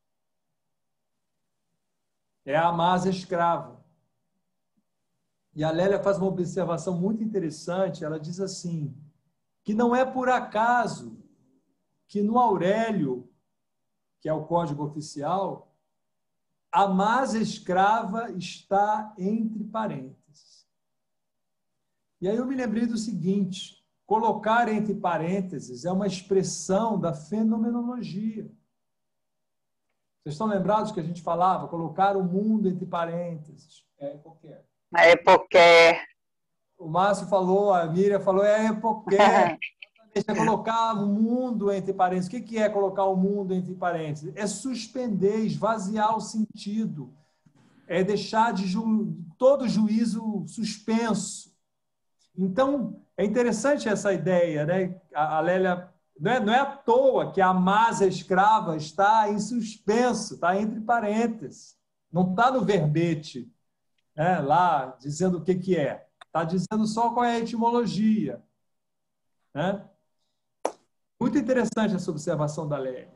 É a amasa escrava. E a Lélia faz uma observação muito interessante. Ela diz assim, que não é por acaso que no Aurélio, que é o código oficial, a amasa escrava está entre parênteses. E aí eu me lembrei do seguinte, colocar entre parênteses é uma expressão da fenomenologia. Vocês estão lembrados que a gente falava, colocar o mundo entre parênteses? É qualquer. A epoqué. O Márcio falou, a Miriam falou, é a epoqué. É colocar o mundo entre parênteses. O que é colocar o mundo entre parênteses? É suspender, esvaziar o sentido. É deixar de todo juízo suspenso. Então, é interessante essa ideia, né? A Lélia, não é à toa que a amasa escrava está em suspenso, está entre parênteses. Não está no verbete, né? Lá dizendo o que é. Está dizendo só qual é a etimologia, né? Muito interessante essa observação da Lélia.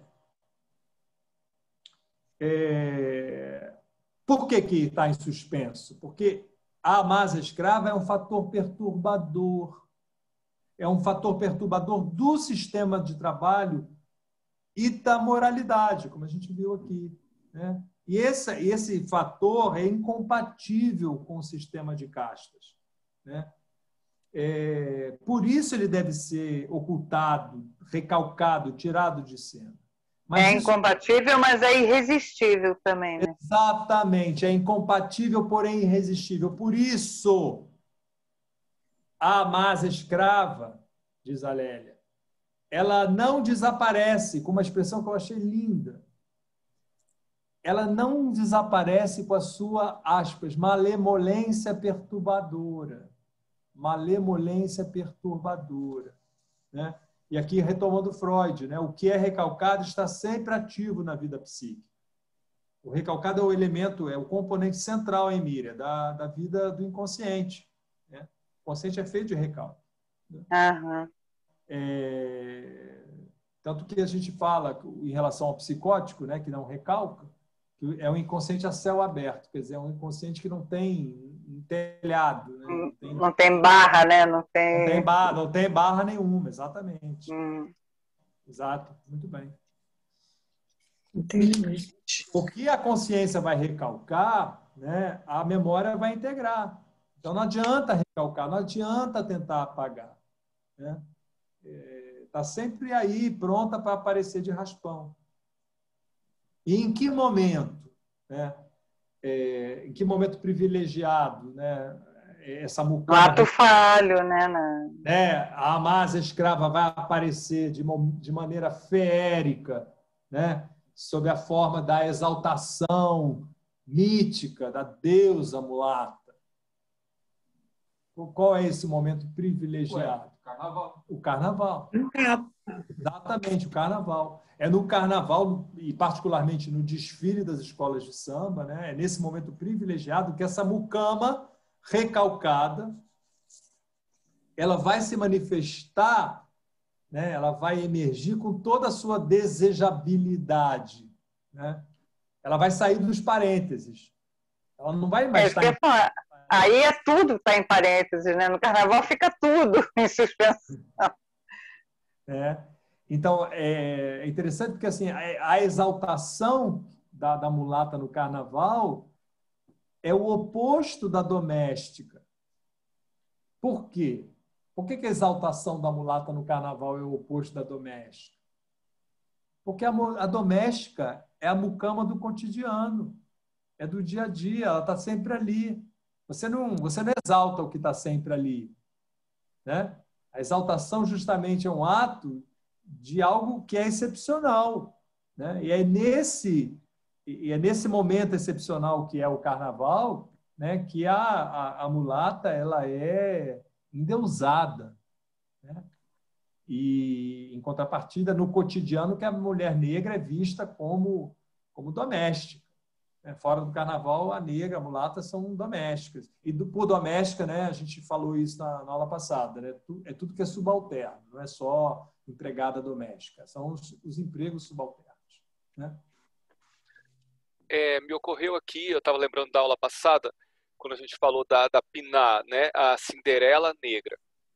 Por que está em suspenso? Porque a amasa escrava é um fator perturbador. É um fator perturbador do sistema de trabalho e da moralidade, como a gente viu aqui, né? E esse fator é incompatível com o sistema de castas, né? Por isso ele deve ser ocultado, recalcado, tirado de cena. Mas é incompatível, mas é irresistível também, né? Exatamente, é incompatível, porém irresistível. Por isso, a amasa escrava, diz a Lélia, ela não desaparece, com uma expressão que eu achei linda. Ela não desaparece com a sua, aspas, malemolência perturbadora. Malemolência perturbadora, né? E aqui retomando Freud, né? O que é recalcado está sempre ativo na vida psíquica. O recalcado é o elemento, é o componente central, hein, Miriam, da vida do inconsciente, né? O consciente é feito de recalque, né? Uhum. Tanto que a gente fala em relação ao psicótico, né, que não recalca, que é um inconsciente a céu aberto, quer dizer, é um inconsciente que não tem telhado, né? Não tem barra, né? Não tem barra nenhuma, exatamente. Exato, muito bem. Entendi. O que a consciência vai recalcar, né, a memória vai integrar. Então não adianta recalcar, não adianta tentar apagar, né? Está sempre aí, pronta para aparecer de raspão. E em que momento, né? Em que momento privilegiado, né? Essa mucama... No ato falho, né? A amasa escrava vai aparecer de maneira feérica, né? Sob a forma da exaltação mítica da deusa mulata. Qual é esse momento privilegiado? O carnaval. Exatamente, o carnaval. É no carnaval, e particularmente no desfile das escolas de samba, né? É nesse momento privilegiado que essa mucama recalcada ela vai se manifestar, né? Ela vai emergir com toda a sua desejabilidade, né? Ela vai sair dos parênteses. Ela não vai mais estar... Aí tudo está em parênteses, né? No carnaval fica tudo em suspensão. Então, é interessante porque assim, a exaltação da mulata no carnaval é o oposto da doméstica. Por quê? Por que a exaltação da mulata no carnaval é o oposto da doméstica? Porque a doméstica é a mucama do cotidiano, é do dia a dia, ela está sempre ali. Você não exalta o que está sempre ali, né? A exaltação justamente é um ato de algo que é excepcional, né? E é nesse momento excepcional que é o carnaval, né, que a mulata ela é endeusada, né? E, em contrapartida, no cotidiano, que a mulher negra é vista como doméstica. Fora do carnaval, a negra, a mulata são domésticas. E por doméstica, né, a gente falou isso na aula passada, né? É tudo que é subalterno, não é só empregada doméstica, são os empregos subalternos, né? Me ocorreu aqui, eu estava lembrando da aula passada, quando a gente falou da Piná, né, a Cinderela negra.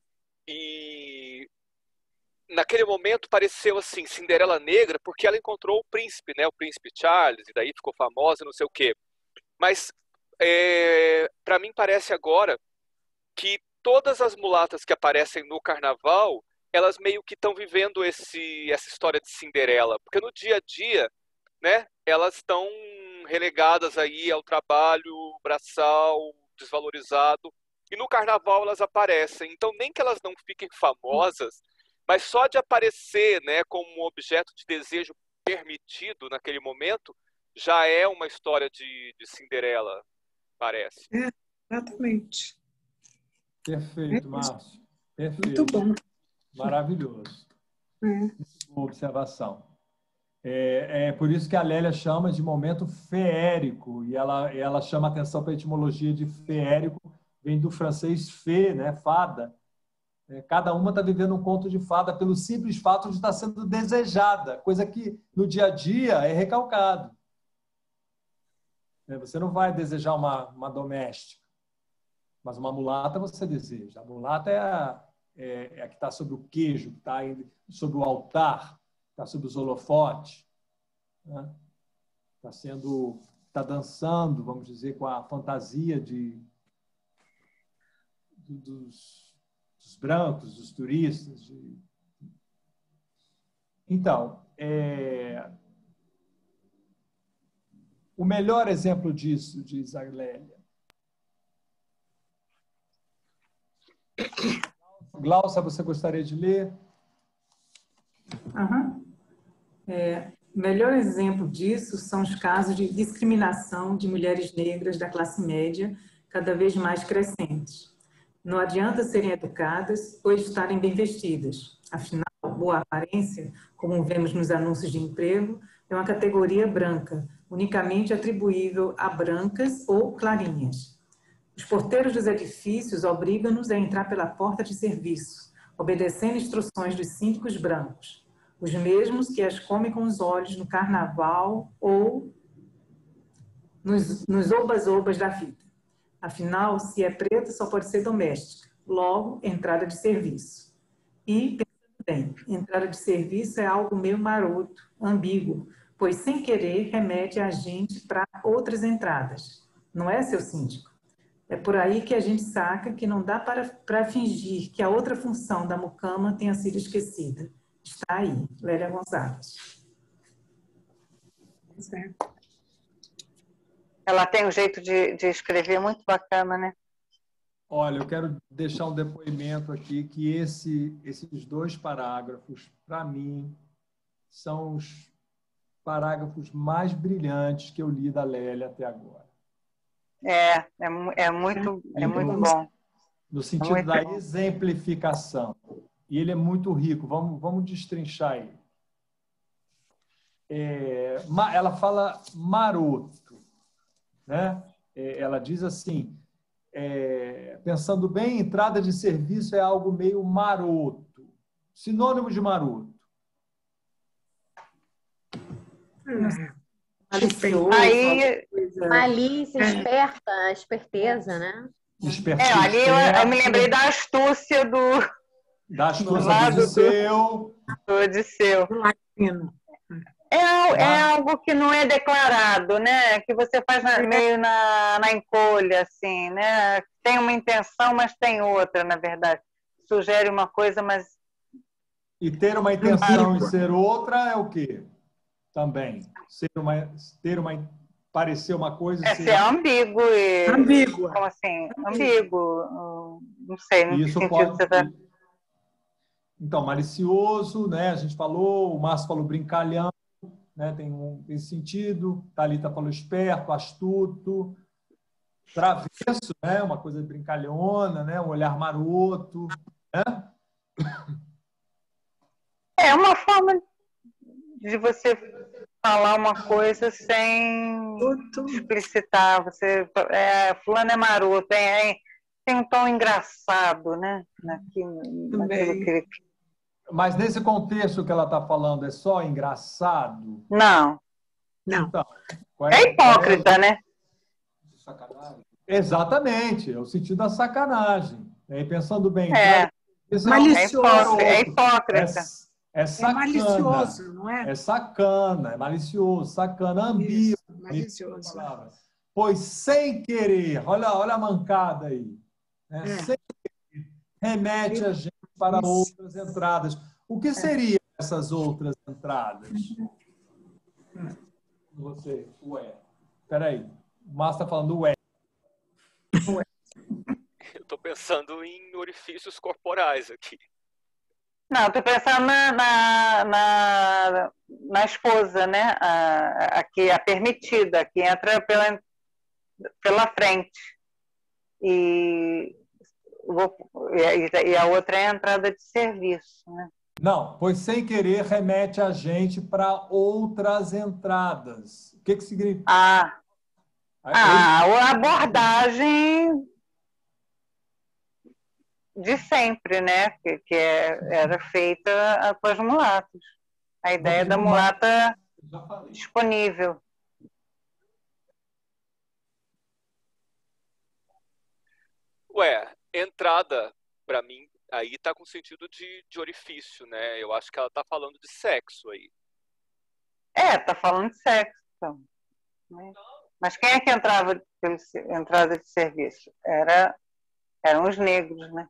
E naquele momento pareceu assim, Cinderela negra, porque ela encontrou o príncipe, né, o príncipe Charles, e daí ficou famosa, não sei o quê. Mas para mim parece agora que todas as mulatas que aparecem no carnaval, elas meio que estão vivendo essa história de Cinderela, porque no dia a dia, né, elas estão relegadas aí ao trabalho braçal, desvalorizado, e no carnaval elas aparecem. Então, nem que elas não fiquem famosas, mas só de aparecer, né, como um objeto de desejo permitido naquele momento, já é uma história de Cinderela, parece. Exatamente. Perfeito, Márcio. Perfeito. Muito bom. Maravilhoso. Boa observação. É por isso que a Lélia chama de momento feérico, e ela chama atenção para a etimologia de feérico, vem do francês fée, né, fada. Cada uma está vivendo um conto de fada pelo simples fato de estar sendo desejada, coisa que no dia a dia é recalcado. Você não vai desejar uma doméstica, mas uma mulata você deseja. A mulata é a que está sobre o queijo, que está sobre o altar, está sobre os holofotes, né? Está dançando, vamos dizer, com a fantasia dos brancos, dos turistas. Então, o melhor exemplo disso, diz a Lélia. Glaucia, você gostaria de ler? O melhor exemplo disso são os casos de discriminação de mulheres negras da classe média, cada vez mais crescentes. Não adianta serem educadas ou estarem bem vestidas. Afinal, boa aparência, como vemos nos anúncios de emprego, é uma categoria branca, unicamente atribuível a brancas ou clarinhas. Os porteiros dos edifícios obrigam-nos a entrar pela porta de serviço, obedecendo instruções dos síndicos brancos, os mesmos que as comem com os olhos no carnaval ou nos obas-obas da vida. Afinal, se é preta, só pode ser doméstica. Logo, entrada de serviço. E, pensando bem, entrada de serviço é algo meio maroto, ambíguo, pois, sem querer, remete a gente para outras entradas. Não é, seu síndico? É por aí que a gente saca que não dá para fingir que a outra função da mucama tenha sido esquecida. Está aí, Lélia Gonçalves. Certo. Ela tem um jeito de escrever muito bacana, né? Olha, eu quero deixar um depoimento aqui que esses 2 parágrafos, para mim, são os parágrafos mais brilhantes que eu li da Lélia até agora. É muito bom. No sentido da exemplificação. E ele é muito rico. Vamos destrinchar ele. Ela fala maroto, né? Ela diz assim, pensando bem, entrada de serviço é algo meio maroto. Sinônimo de maroto. Aí, malícia, esperteza, né? Ali eu me lembrei da astúcia do Odisseu. É algo que não é declarado, né? Que você faz meio na encolha, assim, né? Tem uma intenção, mas tem outra, na verdade. Sugere uma coisa, mas... E ter uma intenção e ser outra é o quê? Também. Parecer uma coisa e ser... É ambíguo. Ambíguo. Como assim? Ambíguo. Não sei, no isso sentido pode... que você tá... Então, malicioso, né? A gente falou, o Márcio falou brincalhão, né? Tem esse sentido. Thalita falou esperto, astuto. Travesso, né? Uma coisa brincalhona, né? Um olhar maroto, né? É uma forma de você falar uma coisa sem explicitar. Fulano é maroto, tem um tom engraçado, né? Naquilo que... Mas nesse contexto que ela está falando, é só engraçado? Não. Então, é hipócrita, né? Sacanagem. Exatamente, é o sentido da sacanagem. E pensando bem... Malicioso. É hipócrita. É sacana. É malicioso, não é? É sacana, é malicioso, sacana, ambíguo. Malicioso. Pois sem querer, olha a mancada aí. Né? Sem querer, remete a gente para outras entradas. O que seriam essas outras entradas? Você, Espera aí. O Márcio está falando ué. Eu estou pensando em orifícios corporais aqui. Não, estou pensando na esposa, né? A permitida, que entra pela frente. E a outra é a entrada de serviço, né? Não, pois sem querer remete a gente para outras entradas. O que significa? A abordagem de sempre, né? Que era feita com as mulatas. A ideia da mulata disponível. Entrada, para mim, aí tá com sentido de orifício, né? Eu acho que ela tá falando de sexo aí. Tá falando de sexo, então. Mas quem é que entrava pela entrada de serviço? Eram os negros, né?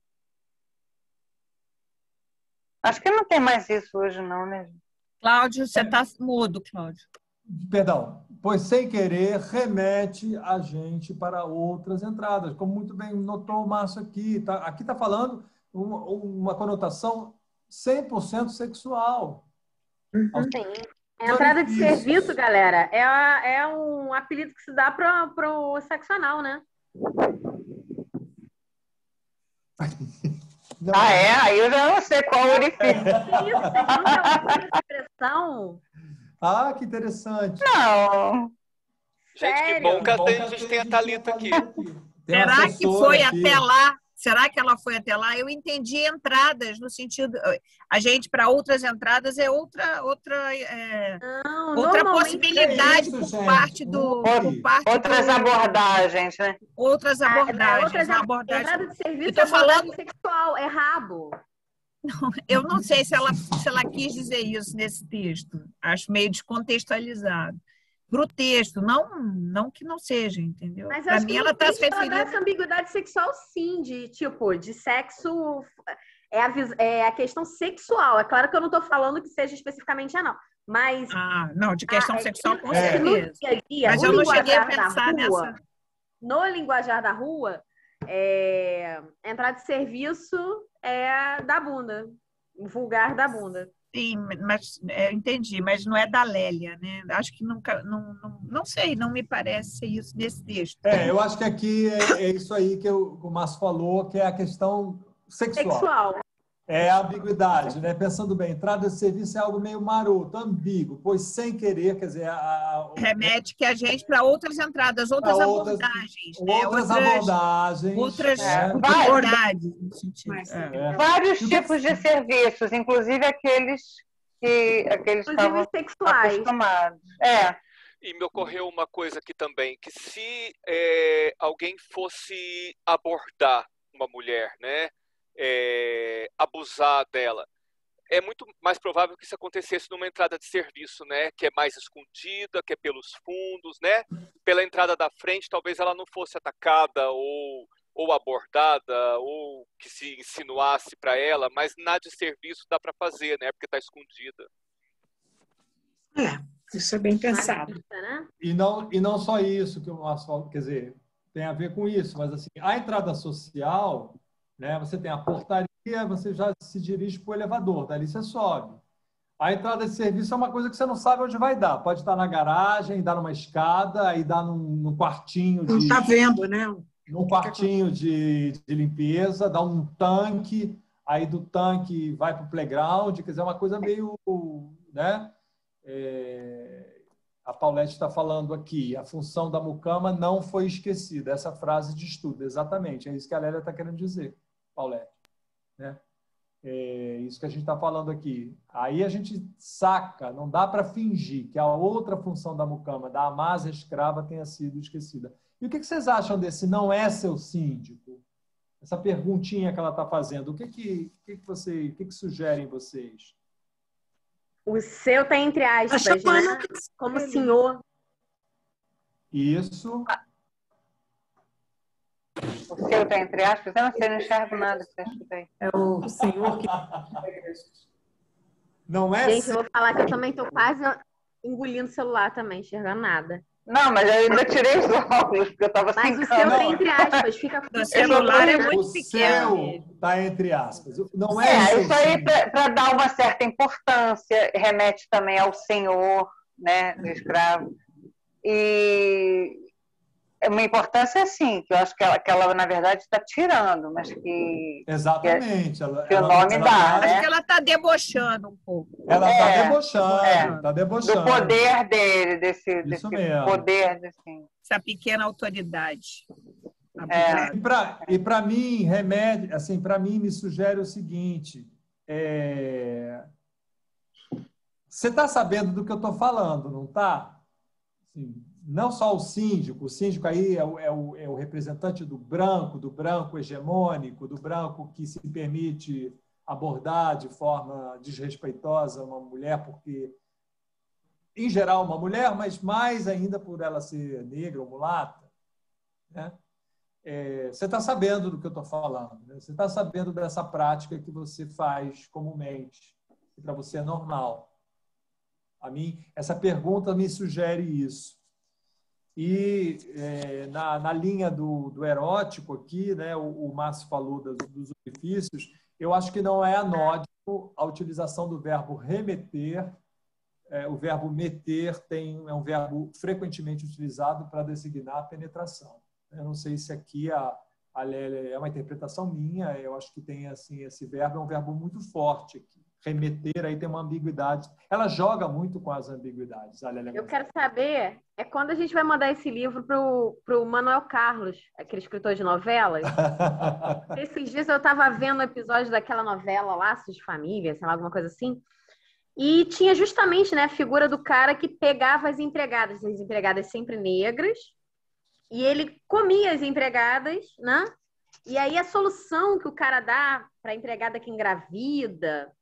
Acho que não tem mais isso hoje, não, né? Cláudio, você está mudo, Cláudio. Perdão. Pois sem querer remete a gente para outras entradas. Como muito bem notou o Márcio aqui. Aqui está falando uma conotação 100% sexual. Sim. Entrada de serviço, galera, é um apelido que se dá para o sexo anal, né? Não. Aí eu já não sei qual orifício. Isso, vocês nunca ouviram essa expressão? Que interessante. Não. Gente, que bom que a gente tem a Thalita aqui. Será que foi até lá? Será que ela foi até lá? Eu entendi entradas no sentido... A gente, para outras entradas, é outra possibilidade por parte do... Outras abordagens, né? Outras abordagens. Entrada de serviço é abordagem sexual, é rabo. Eu não sei se ela quis dizer isso nesse texto. Acho meio descontextualizado. para o texto, não que não seja, entendeu? Mas Para acho mim, que ela no está se texto ela dá referindo. essa ambiguidade sexual, sim, de sexo. É a questão sexual. É claro que eu não estou falando que seja especificamente anal, mas Não, de questão sexual, com no certeza. dia a dia, Mas no eu não cheguei a linguajar da pensar rua, nessa. no linguajar da rua, entrar de serviço é da bunda, vulgar da bunda. Sim, mas entendi, mas não é da Lélia, né? Acho que nunca, não sei, não me parece ser isso nesse texto. Eu acho que aqui é isso aí que o Márcio falou, que é a questão sexual. É a ambiguidade, né? Pensando bem, entrada de serviço é algo meio maroto, ambíguo, pois sem querer, quer dizer... remete que a gente para outras entradas, outras abordagens. Outras abordagens. Outras abordagens. Vários tipos de serviços, inclusive aqueles que estavam acostumados. E me ocorreu uma coisa aqui também, que se alguém fosse abordar uma mulher, né? Abusar dela, é muito mais provável que isso acontecesse numa entrada de serviço, né? Que é mais escondida, que é pelos fundos, né? Pela entrada da frente, talvez ela não fosse atacada ou abordada, ou que se insinuasse para ela, mas na de serviço dá para fazer, né? Porque está escondida. Isso é bem pensado. E não só isso que o Márcio falou, quer dizer, tem a ver com isso, mas assim, a entrada social, né, você tem a portaria, você já se dirige para o elevador, dali você sobe. A entrada de serviço é uma coisa que você não sabe onde vai dar. Pode estar na garagem, dar numa escada, aí dar num quartinho de... Não está vendo, né? Num quartinho de limpeza, dá um tanque, aí do tanque vai para o playground, quer dizer, é uma coisa meio... né? A Paulette está falando aqui, a função da mucama não foi esquecida. Essa frase de estudo, exatamente. É isso que a Lélia está querendo dizer, Paulette. Né? É isso que a gente está falando aqui. Aí a gente saca, não dá para fingir que a outra função da mucama, da amasa escrava, tenha sido esquecida. E o que vocês acham desse não é seu síndico? Essa perguntinha que ela está fazendo, o que sugerem vocês? O seu tá entre aspas, né? Como senhor. Isso. O seu tá entre aspas? Eu não sei, não enxergo nada. É o senhor que... Não é? Gente, eu vou falar que eu também tô quase engolindo o celular também, enxergando nada. Não, mas eu ainda tirei os óculos, porque eu estava sem câmera. Mas o seu tá entre aspas, fica... O celular é muito pequeno. O seu tá entre aspas. Não é isso aí para dar uma certa importância, remete também ao senhor, né, do escravo. E uma importância, assim, que eu acho que ela na verdade, está tirando, mas que... Exatamente. Que o nome dá, né? Acho que ela está debochando um pouco. Ela está debochando, está debochando. Do poder dele, desse poder, assim. Essa pequena autoridade. E para mim, remete, assim, para mim me sugere o seguinte, você está sabendo do que eu estou falando, não está? Assim, não só o síndico aí é o representante do branco hegemônico, do branco que se permite abordar de forma desrespeitosa uma mulher, porque, em geral, uma mulher, mas mais ainda por ela ser negra ou mulata. Né? Você está sabendo do que eu estou falando, né? Você está sabendo dessa prática que você faz comumente, que para você é normal. A mim, essa pergunta me sugere isso. E na linha do erótico aqui, né, o Márcio falou dos orifícios, eu acho que não é anódico a utilização do verbo remeter. O verbo meter é um verbo frequentemente utilizado para designar a penetração. Eu não sei se aqui a Lélia é uma interpretação minha, eu acho que tem assim, esse verbo é um verbo muito forte aqui. Remeter aí tem uma ambiguidade. Ela joga muito com as ambiguidades. Eu quero saber quando a gente vai mandar esse livro pro Manuel Carlos, aquele escritor de novelas. Esses dias eu estava vendo o episódio daquela novela Laços de Família, sei lá, alguma coisa assim, e tinha justamente, né, a figura do cara que pegava as empregadas sempre negras, e ele comia as empregadas, né? E aí a solução que o cara dá para a empregada que engravida,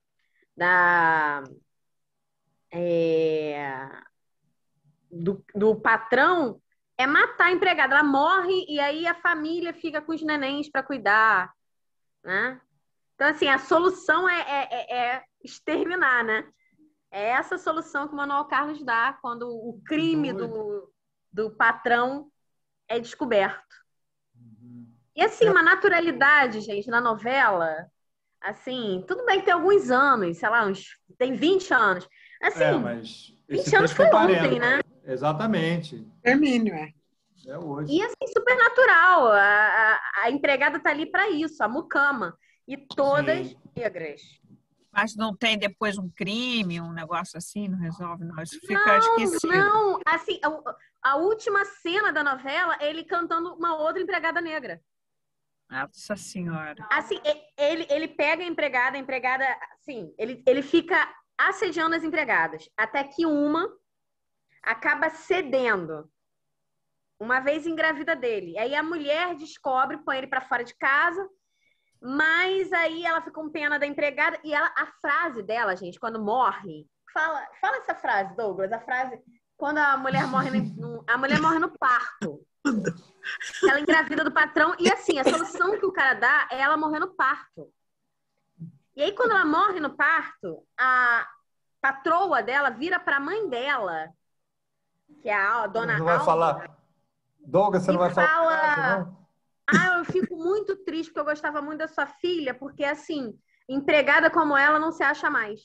do patrão é matar a empregada. Ela morre e aí a família fica com os nenéns para cuidar, né? Então, assim, a solução é exterminar, né? É essa solução que o Manuel Carlos dá quando o crime do patrão é descoberto. E, assim, uma naturalidade, gente, na novela, assim, tudo bem que tem alguns anos, sei lá, tem 20 anos. Assim, mas 20 anos foi ontem, né? Exatamente. Termínio, É hoje. E, assim, super natural. A empregada tá ali para isso, a mucama. E todas negras. Mas não tem depois um crime, um negócio assim, não resolve, não. Isso fica esquecido. Não, assim, a última cena da novela, ele cantando uma outra empregada negra. Nossa Senhora. Assim, ele pega a empregada, assim, ele fica assediando as empregadas, até que uma acaba cedendo, uma vez engravida dele. Aí a mulher descobre, põe ele para fora de casa, mas aí ela fica com pena da empregada, e a frase dela, gente, quando morre, fala essa frase, Douglas, a frase, quando a mulher morre no parto. Ela engravida do patrão, e assim, a solução que o cara dá é ela morrer no parto. E aí, quando ela morre no parto, a patroa dela vira para a mãe dela, que é a dona Não vai Alma, falar. Douglas, você não vai falar? Não? Eu fico muito triste, porque eu gostava muito da sua filha, porque, assim, empregada como ela não se acha mais.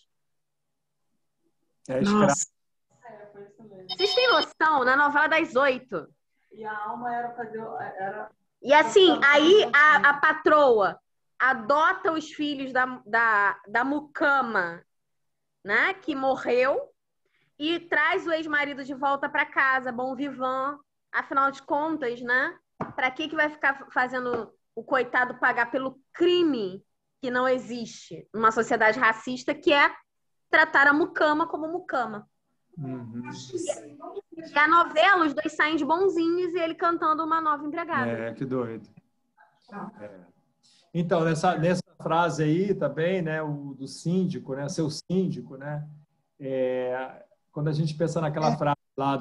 Nossa. Vocês têm noção? Na novela das 8. E a Alma era fazer... E assim, aí a patroa adota os filhos da mucama, né, que morreu, e traz o ex-marido de volta para casa, bom vivant. Afinal de contas, né? Para que vai ficar fazendo o coitado pagar pelo crime que não existe numa sociedade racista, que é tratar a mucama como mucama? Uhum. E a novela, os dois saem de bonzinhos e ele cantando uma nova empregada. Que doido. Então, nessa frase aí também, né, o do síndico, né, seu síndico, né, quando a gente pensa naquela frase lá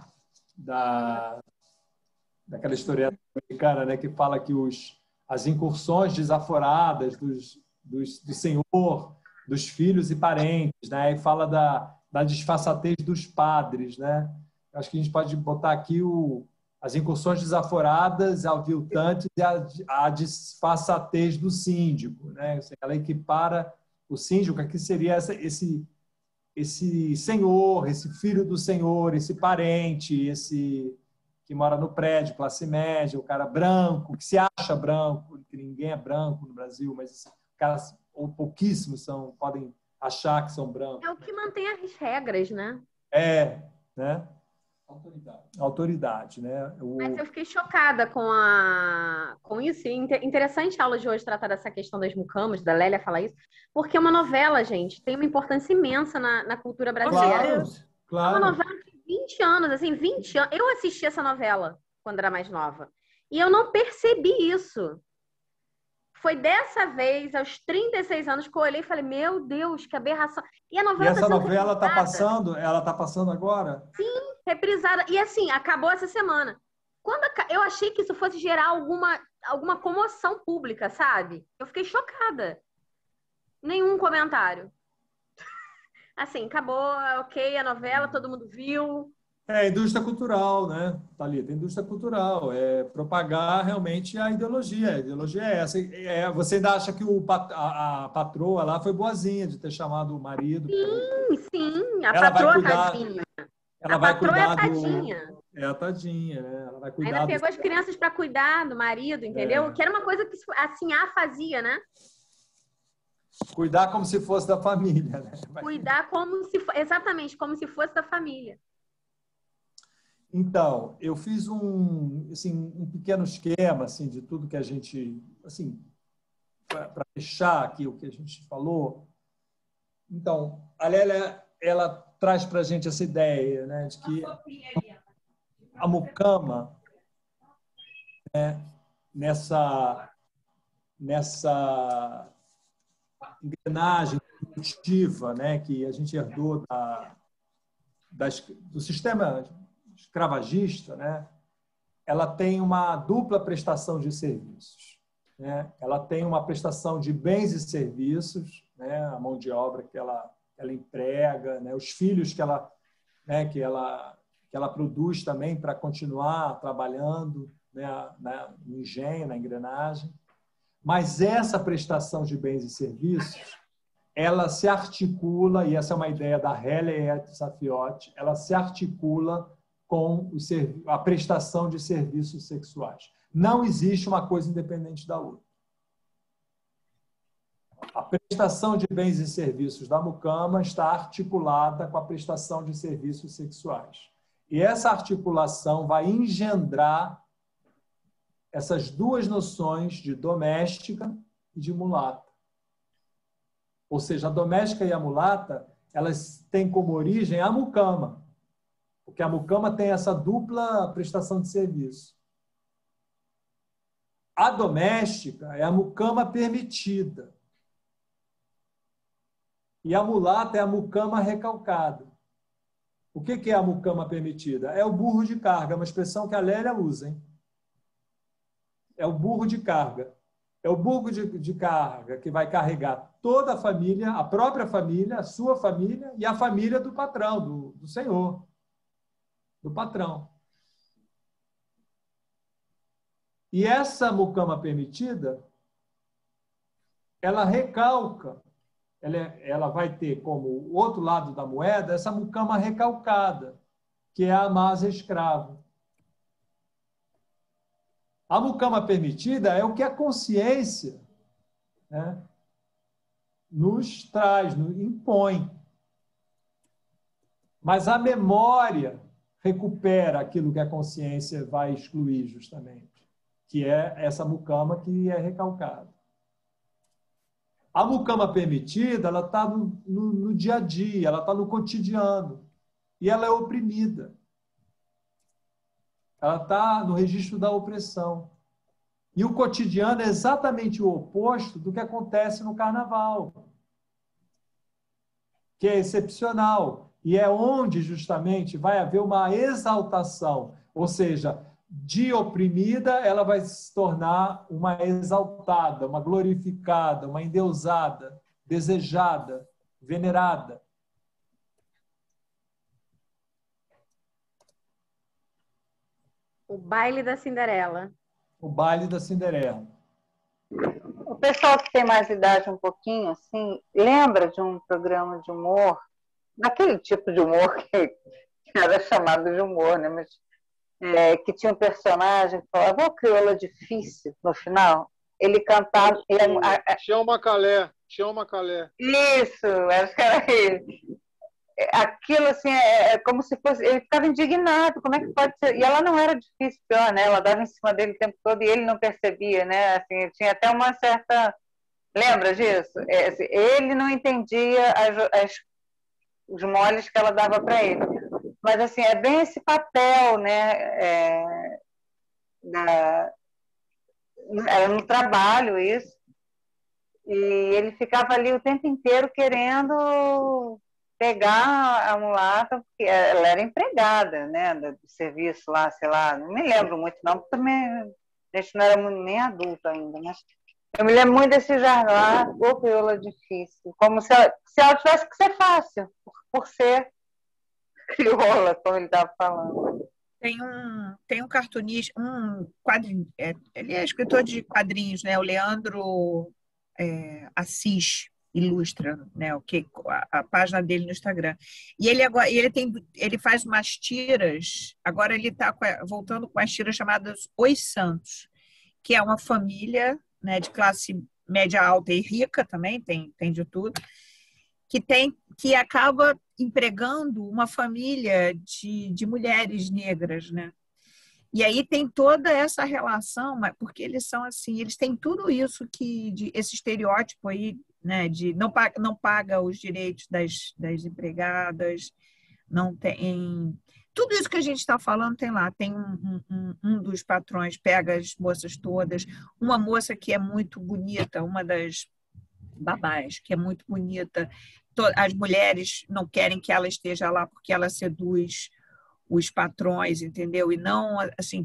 daquela historieta americana, né, que fala que as incursões desaforadas do senhor, dos filhos e parentes, né, e fala da disfarçatez dos padres, né. Acho que a gente pode botar aqui as incursões desaforadas, aviltantes e a disfarçatez do síndico, né. Ela equipara o síndico, aqui seria esse senhor, esse filho do senhor, esse parente, esse que mora no prédio, classe média, o cara branco, que se acha branco, que ninguém é branco no Brasil, mas caras, ou pouquíssimos podem achar que são brancos. É o que mantém as regras, né? Né? Autoridade, né? Mas eu fiquei chocada com isso. E interessante a aula de hoje tratar dessa questão das mucamas, da Lélia falar isso, porque uma novela, gente, tem uma importância imensa na cultura brasileira. Claro. É uma novela de 20 anos, assim, 20 anos. Eu assisti essa novela quando era mais nova. E eu não percebi isso. Foi dessa vez, aos 36 anos, que eu olhei e falei, meu Deus, que aberração. E a novela essa novela está passando? Ela está passando agora? Sim, reprisada. E assim, acabou essa semana. Eu achei que isso fosse gerar alguma comoção pública, sabe? Eu fiquei chocada. Nenhum comentário. Assim, acabou, ok, a novela, todo mundo viu. Indústria cultural, né, Thalita? Indústria cultural, propagar realmente a ideologia. A ideologia é essa. Você ainda acha que a patroa lá foi boazinha de ter chamado o marido? Sim, a patroa tadinha. Ela vai cuidar a tadinha. A tadinha, né? Ela vai cuidar. Ainda pegou as crianças para cuidar do marido, entendeu? Que era uma coisa que assim, fazia, né? Cuidar como se fosse da família, né? Cuidar exatamente, como se fosse da família. Então, eu fiz um pequeno esquema assim, de tudo que a gente... Assim, para fechar aqui o que a gente falou. Então, a Lélia, ela traz para a gente essa ideia, né, de que a mucama, né, nessa engrenagem produtiva, né, que a gente herdou do sistema escravagista, né, ela tem uma dupla prestação de serviços, né? Ela tem uma prestação de bens e serviços, né, a mão de obra que ela emprega, né, os filhos que ela produz também para continuar trabalhando, né, no engenho, na engrenagem. Mas essa prestação de bens e serviços, ela se articula, e essa é uma ideia da Hélia Saffioti, ela se articula com a prestação de serviços sexuais. Não existe uma coisa independente da outra. A prestação de bens e serviços da mucama está articulada com a prestação de serviços sexuais. E essa articulação vai engendrar essas duas noções de doméstica e de mulata. Ou seja, a doméstica e a mulata, elas têm como origem a mucama, porque a mucama tem essa dupla prestação de serviço. A doméstica é a mucama permitida. E a mulata é a mucama recalcada. O que é a mucama permitida? É o burro de carga, uma expressão que a Lélia usa, hein? É o burro de carga. É o burro de carga que vai carregar toda a família, a própria família, a sua família e a família do patrão, do senhor, do patrão. E essa mucama permitida, ela recalca, ela vai ter como o outro lado da moeda essa mucama recalcada, que é a amasa escrava. A mucama permitida é o que a consciência, né, nos traz, nos impõe. Mas a memória recupera aquilo que a consciência vai excluir, justamente, que é essa mucama que é recalcada. A mucama permitida, ela está no dia a dia, ela está no cotidiano, e ela é oprimida. Ela está no registro da opressão. E o cotidiano é exatamente o oposto do que acontece no carnaval, que é excepcional. E é onde, justamente, vai haver uma exaltação. Ou seja, de oprimida, ela vai se tornar uma exaltada, uma glorificada, uma endeusada, desejada, venerada. O baile da Cinderela. O baile da Cinderela. O pessoal que tem mais idade um pouquinho, assim, lembra de um programa de humor, daquele tipo de humor que era chamado de humor, né? Mas, que tinha um personagem que falava, "Ô, crioula difícil", no final. Ele cantava... Tião Macalé. Isso, acho que era ele. Aquilo, assim, é como se fosse... Ele ficava indignado, como é que pode ser? E ela não era difícil, pior, né? Ela dava em cima dele o tempo todo e ele não percebia, né? Assim, tinha até uma certa... Lembra disso? Assim, ele não entendia os moles que ela dava para ele. Mas, assim, é bem esse papel, né? Era no trabalho isso. E ele ficava ali o tempo inteiro querendo pegar a mulata, porque ela era empregada, né, do serviço lá, sei lá, não me lembro muito não, porque também a gente não era nem adulto ainda, mas eu me lembro muito desse jargão, ou crioula difícil, como se ela tivesse que ser fácil, por ser crioula, como ele estava falando. Tem um cartunista, um quadrinho, ele é escritor de quadrinhos, né, o Leandro Assis, ilustra, né, a página dele no Instagram. E ele faz umas tiras, agora ele está voltando com as tiras chamadas Os Santos, que é uma família, né, de classe média alta e rica também, tem de tudo, que acaba empregando uma família de mulheres negras, né? E aí tem toda essa relação, porque eles são assim, eles têm tudo isso esse estereótipo aí, né, de não paga os direitos das empregadas, não tem... Tudo isso que a gente está falando tem lá. Tem um dos patrões, pega as moças todas, uma moça que é muito bonita, uma das babás, que é muito bonita. As mulheres não querem que ela esteja lá porque ela seduz os patrões, entendeu? E não, assim,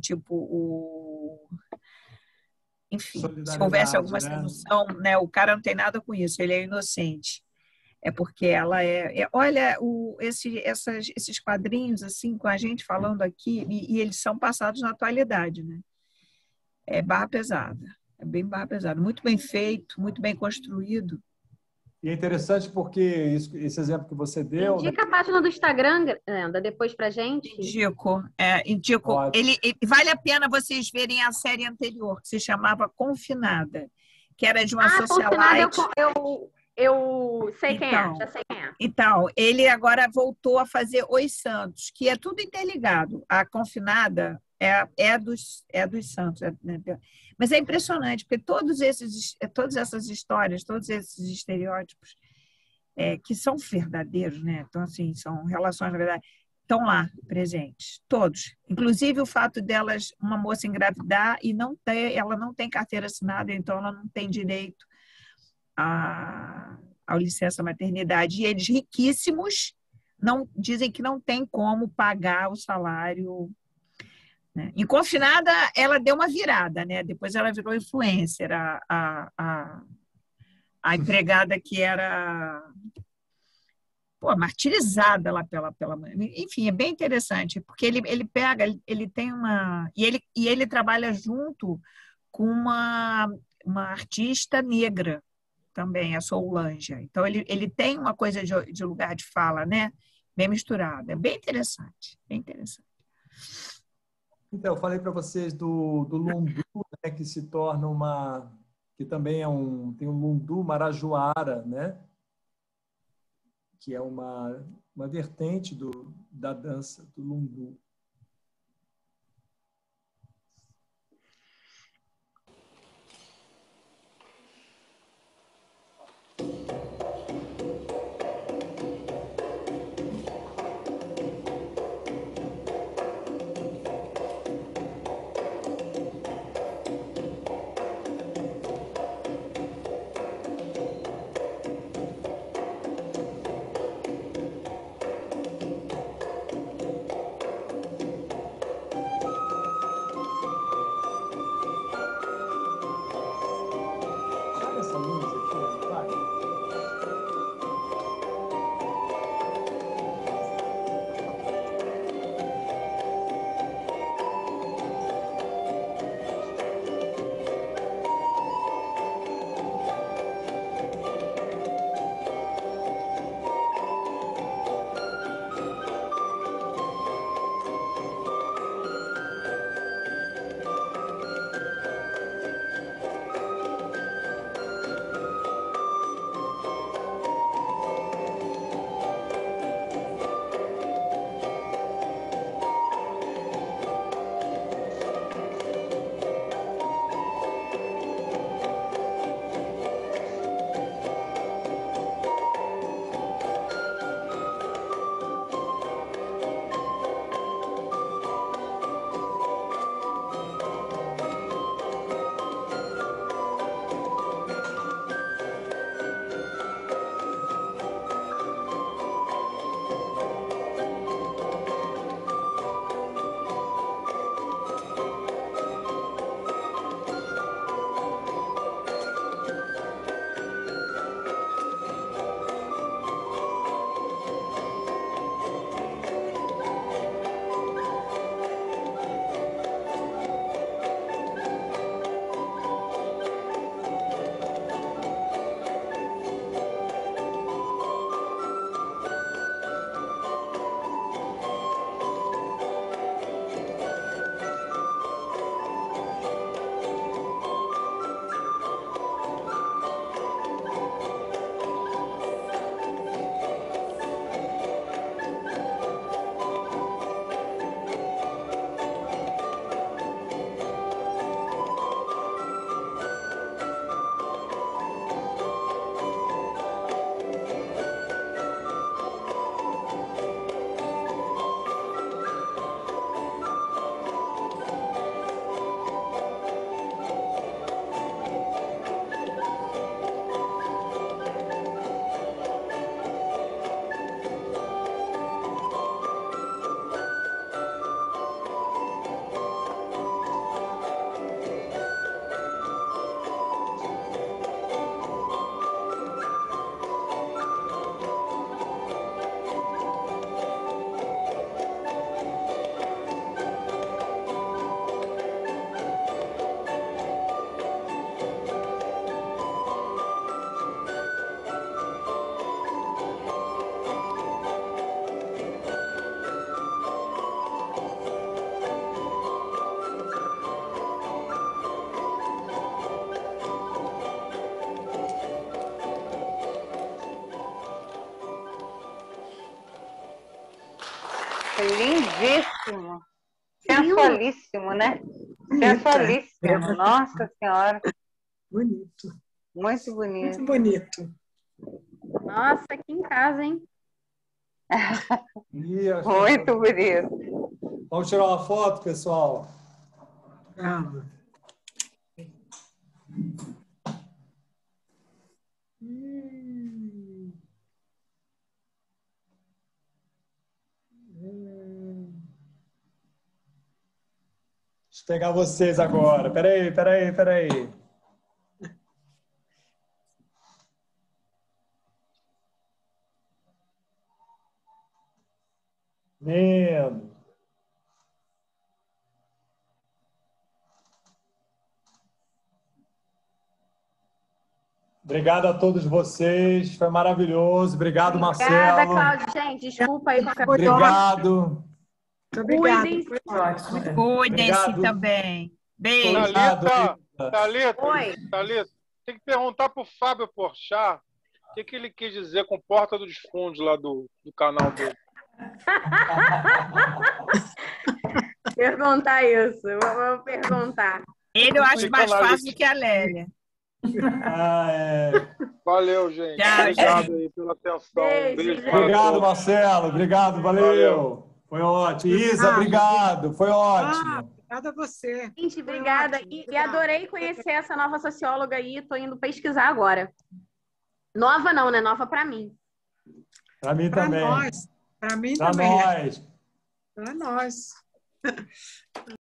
enfim, se houvesse alguma sedução, né? O cara não tem nada com isso, ele é inocente. É porque ela olha, esses quadrinhos, assim, com a gente falando aqui, e eles são passados na atualidade, né? É barra pesada, é bem barra pesada. Muito bem feito, muito bem construído. E é interessante porque esse exemplo que você deu... Indica a página do Instagram, Anda, depois pra gente. Indico. Vale a pena vocês verem a série anterior, que se chamava Confinada, que era de uma socialite. Eu sei quem é, já sei quem é. Então, ele agora voltou a fazer Os Santos, que é tudo interligado. A Confinada é dos Santos. Né? Mas é impressionante, porque todas essas histórias, todos esses estereótipos que são verdadeiros, né? Então, assim, são relações verdadeiras, estão lá presentes, todos. Inclusive o fato delas, uma moça engravidar e ela não tem carteira assinada, então ela não tem direito ao licença maternidade. E eles, riquíssimos, dizem que não tem como pagar o salário. Né? Em Confinada, ela deu uma virada, né? Depois ela virou influencer, a empregada que era martirizada lá pela mãe. Enfim, é bem interessante, porque ele tem uma... E ele trabalha junto com uma artista negra também, a Soulanja. Então, ele tem uma coisa de lugar de fala, né? Bem misturada. É bem interessante, bem interessante. Então, eu falei para vocês do lundu, né, que se torna que também tem um lundu marajoara, né? Que é uma vertente da dança do lundu. Lindíssimo. Sensualíssimo, né? Sensualíssimo. Nossa Senhora. Bonito. Muito bonito. Muito bonito. Nossa, aqui em casa, hein? Muito bonito. Vamos tirar uma foto, pessoal? Calma. Deixa eu pegar vocês agora. Peraí. Lindo. Obrigado a todos vocês, foi maravilhoso. Obrigado, Marcelo. Obrigada, Cláudia. Gente, desculpa aí qualquer coisa. Obrigado. Cuidem-se. Cuidem-se também. Beijo. Thalita, tem que perguntar para o Fábio Porchat o que ele quis dizer com Porta dos Fundos lá do canal dele. Perguntar isso, vou perguntar. Ele eu acho mais fácil que a Lélia. Valeu, gente. Tchau, obrigado aí pela atenção. Beijo. Obrigado, Marcelo. Obrigado, valeu. Foi ótimo. Isa, obrigado. Foi ótimo. Obrigada a você. Gente, obrigada. E adorei conhecer essa nova socióloga aí. Estou indo pesquisar agora. Nova não, né? Nova para mim. Para mim também. Para nós. Para mim pra também. Nós. Para nós.